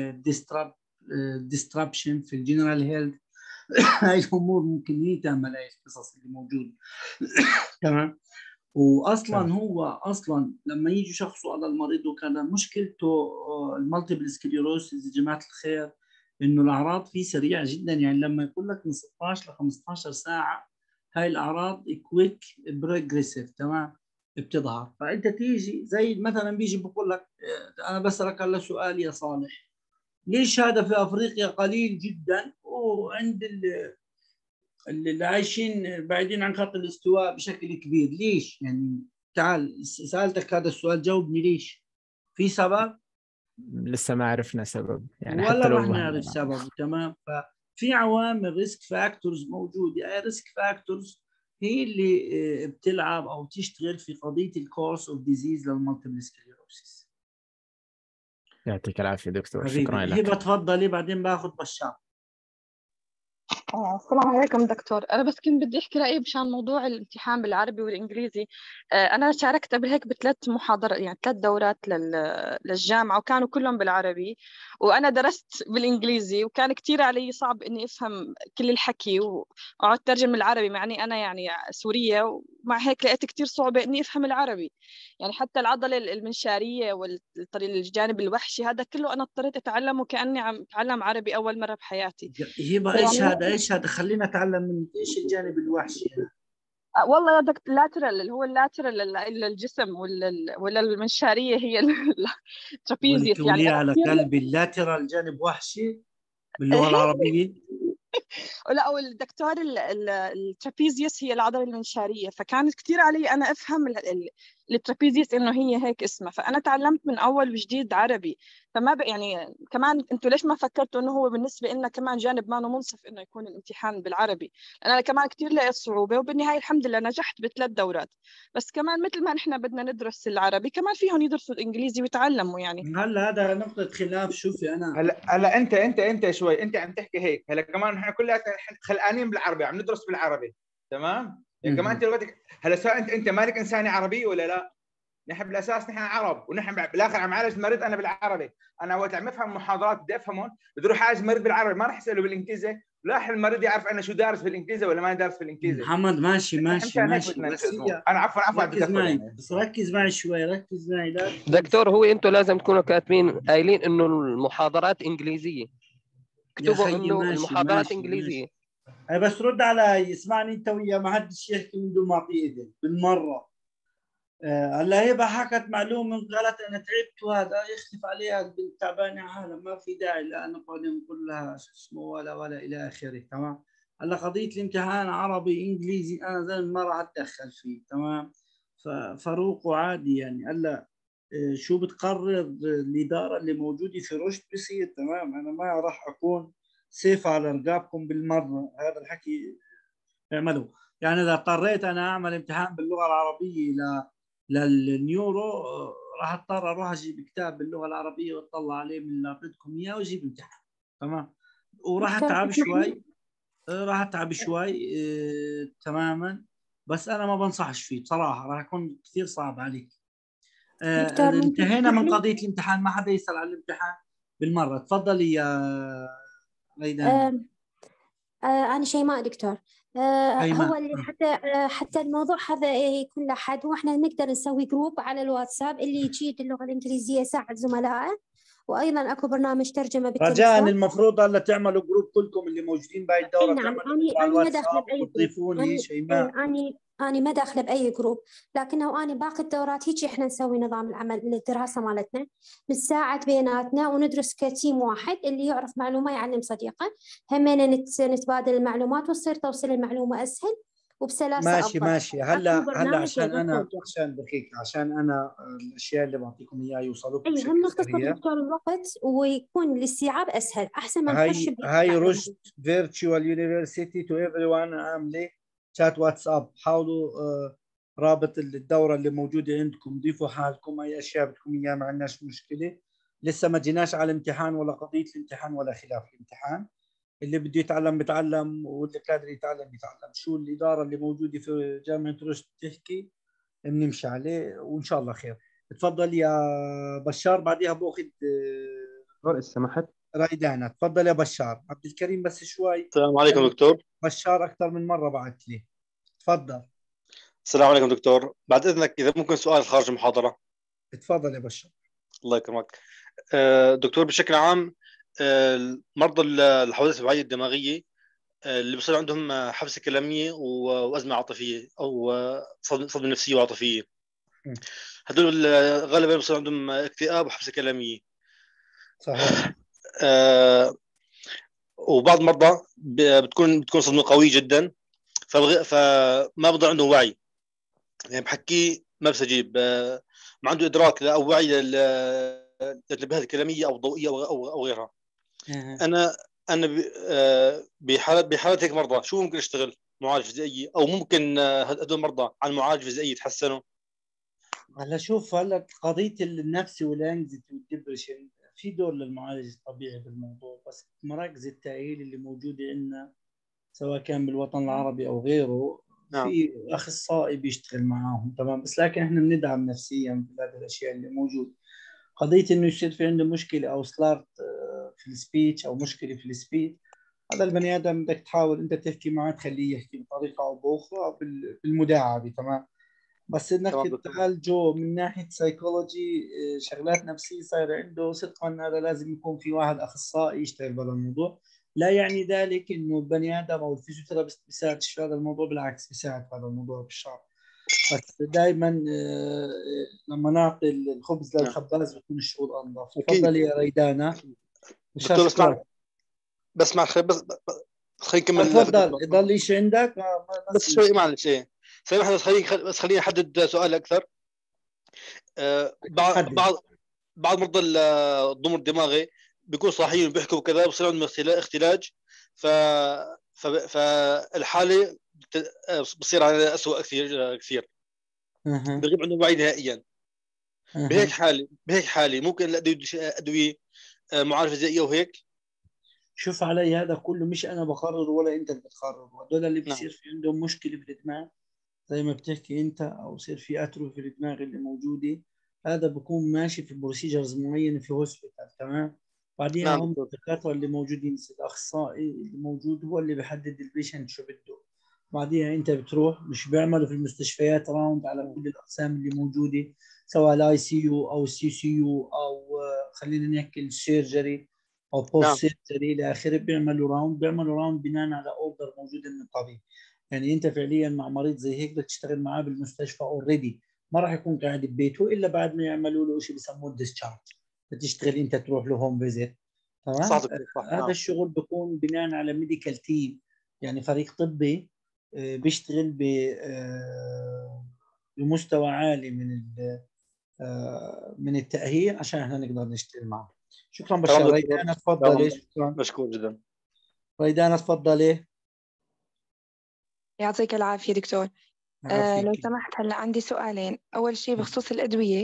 الديستربشن في الجنرال هيلث. هاي الامور ممكن هي تعمل هاي القصص اللي موجوده. تمام. واصلا هو اصلا لما يجي شخصه على المريض وكان مشكلته المالتيبل سكليروسيس يا جماعه الخير، انه الاعراض فيه سريعه جدا. يعني لما يقول لك من 16 ل 15 ساعه هاي الاعراض كويك بروجريسيف، تمام، بتظهر. فانت تيجي زي مثلا بيجي بقول لك انا بسالك على سؤال يا صالح: ليش هذا في افريقيا قليل جدا وعند اللي عايشين بعيدين عن خط الاستواء بشكل كبير؟ ليش؟ يعني تعال سألتك هذا السؤال، جاوبني ليش؟ في سبب؟ لسه ما عرفنا سبب يعني، ولا حتى لو راح نعرف سبب. تمام. ففي عوامل ريسك فاكتورز موجوده. ريسك فاكتورز هي اللي بتلعب او تشتغل في قضيه الكورس اوف ديزيز للمالتيبل سكليروسيس. يعطيك العافيه دكتور، حبيبي. شكرا لك. هبه تفضلي، بعدين باخذ بشار. السلام عليكم دكتور، أنا بس كنت بدي أحكي رأيي بشان موضوع الامتحان بالعربي والإنجليزي. أنا شاركت قبل هيك ب3 محاضرات، يعني 3 دورات للجامعة، وكانوا كلهم بالعربي، وأنا درست بالإنجليزي، وكان كتير علي صعب إني أفهم كل الحكي وأقعد ترجم العربي، مع إني أنا يعني سورية، ومع هيك لقيت كتير صعوبة إني أفهم العربي. يعني حتى العضلة المنشارية والطريق الجانب الوحشي هذا كله أنا اضطريت أتعلمه كأني عم أتعلم عربي أول مرة بحياتي. هبه ايش هذا؟ ايش هذا؟ خلينا نتعلم من ايش الجانب الوحشي هذا. والله يا دكتور، اللاترال اللي هو اللاترال للجسم، ولا المنشاريه هي الترابيزيوس. يعني على قلبي اللاترال جانب وحشي باللغه العربيه. لا، والدكتور الترابيزيوس هي العضله المنشاريه، فكانت كثير علي انا افهم الترابيزيوس انه هي هيك اسمها، فانا تعلمت من اول وجديد عربي. فما يعني كمان انتوا ليش ما فكرتوا انه هو بالنسبه لنا كمان جانب ما منصف انه يكون الامتحان بالعربي؟ لان انا كمان كثير لقيت صعوبه، وبالنهايه الحمد لله نجحت ب3 دورات. بس كمان مثل ما نحن بدنا ندرس العربي، كمان فيهم يدرسوا الانجليزي ويتعلموا. يعني هلا هذا نقطه خلاف. شوفي انا هلا انت شوي انت عم تحكي هيك. هلا كمان نحن كلنا خلقانين بالعربي، عم ندرس بالعربي، تمام؟ يعني كمان انت دلوقتي هلا سواء انت مالك انساني عربي ولا لا؟ نحن بالاساس نحن عرب، ونحن بالاخر عم عالج مريض انا بالعربي. انا وقت عم افهم محاضرات بدي افهمهم، بدي اروح اعالج مريض بالعربي، ما راح اساله بالانجليزي لا المريض يعرف انا شو دارس في الانجليزي ولا ما دارس في الانجليزي. محمد ماشي بس هي انا عفوا ركز معي يعني. بس ركز معي شوي، ركز معي. لا دكتور، هو انتم لازم تكونوا كاتبين قايلين انه المحاضرات انجليزيه، اكتبوا انه المحاضرات انجليزيه. هي بس رد علي، اسمعني انت وياه، ما حدش يحكي من دون ما اعطيه ايدك بالمره. هلا هي حكت معلومه غلط، انا تعبت وهذا يختلف عليها البنت تعبانه عالم، ما في داعي لا نقعد نقول لها شو اسمه ولا الى اخره. تمام. هلا قضيه الامتحان عربي انجليزي انا زي ما راح اتدخل فيه. تمام. فاروق وعادي يعني. هلا شو بتقرر الاداره اللي موجوده في رشد بصير. تمام. انا ما راح اكون سيف على رقابكم بالمره، هذا الحكي اعملوا. يعني اذا اضطريت انا اعمل امتحان باللغه العربيه للنيورو، راح اضطر اروح اجيب كتاب باللغه العربيه واطلع عليه من اللي اعطيتكم اياه واجيب امتحان. تمام. وراح اتعب شوي، تماما. بس انا ما بنصحش فيه بصراحه، راح يكون كثير صعب عليك. انتهينا من قضيه الامتحان، ما حدا يسال على الامتحان بالمره. تفضلي يا ريدان. أنا شيماء دكتور. هو اللي حتى الموضوع هذا يكون له حد، واحنا نقدر نسوي جروب على الواتساب اللي يجيد اللغة الإنجليزية يساعد زملائه، وأيضا أكو برنامج ترجمة بالتليفون. رجاء المفروض هلا تعملوا جروب كلكم اللي موجودين بهاي الدورة. نعم. تعملوا على الواتساب وتضيفوني شيماء. أنا ما داخلة بأي جروب، لكنه أنا باقي الدورات هيك إحنا نسوي نظام العمل الدراسة مالتنا، نساعد بيناتنا وندرس كتيم واحد، اللي يعرف معلومة يعلم صديقه، همنا نتبادل المعلومات وتصير توصل المعلومة أسهل وبسلاسة ماشي. هلا عشان أنا الأشياء اللي بعطيكم إياها يوصلوكم بشكل هم نختصر دكتور الوقت ويكون الاستيعاب أسهل، أحسن ما نخش هاي رشد فيرتشوال يونيفرسيتي تو ايفري وان عاملة شات واتساب. حاولوا رابط الدورة اللي موجودة عندكم، ضيفوا حالكم أي أشياء بدكم إياها، ما عندناش مشكلة. لسه ما جيناش على الامتحان ولا قضية الامتحان ولا خلاف الامتحان. اللي بده يتعلم بيتعلم، واللي قادر يتعلم يتعلم. شو الإدارة اللي موجودة في جامعة رشد تحكي بنمشي عليه وإن شاء الله خير. تفضل يا بشار، بعديها باخذ سمحت ريدانا. تفضل يا بشار. عبد الكريم بس شوي. السلام عليكم دكتور. بشار أكثر من مرة بعت لي. تفضل. السلام عليكم دكتور، بعد إذنك إذا ممكن سؤال خارج المحاضرة. تفضل يا بشار. الله يكرمك. دكتور، بشكل عام مرضى الحوادث الوعي الدماغية اللي بصير عندهم حبسة كلامية وأزمة عاطفية أو صدمة نفسية وعاطفية، هدول غالبا بصير عندهم اكتئاب وحبسة كلامية. صحيح. وبعض المرضى بتكون صدمة قوية جدا، فما بضل عندهم وعي، يعني بحكي ما بستجيب، ما عنده إدراك أو وعي للانتباهات الكلامية أو الضوئية أو غيرها. أنا بحالة هيك مرضى شو ممكن أشتغل؟ معالج فيزيائي، أو ممكن هدول المرضى عن معالج فيزيائي يتحسنوا؟ هلا شوف، هلا قضية النفسي والانكزيتي والدبريشن في دور للمعالج الطبيعي بالموضوع، بس مراكز التأهيل اللي موجودة عندنا سواء كان بالوطن العربي أو غيره في أخصائي بيشتغل معاهم. تمام. بس لكن احنا بندعم نفسيا في هذه الأشياء اللي موجود. قضية إنه يصير في عنده مشكلة أو سلارت في السبيتش أو مشكلة في السبيتش، هذا البني آدم بدك تحاول أنت تحكي معه تخليه يحكي بطريقة أو بأخرى بالمداعبة. تمام. بس انك تعالجه من ناحيه سايكولوجي، شغلات نفسيه صايره عنده، صدقا هذا لازم يكون في واحد اخصائي يشتغل بهذا الموضوع. لا يعني ذلك انه البني ادم او الفيزيوثيرابيست بيساعد في هذا الموضوع، بالعكس بيساعد في هذا الموضوع بالشرح. بس دائما لما نعطي الخبز للخباز بيكون الشغل انظف. تفضل يا ريدانا. دكتور بسمع بس خلينا نكمل. تفضل. يضل شيء عندك؟ بس شوي معلش. سامحني، بس خليني احدد سؤال اكثر. بعض مرضى الضمور الدماغي بيكونوا صاحيين وبيحكوا وكذا، بصير عندهم اختلاج، فالحاله بصير على أسوأ كثير بغيب عندهم وعي نهائيا. بهيك حاله ممكن الادويه معالجه فيزيائيه وهيك. شوف علي، هذا كله مش انا بقرر ولا انت اللي بتقرر. هذول اللي بصير في عندهم مشكله في الدماغ زي ما بتحكي انت، او يصير في اتروفي في الدماغ اللي موجوده، هذا بكون ماشي في بروسيجرز معينه في هوسبيتال. تمام. بعدين نعم هم دكتور. الدكاتره اللي موجودين، الاخصائي اللي موجود هو اللي بيحدد البيشنت شو بده. بعدين انت بتروح، مش بيعملوا في المستشفيات راوند على كل الاقسام اللي موجوده، سواء الاي سي يو او السي سي يو او خلينا نحكي السيرجري او بوست نعم سيرجري الى اخره. بيعملوا راوند بناء على اوردر موجوده من الطبيب. يعني انت فعليا مع مريض زي هيك بدك تشتغل معاه بالمستشفى اوريدي، ما راح يكون قاعد ببيته الا بعد ما يعملوا له شيء بسموه الديسشارج، بتشتغل انت تروح له هوم فيزيت. صح تمام. دكتور صح. هذا نعم الشغل بيكون بناء على ميديكال تيم، يعني فريق طبي بيشتغل بمستوى عالي من التأهيل عشان احنا نقدر نشتغل معه. شكرا بشار. تمام دكتور. ريدانا تفضلي. تمام شكرا مشكور جدا. ريدانا تفضلي. يعطيك العافية دكتور. لو عافيك. سمحت، هلا عندي سؤالين. أول شيء بخصوص الأدوية،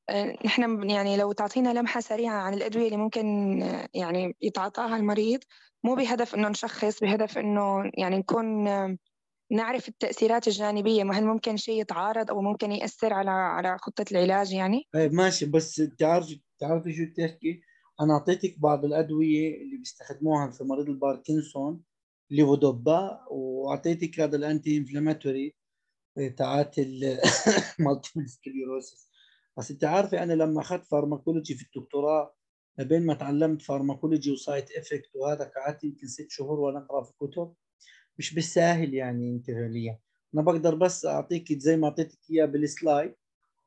نحن يعني لو تعطينا لمحة سريعة عن الأدوية اللي ممكن يعني يتعاطاها المريض، مو بهدف إنه نشخص، بهدف إنه يعني نكون نعرف التأثيرات الجانبية، ما هل ممكن شيء يتعارض أو ممكن يأثر على خطة العلاج يعني؟ طيب ماشي، بس تعرفي شو تحكي؟ أنا أعطيتك بعض الأدوية اللي بيستخدموها في مريض الباركنسون ليفودوبا، وأعطيتك هذا الأنتي إنفلاماتوري تاعت المالتيبل سكليروسيس. بس انت عارفه انا لما اخذت فارماكولوجي في الدكتوراه، بين ما تعلمت فارماكولوجي وسايت افكت وهذا، قعدت يمكن 6 شهور وانا اقرا في كتب. مش بالساهل يعني انت فعليا. انا بقدر بس اعطيك زي ما اعطيتك اياه بالسلايد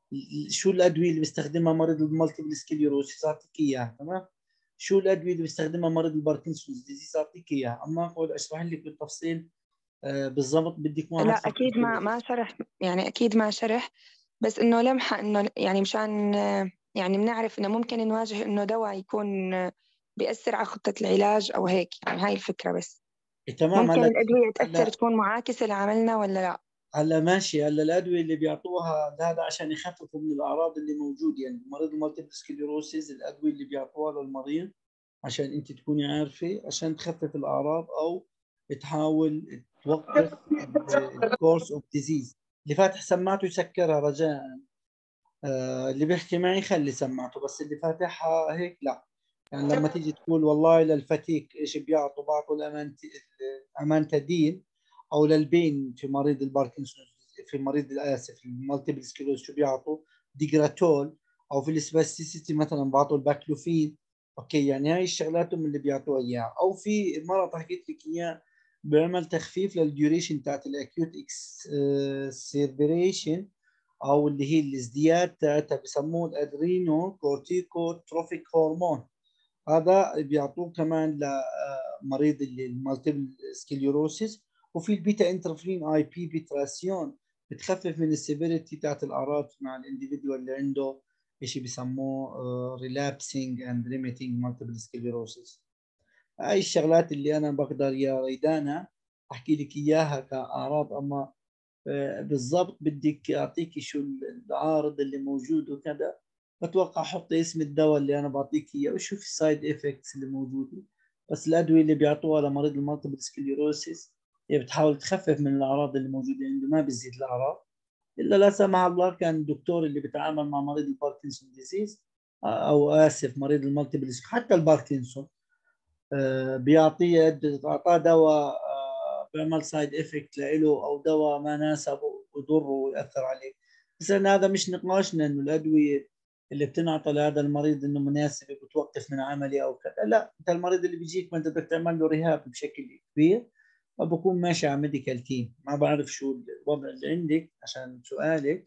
شو الادويه اللي بيستخدمها مريض المالتيبل سكليروسيس، اعطيك اياها. تمام. شو الادويه اللي بيستخدمها مريض الباركنسونز ديزيز، اعطيك اياها. اما اقعد اشرح لك بالتفصيل بالضبط بدك لا واحد أكيد ما شرح، يعني أكيد ما شرح، بس إنه لمحة إنه يعني مشان يعني بنعرف إنه ممكن نواجه إنه دواء يكون بيأثر على خطة العلاج أو هيك، يعني هاي الفكرة بس. تمام. ممكن الأدوية تأثر هلا تكون معاكسة لعملنا ولا لا؟ هلا ماشي. هلا الادويه اللي بيعطوها هذا عشان يخففوا من الاعراض اللي موجوده. يعني مريض المالتيبل سكليروسيس الادويه اللي بيعطوها للمريض عشان انت تكوني عارفه، عشان تخفف الاعراض او تحاول توقف الكورس اوف ديزيز. اللي فاتح سماعته يسكرها رجاء. اللي بيحكي معي خلي سماعته، بس اللي فاتحها هيك لا. يعني لما تيجي تقول والله للفتيك ايش بعطوا الامانتادين، او للبين في مريض الباركنسون، في مريض الاسف المالتيبل سكلوز شو بيعطوا؟ ديجراتول. او في السباستيسيتي مثلا بعطوا الباكلوفين. اوكي، يعني هاي الشغلات من اللي بيعطوها اياها. او في مره حكيت لك اياه بيعمل تخفيف للديوريشن تاعت الاكيوت اكسيربريشن، او اللي هي الازدياد تاعتها، بسموه الادرينو كورتيكو تروفيك هرمون. هذا بيعطوه كمان لمريض المالتيبل سكليروسيس. وفي البيتا انترفرين اي بي بيتراسيون، بتخفف من السيفيريتي تاعت الاعراض مع الانديفيدوال اللي عنده شيء بيسموه ريلابسينج اند ريميتينج مالتيبل سكليروسيس. هاي الشغلات اللي انا بقدر يا ريدانا احكي لك اياها كاعراض. اما بالضبط بدك اعطيك شو العارض اللي موجود وكذا، بتوقع حط اسم الدواء اللي انا بعطيك اياه وشوف السايد افكتس اللي موجوده. بس الادويه اللي بيعطوها لمريض المالتيبل سكليروسيس هي بتحاول تخفف من الاعراض اللي موجوده عنده، ما بتزيد الاعراض. الا لا سمح الله كان الدكتور اللي بيتعامل مع مريض الباركنسون ديزيز، او اسف مريض المالتيبل حتى الباركنسون، بيعطيه اعطاه دواء بيعمل سايد افكت له، او دواء ما ناسبه ويضره ويأثر عليه. بس هذا مش نقاشنا انه الادويه اللي بتنعطى لهذا المريض انه مناسبه بتوقف من عملي او كذا. لا، انت المريض اللي بيجيك ما انت بدك تعمل له رهاب بشكل كبير، فبكون ماشي على ميديكال تيم. ما بعرف شو الوضع اللي عندك عشان سؤالك.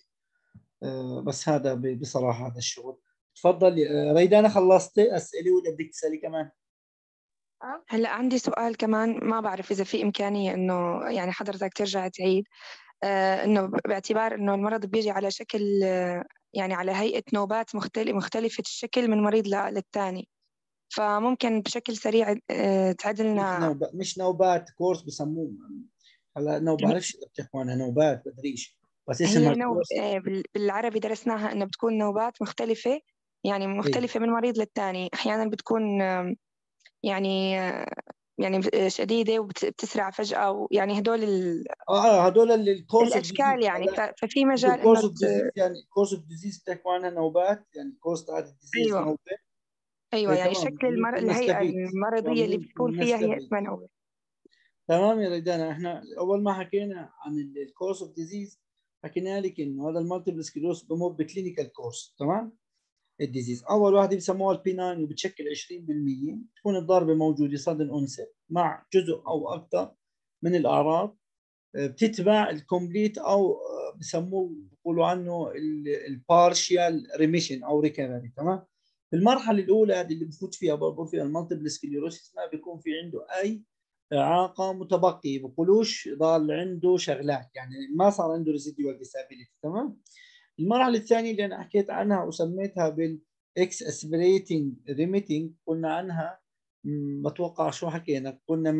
بس هذا بصراحه هذا الشغل. تفضل ريدانا، خلصتي اسئله ولا بدك تسالي كمان؟ هلا عندي سؤال كمان، ما بعرف إذا في إمكانية إنه يعني حضرتك ترجع تعيد. إنه باعتبار إنه المرض بيجي على شكل يعني على هيئة نوبات مختلفة الشكل من مريض للتاني، فممكن بشكل سريع تعد لنا. مش نوبات، كورس بسموه. هلا ما بعرفش اذا بتحكوا عنها نوبات، بدريش، بس اسمها هي كورس. بالعربي درسناها إنه بتكون نوبات مختلفة، يعني مختلفة من مريض للتاني. أحيانا بتكون يعني شديدة وبتسرع فجأة، يعني هدول هدول الكورس اوف ديزيز. الأشكال يعني. ففي مجال الكورس إنه اوف ديزيز، يعني كورس اوف ديزيز بتحكوا عنها نوبات، يعني الكورس تاع الديزيز أيوة نوبه. ايوه يعني تمام، شكل الهيئه المرضيه اللي بتكون فيها هي اسمها نوبه. تمام يا ريدانا. احنا اول ما حكينا عن الكورس اوف ديزيز حكينا لك انه هذا المالتيبل سكليروس بمر بكلينيكال كورس. تمام. الديزيز اول واحده بيسموها البي 9 وبتشكل 20%، تكون الضربه موجوده صدن انسب مع جزء او اكثر من الاعراض، بتتبع الكومبليت او بسموه بيقولوا عنه البارشيال ريميشن او ريكفري. تمام. في المرحله الاولى اللي بفوت فيها برضه فيها المالتيبل سكليروسيس ما بيكون في عنده اي اعاقه متبقيه، بقولوش ضال عنده شغلات، يعني ما صار عنده ريزيديوال ديسابيليتي. تمام. المرحله الثانيه اللي انا حكيت عنها وسميتها بالاكس اسبريتنج ريميتنج، قلنا عنها بتوقع شو حكينا، قلنا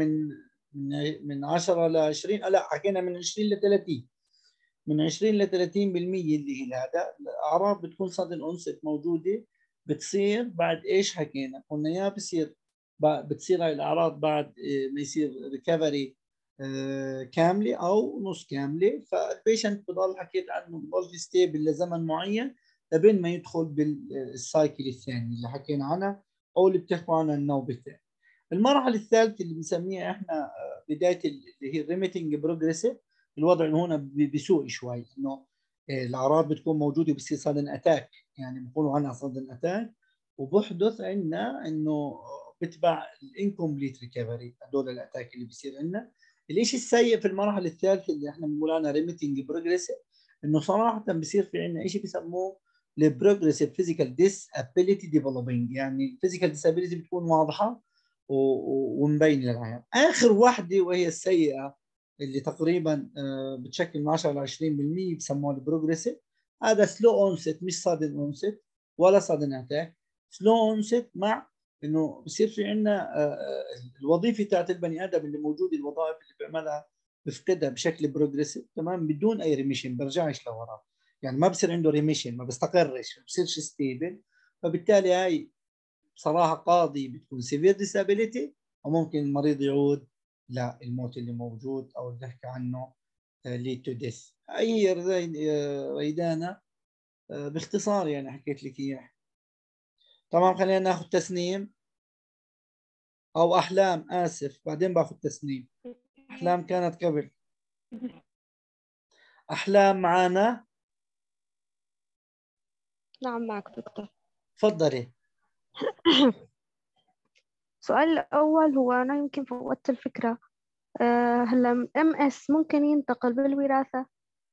من 10 ل 20، لا حكينا من 20 ل 30، من 20 ل 30% اللي هي هذا الاعراض بتكون صدن انسب موجوده، بتصير بعد ايش حكينا؟ قلنا يا بتصير هاي الاعراض بعد ما يصير ريكفري كامله او نص كامله، فالبيشنت بضل حكيت عنه بضل ستيبل لزمن معين لبين ما يدخل بالسايكل الثاني اللي حكينا عنها او اللي بتحكوا عنها النوبتين. المرحله الثالثه اللي بنسميها احنا بدايه اللي هي الريميتنج بروجريسيف، الوضع هنا بيسوء شوي، انه الاعراض بتكون موجوده بصير صدن اتاك، يعني بيقولوا عنها صدن اتاك، وبحدث عندنا انه بتبع الانكمبليت ريكفري هدول الاتاك اللي بيصير عندنا. الشيء السيء في المرحله الثالثه اللي احنا بنقول عنها ريميتنج بروجريسيف انه صراحه بيصير في عندنا شيء بيسموه البروجريسيف فيزيكال ديسابيليتي ديفلوبينج، يعني الفيزيكال ديسابيليتي بتكون واضحه ومبين للعيان. اخر واحده وهي السيئه اللي تقريبا بتشكل من 10 ل 20% بسموها البروجريسيف، هذا سلو اونست، مش صادن اونست ولا صادن اتاك، سلو اونست، مع انه بصير في عندنا الوظيفه تاعت البني ادم اللي موجوده، الوظائف اللي بيعملها بفقدها بشكل بروجريسيف. تمام. بدون اي ريميشن، برجعش لورا، يعني ما بصير عنده ريميشن، ما بيستقرش، ما بصيرش ستيبل. فبالتالي هاي بصراحه قاضي بتكون سيفير ديسابيليتي، وممكن المريض يعود للموت اللي موجود او اللي نحكي عنه ليد تو ديث. اي ريدانا باختصار يعني حكيت لك اياه. تمام. خلينا ناخذ تسنيم او احلام، اسف بعدين باخذ تسنيم. احلام كانت قبل. احلام معانا؟ نعم معك دكتور. تفضلي. السؤال الأول هو أنا يمكن فوتت الفكرة، هلا MS ممكن ينتقل بالوراثة؟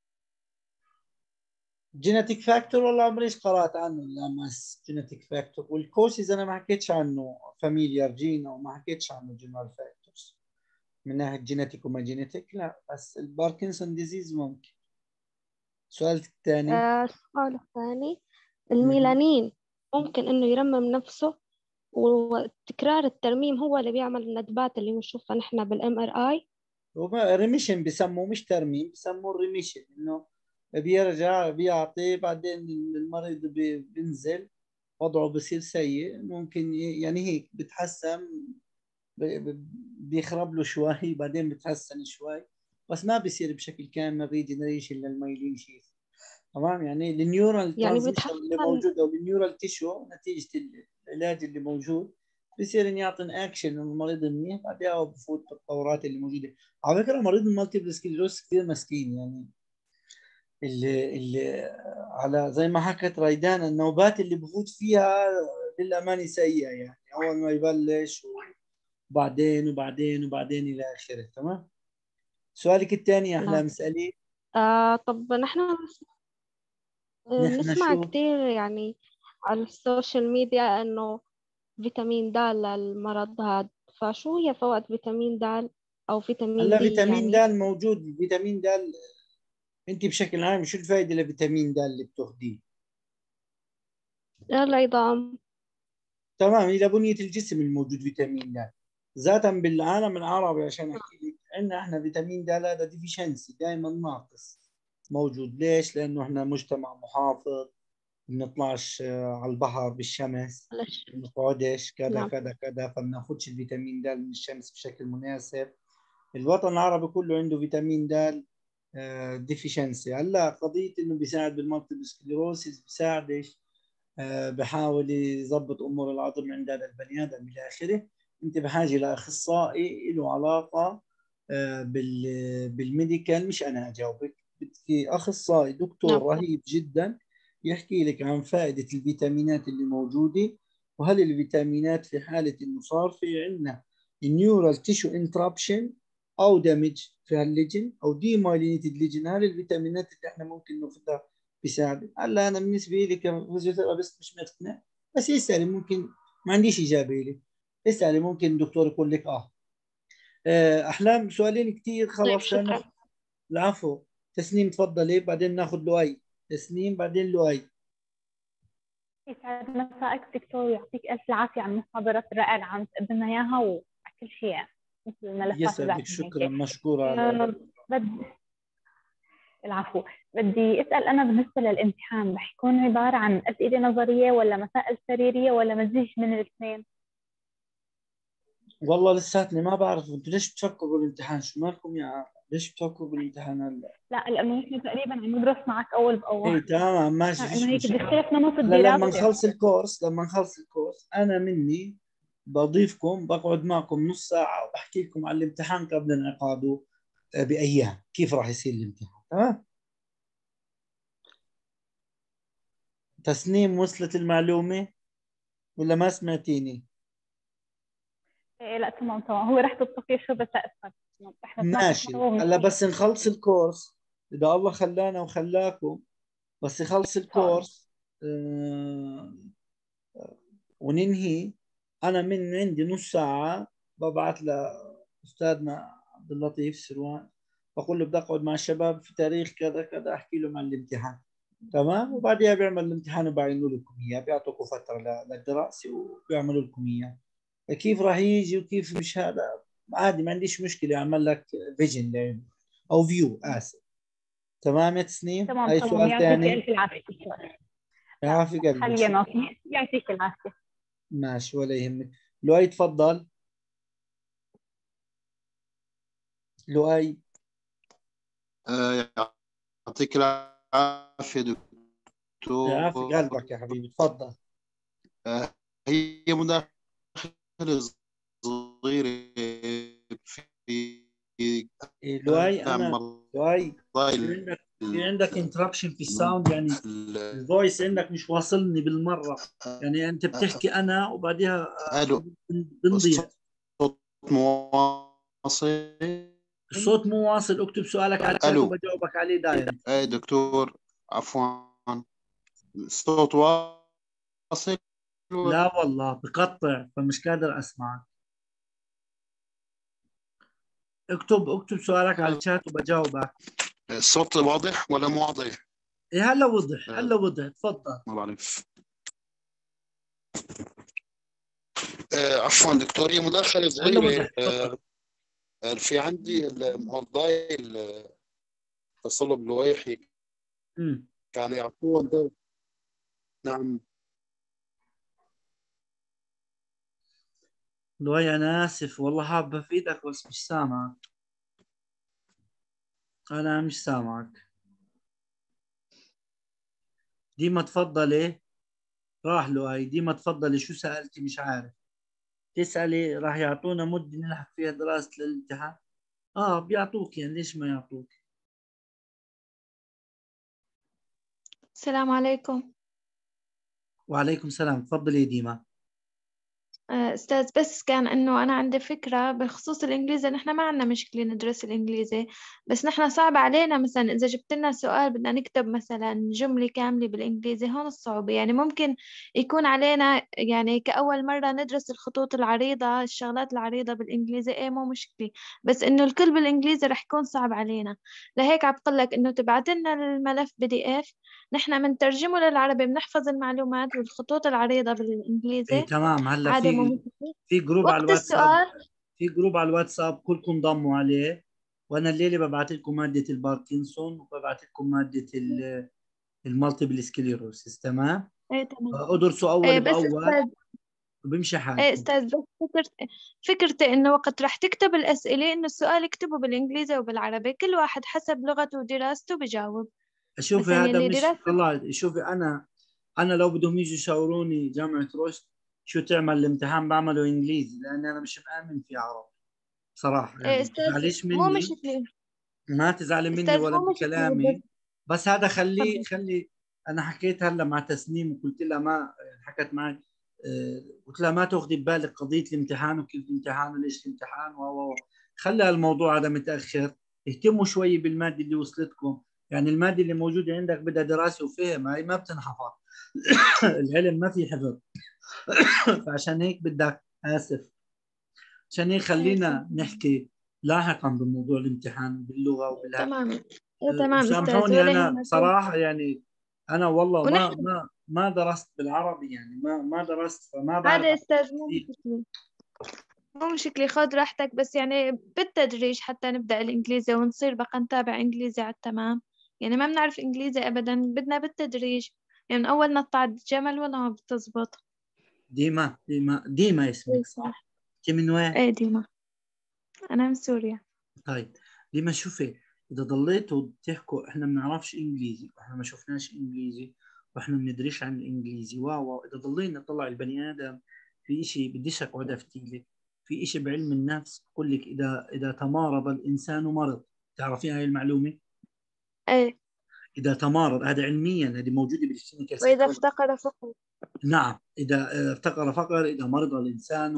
جينيتيك فاكتور والله عمري ايش قرات عنه الMS جينيتيك فاكتور، والكوسيز انا ما حكيتش عنه فاميليار جين، او ما حكيتش عنه جنرال فاكتورز من ناحيه جينيتيك وما جينيتيك، لا بس الباركنسون ديزيز ممكن. السؤال الثاني. السؤال الثاني، الميلانين ممكن انه يرمم نفسه، وتكرار الترميم هو اللي بيعمل الندبات اللي بنشوفها نحن بالMRI؟ ريميشن بسموه، مش ترميم، بسموه ريميشن، انه بيرجع بيعطي بعدين المريض بينزل وضعه بصير سيء، ممكن يعني هيك بتحسن، بيخرب له شوي بعدين بتحسن شوي، بس ما بيصير بشكل كامل ريجنريشن للمايلين شيث. تمام. يعني النيورال يعني ترانزيشن اللي موجود او النيورال تيشو نتيجه العلاج اللي موجود بصير ان يعطي اكشن للمريض منيح، بعدها هو بفوت بالتطورات اللي موجوده. على فكره مريض المالتيبل سكليروس كثير مسكين، يعني اللي على زي ما حكت ريدان النوبات اللي بفوت فيها للامانه سيئه، يعني اول ما يبلش وبعدين الى اخره. تمام. سؤالك الثاني يا احلام اسالي. طب نحن نسمع شو؟ كثير يعني على السوشيال ميديا انه فيتامين د للمرض هذا، فشو هي فوائد فيتامين د او فيتامين هلا دي؟ فيتامين يعني د موجود. فيتامين د انت بشكل عام شو الفائده لفيتامين د اللي بتاخذيه؟ العظام. تمام. الى بنيه الجسم الموجود فيتامين د ذاتا بالعالم العربي، عشان احكي لك عندنا احنا فيتامين د هذا ديفيشنسي دائما ناقص موجود. ليش؟ لانه احنا مجتمع محافظ، ما بنطلعش على البحر بالشمس، ما بنقعدش كذا كذا كذا، فما بناخذش الفيتامين د من الشمس بشكل مناسب. الوطن العربي كله عنده فيتامين د ديفيشنسي. هلا قضيه انه بيساعد بالمالتيبل سكليروسيس، بيساعدش بحاول يضبط امور العظم عند هذا البني ادم الى اخره. انت بحاجه لاخصائي له علاقه بالميديكال، مش انا اجاوبك، بدك اخصائي دكتور رهيب جدا يحكي لك عن فائده الفيتامينات اللي موجوده، وهل الفيتامينات في حاله انه صار في عندنا النيورال تيشو انترابشن او دامج في هالليجن او ديمايلينيتد ليجن، هل الفيتامينات اللي احنا ممكن ناخذها بيساعد؟ هلا انا بالنسبه لي كفيزيوثيرابيست مش مقتنع، بس اسالي، ممكن ما عنديش اجابه لي، اسالي ممكن الدكتور يقول لك احلام سؤالين كثير خلص. طيب شكرا. العفو. تسنيم تفضلي، بعدين ناخذ لؤي. تسنيم بعدين لؤي. يسعد مساءك دكتور، يعطيك الف العافيه على المحاضرات الرائعه اللي عم تقدمنا اياها وعلى كل شيء مثل الملفات يسعدك، شكرا، مشكورة. العفو. بدي اسال انا بالنسبه للامتحان رح يكون عباره عن اسئله نظريه ولا مسائل سريريه ولا مزيج من الاثنين؟ والله لساتني ما بعرف انتوا ليش بتفكروا بالامتحان، شو مالكم يا ليش بتفكروا بالامتحان هلا؟ لا لانه نحن تقريبا عم ندرس معك اول باول. اي تمام ماشي، فيش انه هيك مشكله. بيختلف نمط الدراسه. لما نخلص الكورس انا مني بضيفكم، بقعد معكم نص ساعه وبحكي لكم على الامتحان قبل انعقاده بايام، كيف راح يصير الامتحان. تمام؟ تسنيم وصلت المعلومه ولا ما سمعتيني؟ إيه لا تمام هو رح تتفق شو بس اسفل. ماشي. هلا بس نخلص الكورس اذا الله خلانا وخلاكم، بس يخلص الكورس وننهي، انا من عندي نص ساعه ببعث لاستاذنا عبد اللطيف سروان، بقول له بدي اقعد مع الشباب في تاريخ كذا كذا، احكي لهم عن الامتحان. تمام؟ وبعدها بيعمل الامتحان وبيعينوا لكم اياه، بيعطوكم فتره للدراسه وبيعملوا لكم اياه. كيف راح يجي وكيف مش هذا عادي، ما عنديش مشكله، اعمل لك فيجن يعني او فيو. اسف. تمام يا تسنيم؟ تمام اي تمام. سؤال ثاني؟ يعطيك الف العافيه. يعافي قلبك. خلينا ناطي. يعطيك العافيه. ماشي ولا يهمك. لؤي تفضل. لؤي. يعطيك العافيه دكتور. يعافي قلبك يا حبيبي، تفضل. هي مداخله صغيره في لؤي لؤي في عندك انتربشن في الساوند، يعني الفويس عندك مش واصلني بالمره، يعني انت بتحكي انا وبعدها بنضيع. الصوت مو واصل. الصوت مو واصل. اكتب سؤالك على الشات وبجاوبك عليه دايركت. اي دكتور عفوا، الصوت واصل؟ لا والله بقطع، فمش قادر اسمعك. اكتب سؤالك على الشات وبجاوبك. الصوت واضح ولا مو واضح؟ إيه هلا وضح، هلا وضح، تفضل. ما بعرف. عفوا دكتور، هي مداخلة صغيرة. في عندي الموضوع التصلب اللويحي كان يعطوه. نعم لؤي انا اسف والله، حاب افيدك بس مش سامعك. انا مش سامعك. ديما تفضلي. راح لؤي. ديما تفضلي. شو سألتي؟ مش عارف. تسألي راح يعطونا مدة نلحق فيها دراسة للامتحان. بيعطوك، يعني ليش ما يعطوك؟ السلام عليكم. وعليكم السلام. تفضلي ديما. أستاذ، بس كان إنه أنا عندي فكرة بخصوص الإنجليزي. نحن ما عندنا مشكلة ندرس الإنجليزي، بس نحن صعب علينا مثلا إذا جبت لنا سؤال بدنا نكتب مثلا جملة كاملة بالإنجليزي، هون الصعوبة. يعني ممكن يكون علينا يعني كأول مرة ندرس الخطوط العريضة، الشغلات العريضة بالإنجليزي، مو مشكلة، بس إنه الكل بالإنجليزي رح يكون صعب علينا. لهيك عم بقول لك إنه تبعت لنا الملف PDF، نحن بنترجمه للعربي، بنحفظ المعلومات والخطوط العريضة بالإنجليزي. تمام. هلا في جروب على الواتساب. في جروب على الواتساب كلكم انضموا عليه، وانا الليله ببعث لكم ماده الباركنسون وببعث لكم ماده المالتيبل سكليروسيس. تمام؟ تمام. ادرسوا اول باول وبمشي حالكم. استاذ، بس فكرتي انه وقت رح تكتب الاسئله انه السؤال اكتبه بالانجليزي وبالعربي، كل واحد حسب لغته ودراسته بجاوب. شوفي هذا مش والله. شوفي انا لو بدهم يجوا يشاوروني جامعه رشد شو تعمل الامتحان بعمله انجليزي، لان انا مش مآمن في عربي صراحه. يعني ما تزعليش مو مني، مشكلة ما تزعلي مني أستاذ، ولا مو من مشكلة كلامي، بس هذا تفضل. خلي انا حكيت هلا مع تسنيم وقلت لها ما حكت معي، قلت لها ما تاخذي ببالك قضيه الامتحان وكيف الامتحان وليش الامتحان خلي الموضوع هذا متاخر. اهتموا شوي بالماده اللي وصلتكم، يعني الماده اللي موجوده عندك بدها دراسه وفهم، هاي ما بتنحفظ. العلم ما في حفظ. فعشان هيك بدك، اسف، عشان هيك خلينا نحكي لاحقا بموضوع الامتحان باللغه وبالها. تمام تمام أستاذ، سامحوني ولا انا يهمك. بصراحه يعني انا والله ونحن ما درست بالعربي، يعني ما درست، فما بعرف عادي أستاذ، مو كثير. مشكلة مو مشكلة، خذ راحتك، بس يعني بالتدريج حتى نبدأ الإنجليزي ونصير بقى نتابع إنجليزي على التمام. يعني ما بنعرف إنجليزي أبدا، بدنا بالتدريج، يعني من أول نطلع الجمل ولا ما بتزبط. ديما اسمك إيه صح؟ صح. انت من وين؟ إيه ديما، أنا من سوريا. طيب ديما شوفي، اذا ضليتوا تحكوا احنا ما بنعرفش انجليزي واحنا ما شفناش انجليزي واحنا ما بندريش عن الانجليزي اذا ضلينا نطلع البني ادم في شيء، بديش اقعد افتي لك في شيء بعلم النفس بقول لك اذا تمارض الانسان مرض. تعرفين هاي المعلومه؟ إيه. اذا تمارض، هذا علميا، هذه موجوده بالكلينيكال وإذا سايكولوجي. افتقر فقر. نعم، اذا افتقر فقر، اذا مرض الانسان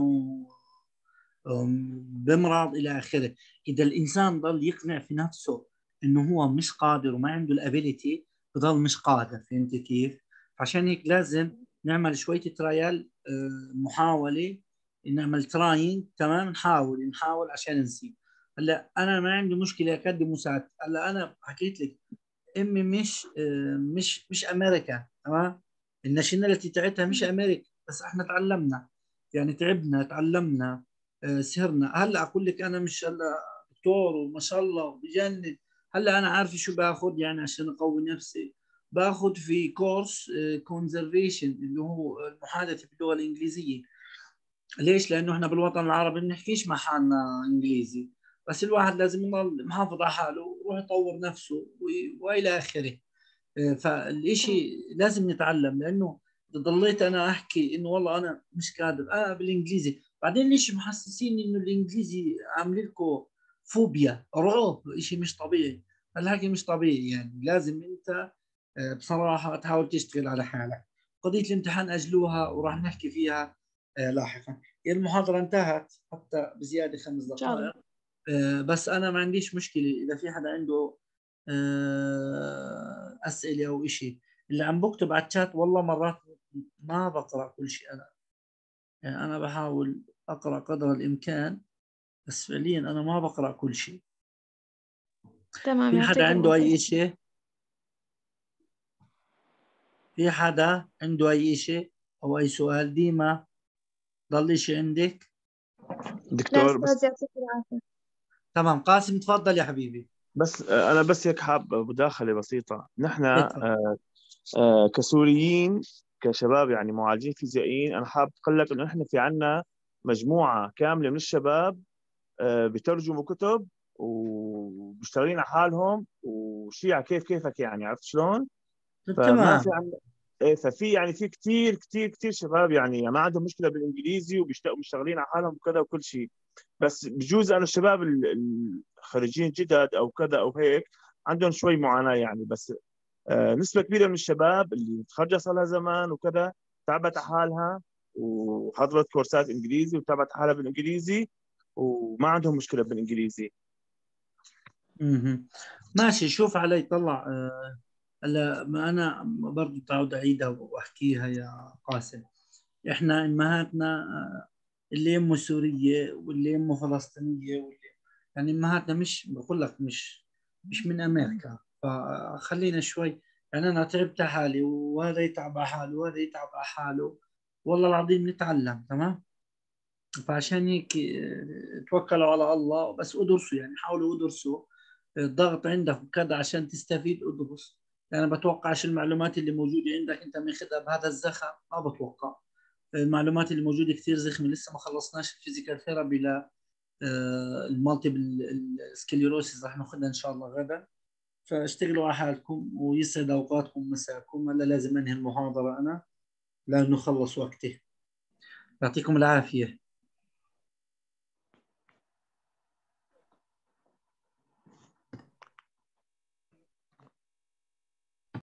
بمرض الى اخره. اذا الانسان ضل يقنع في نفسه انه هو مش قادر وما عنده الابيليتي، بضل مش قادر. فهمت كيف؟ عشان هيك لازم نعمل شويه ترايل، محاوله، نعمل تراينج. تمام، نحاول عشان نسيب. هلا انا ما عندي مشكله اقدم مساعده. هلا انا حكيت لك امي مش امريكا، تمام؟ الناشوناليتي تاعتها مش امريكا، بس احنا تعلمنا، يعني تعبنا تعلمنا، سهرنا. هلا اقول لك انا مش هلا دكتور وما شاء الله بجنن. هلا انا عارف شو باخذ يعني عشان اقوي نفسي. باخذ في كورس كونزرفيشن اللي هو المحادثه باللغه الانجليزيه. ليش؟ لانه احنا بالوطن العربي بنحكيش مع حالنا انجليزي، بس الواحد لازم يضل محافظ على حاله ويروح يطور نفسه والى اخره. فالإشي لازم نتعلم، لانه اذا ضليت انا احكي انه والله انا مش قادر بالانجليزي، بعدين ليش محسسين انه الانجليزي عامل لكم فوبيا، رعب، إشي مش طبيعي. الحكي مش طبيعي، يعني لازم انت بصراحه تحاول تشتغل على حالك. قضيه الامتحان اجلوها وراح نحكي فيها لاحقا. المحاضره انتهت حتى بزياده 5 دقائق. بس انا ما عنديش مشكله اذا في حدا عنده أسئلة أو إشي. اللي عم بكتب على الشات والله مرات ما بقرأ كل شيء أنا، يعني أنا بحاول أقرأ قدر الإمكان، بس فعليا أنا ما بقرأ كل شيء. تمام، في حدا يعطيك عنده العافية. أي إشي؟ في حدا عنده أي إشي أو أي سؤال؟ ديما ضل إشي عندك؟ لا دكتور بس أستاذ، يعطيك العافية. تمام، قاسم تفضل يا حبيبي. بس انا بس هيك حاب مداخله بسيطه. نحن اتفضل. كسوريين، كشباب يعني معالجين فيزيائيين، انا حاب اقول لك انه احنا في عنا مجموعه كامله من الشباب بترجموا كتب ومشتغلين على حالهم وشيء على كيفك، يعني عرفت شلون؟ فما في تمام. عنا ايه، ففي يعني في كثير كثير كثير شباب يعني ما عندهم مشكله بالانجليزي ومشتغلين على حالهم وكذا وكل شيء. بس بجوز انا الشباب الخريجين جدد او كذا او هيك عندهم شوي معاناه يعني. بس نسبة كبيرة من الشباب اللي متخرجة صار لها زمان وكذا تعبت على حالها وحضرت كورسات انجليزي وتابعت حالها بالانجليزي وما عندهم مشكلة بالانجليزي. ماشي، شوف علي طلع. هلا ما انا برضو تعود اعيدها واحكيها يا قاسم. احنا امهاتنا اللي امه سوريه واللي امه فلسطينيه يعني امهاتنا مش بقول لك مش من امريكا. فخلينا شوي، يعني انا تعبت على حالي وهذا يتعب على حاله وهذا يتعب على حاله، والله العظيم نتعلم. تمام. فعشان هيك توكلوا على الله، بس ادرسوا، يعني حاولوا ادرسوا. الضغط عندك وكذا عشان تستفيد ادرس. يعني بتوقعش المعلومات اللي موجودة عندك انت ماخذها بهذا الزخم، ما بتوقع. المعلومات اللي موجودة كثير زخمة، لسه ما خلصناش الفيزيكال ثيرابي ل المالتيبل سكليروسيس، راح ناخذها ان شاء الله غدا. فاشتغلوا على حالكم ويسعد أوقاتكم مساءكم. هلا لازم أنهي المحاضرة أنا لأنه خلص وقتي. يعطيكم العافية.